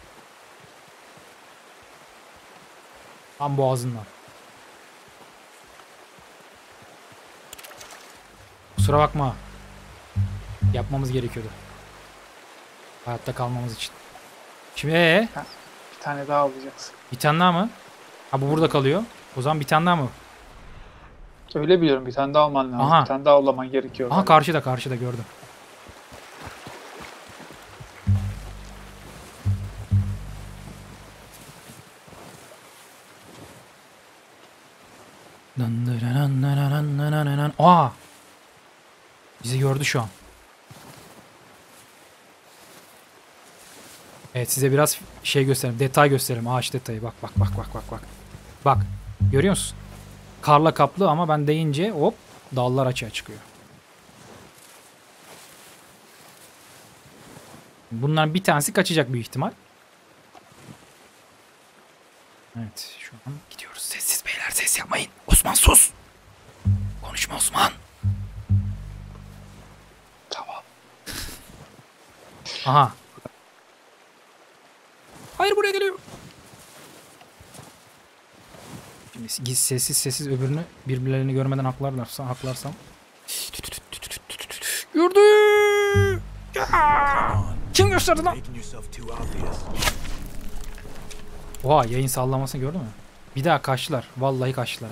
Tam boğazından. Kusura bakma. Yapmamız gerekiyordu. Hayatta kalmamız için. Şimdi ee, Bir tane daha alacaksın. bir tane daha mı? Ha bu burada kalıyor. O zaman bir tane daha mı? Öyle biliyorum, bir tane daha alman lazım. Aha. Bir tane daha avlaman gerekiyor. Aha galiba. karşıda karşıda gördüm. Aa! Bizi gördü şu an. Evet size biraz şey göstereyim. Detay göstereyim. Ağaç detayı. Bak bak bak bak bak bak. Bak. Görüyor musun? Karla kaplı ama ben deyince hop dallar açığa çıkıyor. Bunların bir tanesi kaçacak büyük ihtimal. Evet şu an gidiyoruz. Sessiz beyler, ses yapmayın. Osman sus. Konuşma Osman. Tamam. Aha. Hayır buraya geliyor. Şimdi sessiz sessiz öbürünü birbirlerini görmeden haklarlarsa haklarsam. Gördü. Kim gösterdi lan? Oha yayın sallamasını gördün mü? Bir daha kaçtılar. Vallahi kaçtılar ha.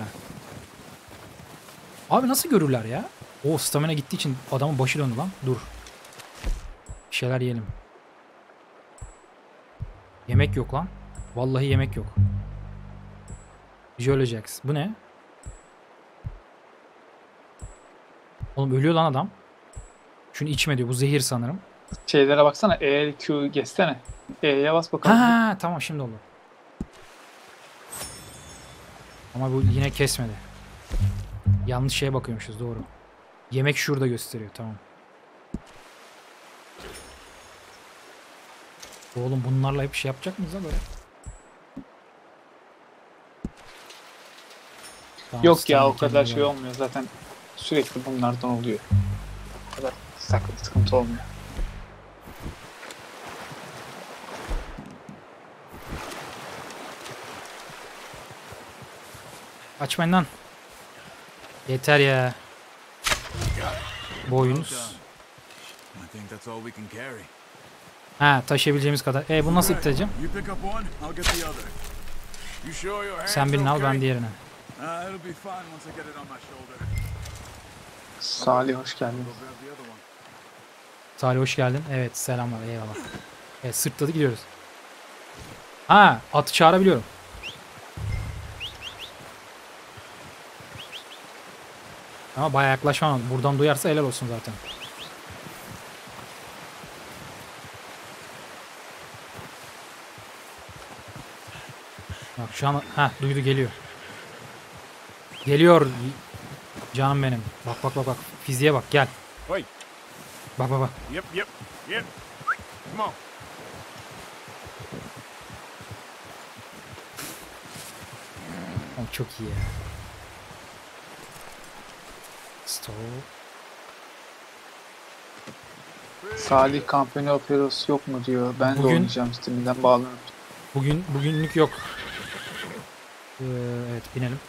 Abi nasıl görürler ya? O stamina gittiği için adamın başı döndü lan. Dur. Bir şeyler yiyelim. Yemek yok lan. Vallahi yemek yok. Jolly Jacks. Bu ne? Oğlum ölüyor lan adam. Şunu içme diyor. Bu zehir sanırım. Şeylere baksana. E, Q geçsene. E'ye bas bakalım. Ha tamam şimdi oldu. Ama bu yine kesmedi. Yanlış şeye bakıyormuşuz doğru. Yemek şurada gösteriyor tamam. Oğlum bunlarla hep şey yapacak mıyız ha böyle? Tamam, Yok ya o kendine kadar şey bak. olmuyor zaten. Sürekli bunlardan oluyor. O kadar saklı sıkıntı olmuyor. Açmayın lan. Yeter ya. Boyunuz. I think that's all we can carry. Ha taşıyabileceğimiz kadar. E bunu nasıl ittireceğim? You pick up one, I'll get the other. You sure your hands Sen birini al ben okay? diğerini. Uh, it'll be fine once I get it on my shoulder. Salih hoş geldin. Go grab the other one. Salih hoş geldin. Evet selamlar eyvallah. Evet sırtladı gidiyoruz. Ha atı çağırabiliyorum. Ama bayağı yaklaşmam. Buradan duyarsa helal olsun zaten. Bak şu an ha duydu geliyor. Geliyor canım benim. Bak bak bak bak. Fiziğe bak gel. Wait. Bak bak bak. Yep, yep, yep. Come on. Oğlum çok iyi ya. Stop. Salih Company of Heroes yok mu diyor. Ben de Bugün- oynayacağım Steam'den bağlanıp. Bugün bugünlük yok. Ee, evet binelim.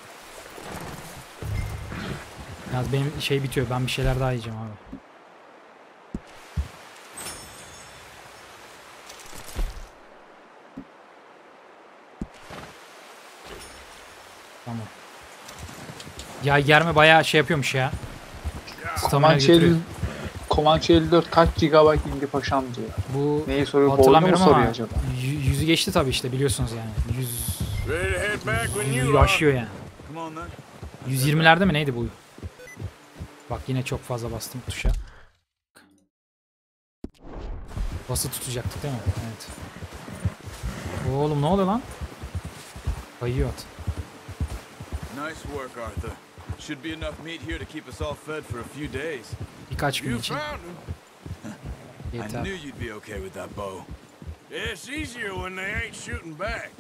Yalnız benim şey bitiyor. Ben bir şeyler daha yiyeceğim abi. Tamam. Yay germe bayağı şey yapıyormuş ya. Stamina Comanche, götürüyor. elli, Comanche elli dört kaç gigabayt indi paşam diyor. Bu Neyi soruyor? Boyunu mu hatırlamıyorum soruyor ama acaba? y- yüzü geçti tabii işte biliyorsunuz yani. Yüz, Ready to head back when you yüzü are. aşıyor yani. Come on then. yüz yirmilerde mi neydi bu? Bak yine çok fazla bastım tuşa. Bası tutacaktık değil mi? Evet. Oğlum ne oluyor lan? Bayıyor at. Nice work, Arthur. Should be enough meat here to keep us all fed for a few days. Birkaç gün You için found him. I yeter. knew you'd be okay with that bow. It's easier when they ain't shooting back.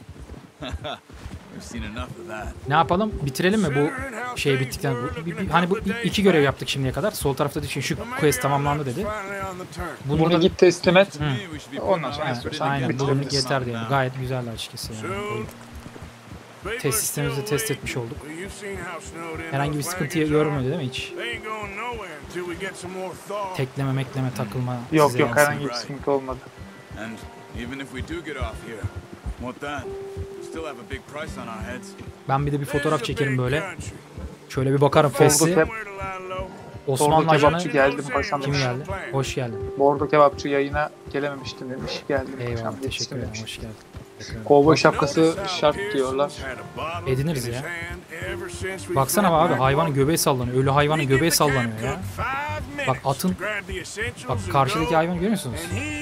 We've seen enough of that. Ne yapalım? Bitirelim mi bu şey bittikten? Bu, bir- bir- hani bu i- iki görev yaptık şimdiye kadar. Sol tarafta için şu quest tamamlandı dedi. Finally on the turn. Bunu Bunu da git teslim et. To me, we should be Ondan putting sonra our Ha, istiyorsan effort aynen into bugünlük getting yeter this diyelim. now. Gayet güzeldi açıkçası yani. Soon. People Test are sistemimizi still test etmiş olduk. Well, you've seen how snowed in Herhangi bir those sıkıntıyı wagons are. görmedi değil mi hiç? They ain't going nowhere until we get some more thaw. Tekleme mekleme takılma Yok size yok yansın. herhangi bir sıkıntı olmadı. And even if we do get off here, what then? We still have a big price on our heads. Ben bir de bir fotoğraf This is a çekerim big böyle. country. Şöyle bir bakarım Oldu Fes'i. hep. Somewhere to lie low. Osmanlı Orada ajanı kebapçı geldim paşam. kim geldi? Hoş geldin. Bordo kebapçı yayına gelememiştim demiş. Geldim paşam. Eyvallah teşekkür Yetiştim ederim. demiş. Hoş geldin. Teşekkür ederim. Kovboy şapkası şart diyorlar. Ediniriz ya. Baksana abi hayvanın göbeği sallanıyor. Ölü hayvanın göbeği sallanıyor ya. Bak atın bak karşıdaki hayvanı görüyor musunuz?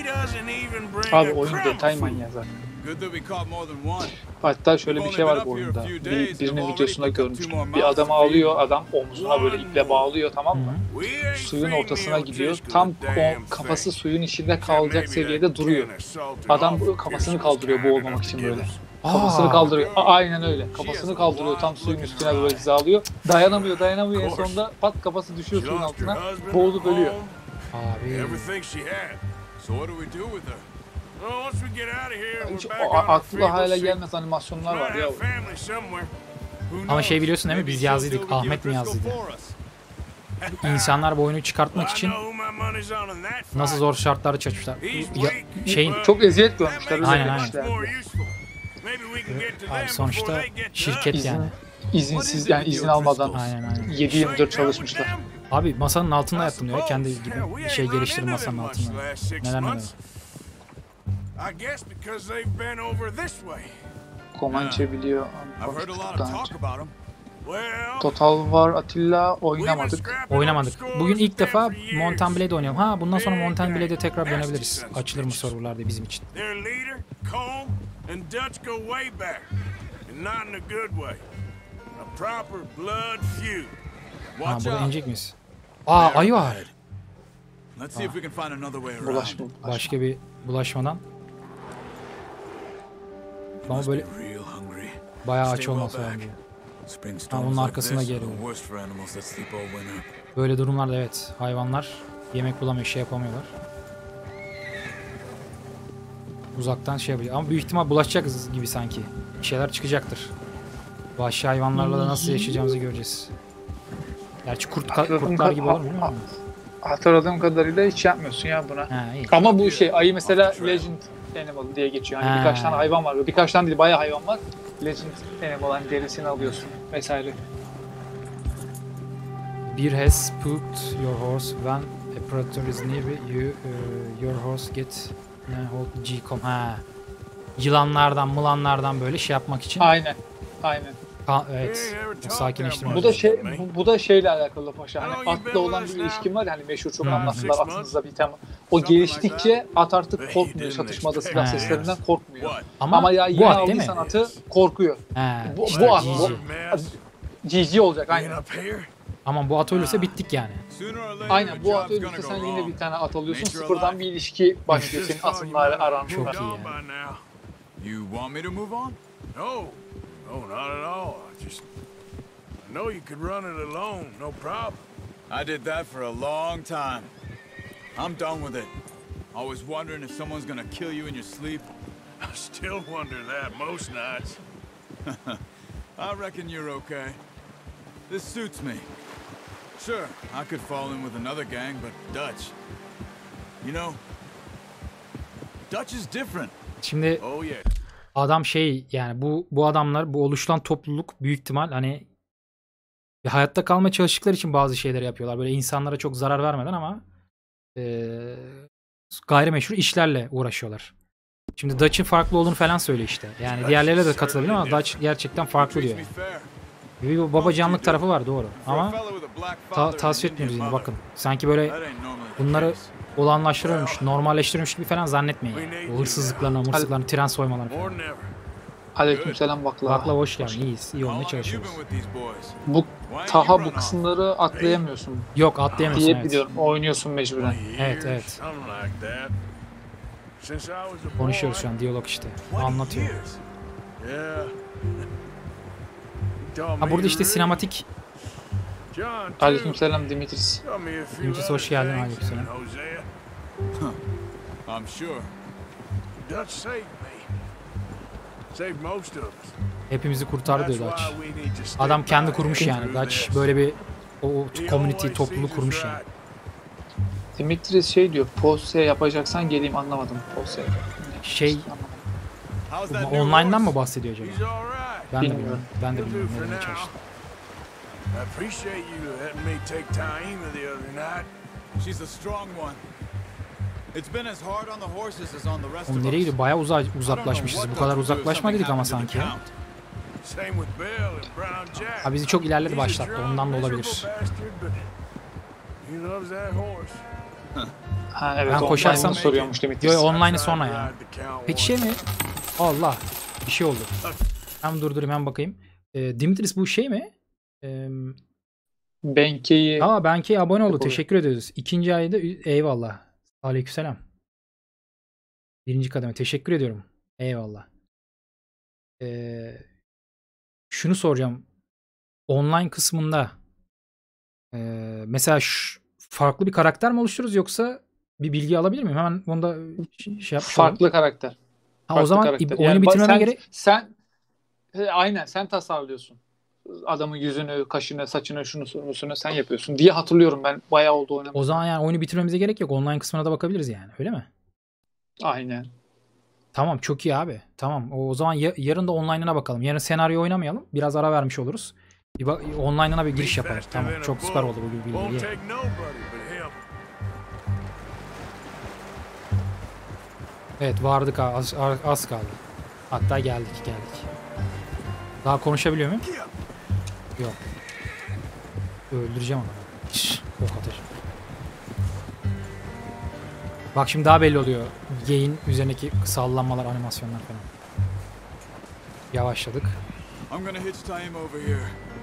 Abi oyun detay manyağı zaten. Good that we caught more than one. Hatta şöyle bir şey var bu oyunda. Bir, birinin videosunda görmüştüm. Bir adamı alıyor, adam omzuna böyle iple bağlıyor, tamam mı? Suyun ortasına gidiyor. Tam o kafası suyun içinde kalacak seviyede duruyor. Adam bu kafasını kaldırıyor boğulmamak için böyle. Kafasını Aa. kaldırıyor. A- aynen öyle. Kafasını kaldırıyor. Tam suyun üstüne böyle hizalıyor. Dayanamıyor, dayanamıyor. En sonunda pat kafası düşüyor suyun altına. Boğulup ölüyor. Abi Everything she had. So what do we do with her? Well, once we get out of here, Hiç we're o- back on our aklı da hala feet. gelmez animasyonlar var ya. Might have family somewhere. Who ama knows? şey biliyorsun değil mi? Biz yazıydık. Ahmet mi yazdıydı? İnsanlar bu oyunu çıkartmak için I know who my money's on in that fight. nasıl zor şartları çalışmışlar. He's Ya, weak, şeyin but Çok eziyet görmüşler. öyle Aynen, demişler. much more useful. Maybe we can get to them abi before sonuçta they get to şirket us. yani. İzinsiz yani izin almadan Aynen aynen. yedi yirmi dört çalışmışlar. Abi masanın altında yattım diyor. Kendi Hell, we gibi ain't şey run geliştirdim into masanın them much altında. the last six Neler neler. months. I guess because they've been over this way. Komançe biliyor. I've heard a Konuştuk lot daha of önce. talk about him. Well, Total War Atilla we've been oynamadık. scrapping Oynamadık. up scores Bugün ilk with them defa for years. Mountain Blade oynayalım. Ha bundan sonra Big Mountain gang, Blade'e tekrar nasty dönebiliriz. sons of Açılır mı bitches. serverlarda bizim için. Their leader, Colm, and Dutch go way back, and not in a good way. A proper blood feud. Ha Watch burada out. inecek miyiz? Aa ayı var. Let's see if we can find another way around. Bulaşma. Başka bir bulaşmadan. Ama Must be böyle real hungry. bayağı Stay aç well olması lazım. back. diyor. Spring onun storms like arkasına this are geliyor. the worst for animals that sleep all winter. Böyle durumlarda evet hayvanlar yemek bulamıyor, şey yapamıyorlar. Uzaktan şey yapıyor. Ama büyük ihtimal bulaşacak gibi sanki. Bir şeyler çıkacaktır. Vahşi hayvanlarla da nasıl yaşayacağımızı göreceğiz. Gerçi kurt, kurtlar gibi olur mu bilmiyorum. Hatırladığım kadarıyla hiç yapmıyorsun ya buna. Ha iyi. Ama bu şey ayı mesela Legend Animal diye geçiyor. Yani Ha. birkaç tane hayvan var. Birkaç tane değil bayağı hayvan var. Legend Animal hani derisini alıyorsun vesaire. Bear has spooked your horse when a predator is near you. Uh, your horse get ne hold G-com. Ha. Yılanlardan, mılanlardan böyle şey yapmak için. Aynen. Aynen. Ka- evet. Sakinleştirmek. Bu da şey bu, bu da şeyle alakalı paşa. Hani atla olan bir ilişkin var ya hani meşhur çok anlattılar atınızda bir tema. O geliştikçe at artık korkmuyor. Çatışmada silah Ha. seslerinden korkmuyor. Ama, Ama ya bu yeni at değil mi? aldıysan atı korkuyor. Ha, Bu, işte bu at G G. bu. G G olacak aynen. Ama bu at ölürse bittik yani. Sooner or later, Aynen a bu job's at ölürse gonna sen go yine wrong. bir tane at alıyorsun. Nature Sıfırdan alive. bir ilişki başlıyor senin atınla aranda. Çok iyi yani. You want me to move on? No, no, not at all. I just I know you could run it alone, no problem. I did that for a long time. I'm done with it. Always wondering if someone's gonna kill you in your sleep. I still wonder that most nights. I reckon you're okay. This suits me. Sure, I could fall in with another gang, but Dutch. You know, Dutch is different. Şimdi Oh yeah. adam şey yani bu bu adamlar bu oluşturan topluluk büyük ihtimal hani bir hayatta kalmaya çalıştıkları için bazı şeyler yapıyorlar. Böyle insanlara çok zarar vermeden ama eee gayrimeşru işlerle uğraşıyorlar. Şimdi Dutch'ın farklı olduğunu falan söylüyor işte. Yani diğerleriyle de katılabilir ama Dutch gerçekten farklı diyor. Treats me fair. Bir babacanlık tarafı var doğru. For a Ama fellow with a black ta- father and tavsiye an etmiyoruz Indian yine mother, bakın. Sanki böyle that ain't normally the bunları case. olanlaştırıyormuş, normalleştiriyormuş gibi falan zannetmeyin yani. O hırsızlıklarını, hırsızlıklarını, tren soymalarını More falan. than ever. Aleykümselam baklava. Baklava hoş geldin. İyiyiz. İyi olmaya çalışıyoruz. Bu Taha bu kısımları atlayamıyorsun Yok atlayamıyorsun diye evet. biliyorum. Oynuyorsun mecburen. Evet evet. Konuşuyoruz şu an diyalog işte. Anlatıyor. Ha burada işte sinematik. Aleykümselam Dimitris. Dimitris hoş geldin aleykümselam. I'm sure. Dutch saved me. Saved most of us. Hepimizi kurtardı diyor Dutch. Adam kendi kurmuş yani. Dutch böyle bir o community topluluğu kurmuş yani. Dimitris şey diyor. Pose yapacaksan geleyim anlamadım. Pose. Şey online'dan mı bahsediyor acaba? Ben de bilmiyorum. Ben de bilmiyorum. Ne demeye çalıştım. I appreciate you letting me take Taima the other night. She's a strong one. It's been as hard on the horses as on the rest of Oğlum nereye us. gidiyor? Bayağı uza uzaklaşmışız. Bu kadar uzaklaşmadık ama sanki. Same with Bill and Brown Jack. Ha bizi çok ilerledi başlattı. Ondan da olabilir. He loves that horse. Ha evet. Ben koşarsam soruyormuş Dimitris. Yo online'ı sonra ya. Peki şey mi? Allah. Bir şey oldu. Hem durdurayım hem bakayım. Ee, Dimitris bu şey mi? Ee, Benke'yi. Aa Benke'ye abone oldu. Teşekkür ediyoruz. İkinci ayda eyvallah. Aleykümselam. Birinci kademe. Teşekkür ediyorum. Eyvallah. Ee, şunu soracağım. Online kısmında e, mesela şu, farklı bir karakter mi oluştururuz yoksa bir bilgi alabilir miyim? Hemen bunu da şey yapmış Farklı olalım. karakter. Ha, Farklı o zaman karakter. oyunu Yani bitirmeme sen, gerek... Sen, he, aynen sen tasarlıyorsun. Adamın yüzünü, kaşını, saçını, şunu, şunu sen yapıyorsun diye hatırlıyorum ben. Bayağı oldu oynamak. O zaman yani oyunu bitirmemize gerek yok. Online kısmına da bakabiliriz yani. Öyle mi? Aynen. Tamam çok iyi abi. Tamam. O, o zaman ya, yarın da online'ına bakalım. Yarın senaryo oynamayalım. Biraz ara vermiş oluruz. Bir bak, online'ına bir giriş yapalım. Tamam. Çok süper oldu bu bilgi. Evet vardık abi. Az, az kaldı. Hatta geldik geldik. Daha konuşabiliyor muyum? Yok. Öldüreceğim onu. Şşş, ok atacağım. Bak şimdi daha belli oluyor. Gain üzerindeki sallanmalar, animasyonlar falan. Yavaşladık. I'm gonna hitch Taima over here.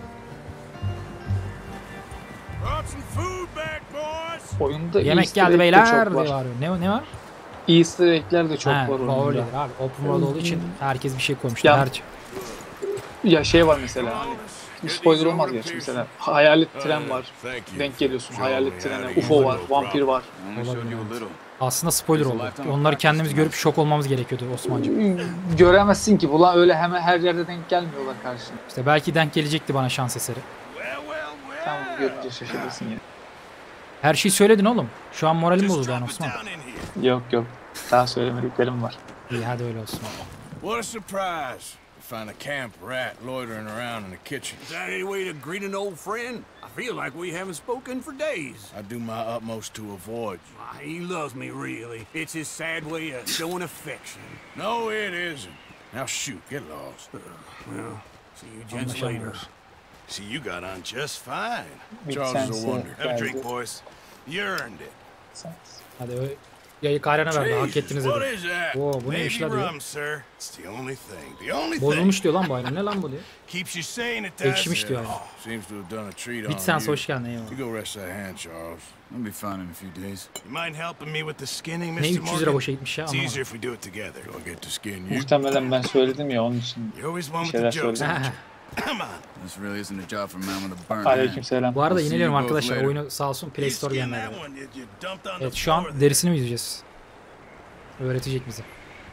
Oyunda yemek Easter geldi egg beyler çok diye var. bağırıyor. Ne ne var? Easter egg'ler de çok He, var oyunda. Öyledir abi. Open world olduğu için herkes bir şey koymuşlar. Ya, Her... ya şey var mesela. Hani, bir spoiler olmaz gerçi mesela. Hayalet tren var. Denk geliyorsun. Hayalet trene. U F O var. Vampir var. Olabilir. Aslında spoiler oldu. Onları kendimiz görüp şok olmamız gerekiyordu Osman'cığım. Göremezsin ki. Bunlar öyle hemen her yerde denk gelmiyorlar karşına. İşte belki denk gelecekti bana şans eseri. Tamam görünce şaşırırsın ya. Her şeyi söyledin oğlum. Şu an moralim bozuldu yani Osman. Yok yok. Daha söylemediklerim var. İyi hadi öyle olsun. What a surprise. Find a camp rat loitering around in the kitchen. Is that any way to greet an old friend? I feel like we haven't spoken for days. I do my utmost to avoid you. Ah, he loves me, really. It's his sad way of showing affection. No, it isn't. Now shoot, get lost. Uh, well, see you gents later. See, you got on just fine. Big Charles is a sense, wonder. uh, Have a value. drink, boys. You earned it. Hadi öyle. Yayı Kayra'na verdi. Hak ettiniz What dedi. is that? Oo, bu neymiş Maybe la diyor. rum, sir. It's the only thing. The only thing. Bozulmuş diyor lan bu ayran. Ne lan bu diyor. Keeps you sane at Ekşimiş diyor yani. Seems to have done a treat on Bitsens you. hoş geldin eyvallah. You go rest that hand, Charles. I'll be fine in a few days. You mind helping me with the skinning, Ne Mister üç yüz lira Morgan? boşa gitmiş ya It's anlamadım. easier if we do it together. Do I get to skin you? Muhtemelen ben söyledim ya onun için. You're always one Bir with şeyler the jokes, söyledim. aren't you? Come on. This really isn't a job for a man with a burnt hand. Aleykümselam. Bu arada We'll see yineliyorum you both arkadaşlar. later. Oyunu sağ olsun Play You Store skinned gelmedi. that one, did you? Dumped on the Evet şu an floor there. derisini mi yüzeceğiz? Öğretecek bize.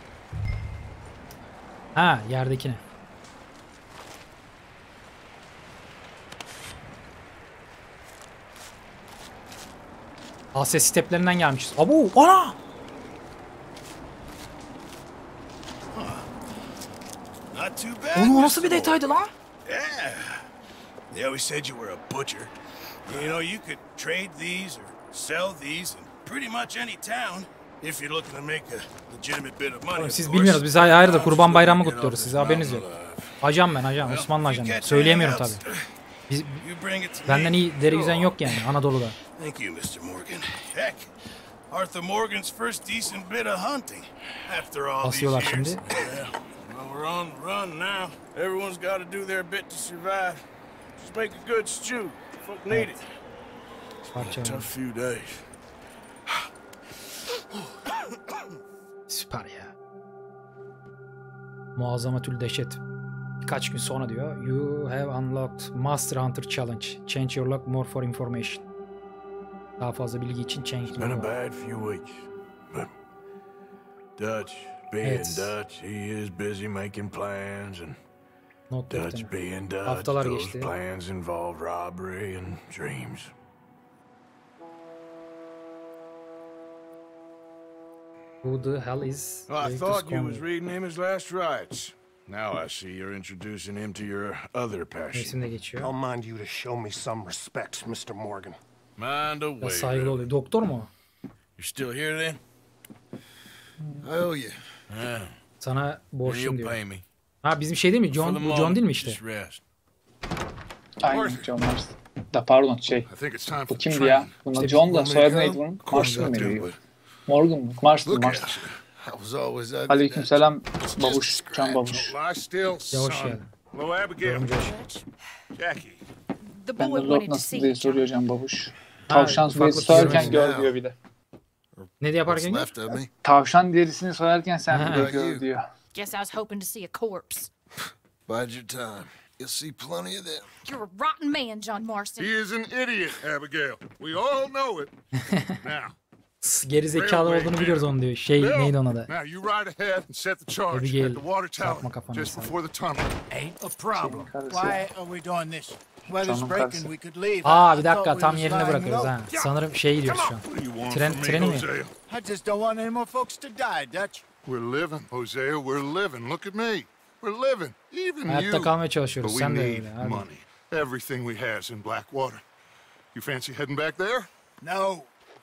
Ha yerdekini. Asya steplerinden gelmişiz. Abu! Ana! Not too bad. Oğlum nasıl bir Mister detaydı lan? Yeah. They always said you were a butcher. You know, you could trade these or sell these in pretty much any town if you're looking to make a legitimate bit of money. Oğlum of siz course. bilmiyoruz. Biz hayır hayır da Kurban Bayramı Get off kutluyoruz. this Size haberiniz yok. mountain alive. Ajan ben ajan. Osmanlı Well, ajanı. you catch Söyleyemiyorum anything tabii. else, Biz, you bring it to benden me. iyi deri yüzen Sure. yok yani Anadolu'da. Thank you, Mister Morgan. Heck, Arthur Morgan's first decent bit of hunting after all these Basıyorlar years. şimdi. Yeah. Well, we're We're on the run now. Everyone's got to do their bit to survive. Just make a good stew. Folk need it. Parça. Tough few days. Süper ya. Muazzamatül dehşet. Birkaç gün sonra diyor. You have unlocked Master Hunter Challenge. Change your luck more for information. Daha fazla bilgi için change It's been a more. bad few weeks, but Dutch being Evet. Dutch, he is busy making plans, and Not Dutch defter. being Dutch, Haftalar those geçti. plans involve robbery and dreams. Who the hell is Well, I Victor thought you Scombe? was reading him his last rites. Now I see you're introducing him to your other passion. Resimde geçiyor. I'll mind you to show me some respect, Mister Morgan. Mind Ya away. saygılı oluyor. Doktor mu? o? You still here then? I owe you. Yeah. Sana borçluyum You'll diyor. pay me. Ha bizim şey değil mi? For John, the bu John moment, değil mi işte? just rest. Aynen John Marston. Da pardon şey. I think it's time Bu for kimdi training. ya? Bunlar İşte John da biz- soyadı neydi bunun? Of course Marston I do, mıydı? but Morgan mı? Marston, Look Marston. at you. I was always ugly. Aleykümselam babuş, Can babuş. Lie still, Yavaş son. geldin. Hello, Abigail. Yorumcu hoş. Jackie. The Ben de boy Lord wanted to nasıl see diye you, John. soruyor Can babuş. Ha, Tavşan ufaklık derisi soyarken görmüş. gör diyor bir de. Ne diye yaparken? What's left of me? Tavşan derisini soyarken sen Ha. bir de gör diyor. Guess I was hoping to see a corpse. bide your time. You'll see plenty of them. You're a rotten man, John Marston. He is an idiot, Abigail. We all know it. Now, Geri zekalı olduğunu biliyoruz onu diyor. Şey Bill, neydi ona da? now you ride ahead and set the charge Abigail, at the water çarpma tower kafanı just mesela. before the tunnel. Ain't a problem. karısı. Why are we doing this? Weather's Canım breaking, karısı. we could leave. Aa I bir dakika thought we tam was yerine lying bırakıyoruz low. ha. Sanırım şeye gidiyoruz şu an. What do you want Tren, from me, treni mi? Hosea? I just don't want any more folks to die, Dutch. We're living, Hosea. We're living. Look at me. We're living. Even Hayatta you. kalmaya But çalışıyoruz. we Sen de need öyle. Hadi. money. Everything we has in Blackwater. You fancy heading back there? No.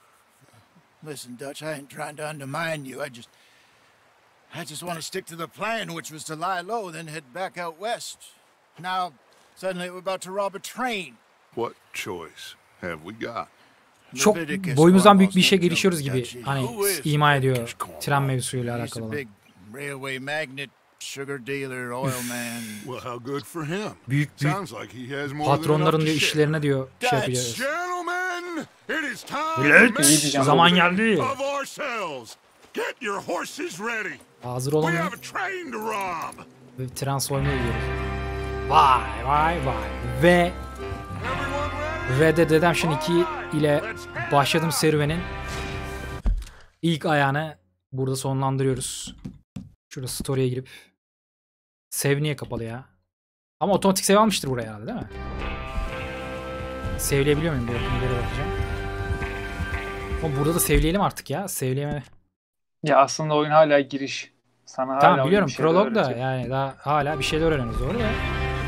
Listen, Dutch, I ain't trying to undermine you. I just... I just want to stick to the plan, which was to lie low, then head back out west. Now, suddenly we're about to rob a train. What choice have we got? Çok Leviticus boyumuzdan büyük bir almost işe ain't girişiyoruz no gibi Dutchie. hani Who is ima ediyor Leviticus Cornwall? tren mevzusuyla He's alakalı a olan. big railway magnate, sugar dealer, oil man. Well, how good for him. Büyük büyük Sounds like he has more patronların than enough diyor to share. işlerine diyor şey Dutch. yapacağız. Gentlemen, it is time Evet, to make İyi diyeceğim. zaman geldi. of ourselves. Get your horses ready. Hazır olun. We have a train to rob. Ve tren soymaya gidiyoruz. Vay vay vay. Ve Everyone ready? Red Dead Redemption iki ile başladığım serüvenin ilk ayağını burada sonlandırıyoruz. Şurada story'e girip save niye kapalı ya? Ama otomatik save almıştır buraya herhalde değil mi? Save'leyebiliyor muyum? Bir göre bakacağım. Ama burada da save'leyelim artık ya. Save'leyeme. Ya aslında oyun hala giriş. Sana hala Tamam oyun biliyorum bir şeyler prolog da öğretiyor. yani daha hala bir şeyler öğreniyoruz doğru ya.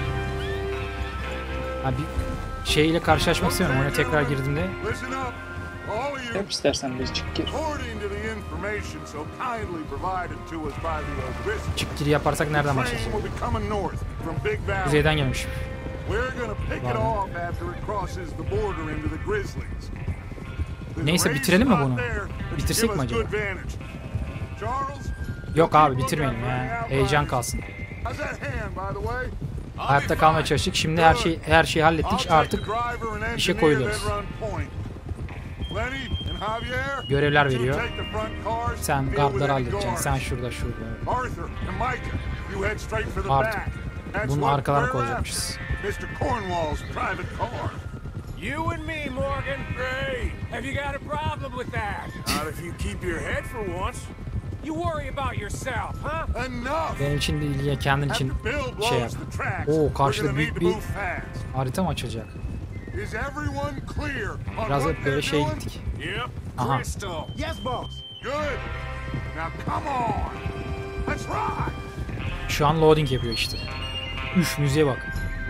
Ha bir şeyle karşılaşmak istemiyorum. Oyuna tekrar girdiğimde Listen up, all of you. Yap istersen bir çık gir. According to the information so kindly provided to us by the O'Grizzlies, çık giri yaparsak nereden train başlayacağız? will be coming north from Big Valley. Kuzeyden gelmiş. We're gonna pick it Vay. off after it crosses the border into the Grizzlies. There's a Neyse, raised bitirelim mi spot bunu? there that should Bitirsek give mi us acaba? good vantage. Charles, Yok abi keep bitirmeyelim lookout for ya. any Heyecan outliers. kalsın. How's that hand, by the way? Hayatta kalmaya çalıştık. Şimdi her şey her şeyi I'll hallettik. take Artık the driver and işe engineer koyuluyoruz. that run point. Lenny and Javier, Görevler you two veriyor. take the front cars, Sen deal with gardları any halledeceksin. guards. Sen şurada şurada. Arthur and Micah, you head straight for the Artık back. That's bunun what arkalarına we're koyacakmışız. after. mister Cornwall's private car. You and me, Morgan. Great. Have you got a problem with that? Not if you keep your head for once. You worry about yourself, huh? Enough. Benim için değil ya kendin için After Bill şey yap. blows the tracks, Oo we're karşıda gonna büyük need to bir move fast. harita mı açılacak? Is everyone clear on Biraz what da böyle they're şeye doing? gittik. Yep. Aha. Crystal. Yes, boss. Good. Now come on. Let's rock. Şu an loading yapıyor işte. Üf müziğe bak.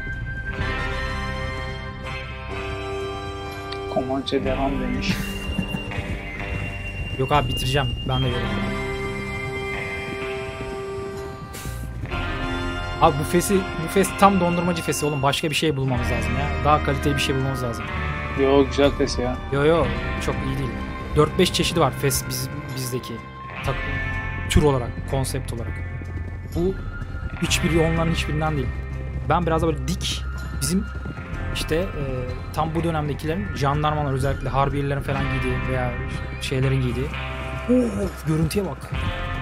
Comanche devam demiş. Yok abi bitireceğim. Ben de yoruldım. Abi bu fesi, bu fes tam dondurmacı fesi oğlum. Başka bir şey bulmamız lazım ya. Daha kaliteli bir şey bulmamız lazım. Yo güzel pes ya. Yo yo çok iyi değil. dört beş çeşidi var fes biz, bizdeki. Tak, tür olarak, konsept olarak. Bu hiçbiri onların hiçbirinden değil. Ben biraz da böyle dik, bizim işte e, tam bu dönemdekilerin jandarmalar, özellikle harbiyelerin falan giydiği veya şeylerin giydiği. Oh, görüntüye bak.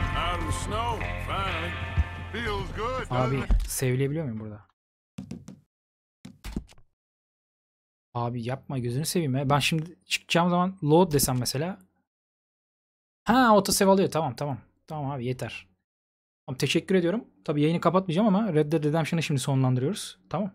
Abi sevleyebiliyor muyum burada? Abi yapma, gözünü seveyim ya. Ben şimdi çıkacağım zaman load desem mesela. Ha, autosave alıyor. Tamam tamam. Tamam abi, yeter. Tamam, teşekkür ediyorum. Tabii yayını kapatmayacağım ama Red Dead Redemption'ı şimdi sonlandırıyoruz. Tamam.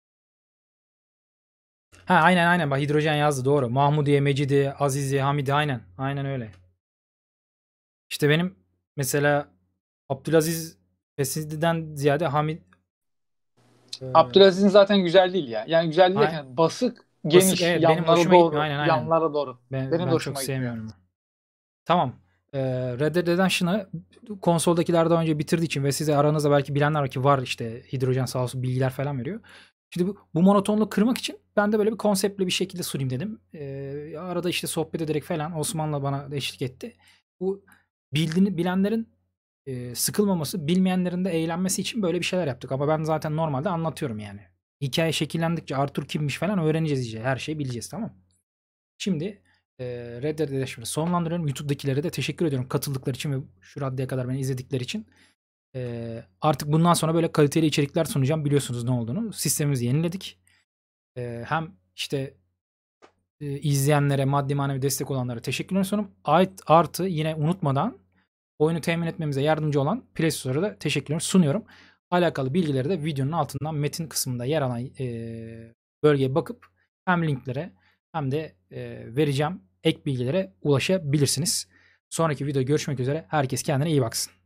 Ha aynen aynen. Bak Hidrojen yazdı, doğru. Mahmudiye, Mecidi, Azizi, Hamidi, aynen. Aynen öyle. İşte benim mesela Abdülaziz Fesidi'den ziyade Hamid Ee, Abdülaziz'in zaten güzel değil ya. Yani güzel değil derken basık, geniş, basık, evet, yanlara benim doğru. Gitmiyor. Aynen, aynen. Yanlara doğru. Ben, benim ben de çok gitmiyor. sevmiyorum. Tamam. Ee, Red Dead Redemption'ı konsoldakiler daha önce bitirdiği için ve size aranızda belki bilenler var ki var, işte Hidrojen sağ olsun bilgiler falan veriyor. Şimdi bu, bu monotonluğu kırmak için ben de böyle bir konseptle bir şekilde sunayım dedim. Ee, arada işte sohbet ederek falan Osman'la bana eşlik etti. Bu bildiğini bilenlerin e, sıkılmaması, bilmeyenlerin de eğlenmesi için böyle bir şeyler yaptık. Ama ben zaten normalde anlatıyorum yani. Hikaye şekillendikçe Arthur kimmiş falan öğreneceğiz iyice. Her şeyi bileceğiz, tamam. Şimdi e, Red Dead Redemption'ı sonlandırıyorum. YouTube'dakilere de teşekkür ediyorum katıldıkları için ve şu raddeye kadar beni izledikleri için. E, artık bundan sonra böyle kaliteli içerikler sunacağım. Biliyorsunuz ne olduğunu. Sistemimizi yeniledik. E, hem işte e, izleyenlere, maddi manevi destek olanlara teşekkürler sunuyorum. Artı yine unutmadan oyunu temin etmemize yardımcı olan Play Store'a da teşekkürler sunuyorum. Alakalı bilgileri de videonun altından metin kısmında yer alan e, bölgeye bakıp hem linklere hem de e, vereceğim ek bilgilere ulaşabilirsiniz. Sonraki videoda görüşmek üzere. Herkes kendine iyi baksın.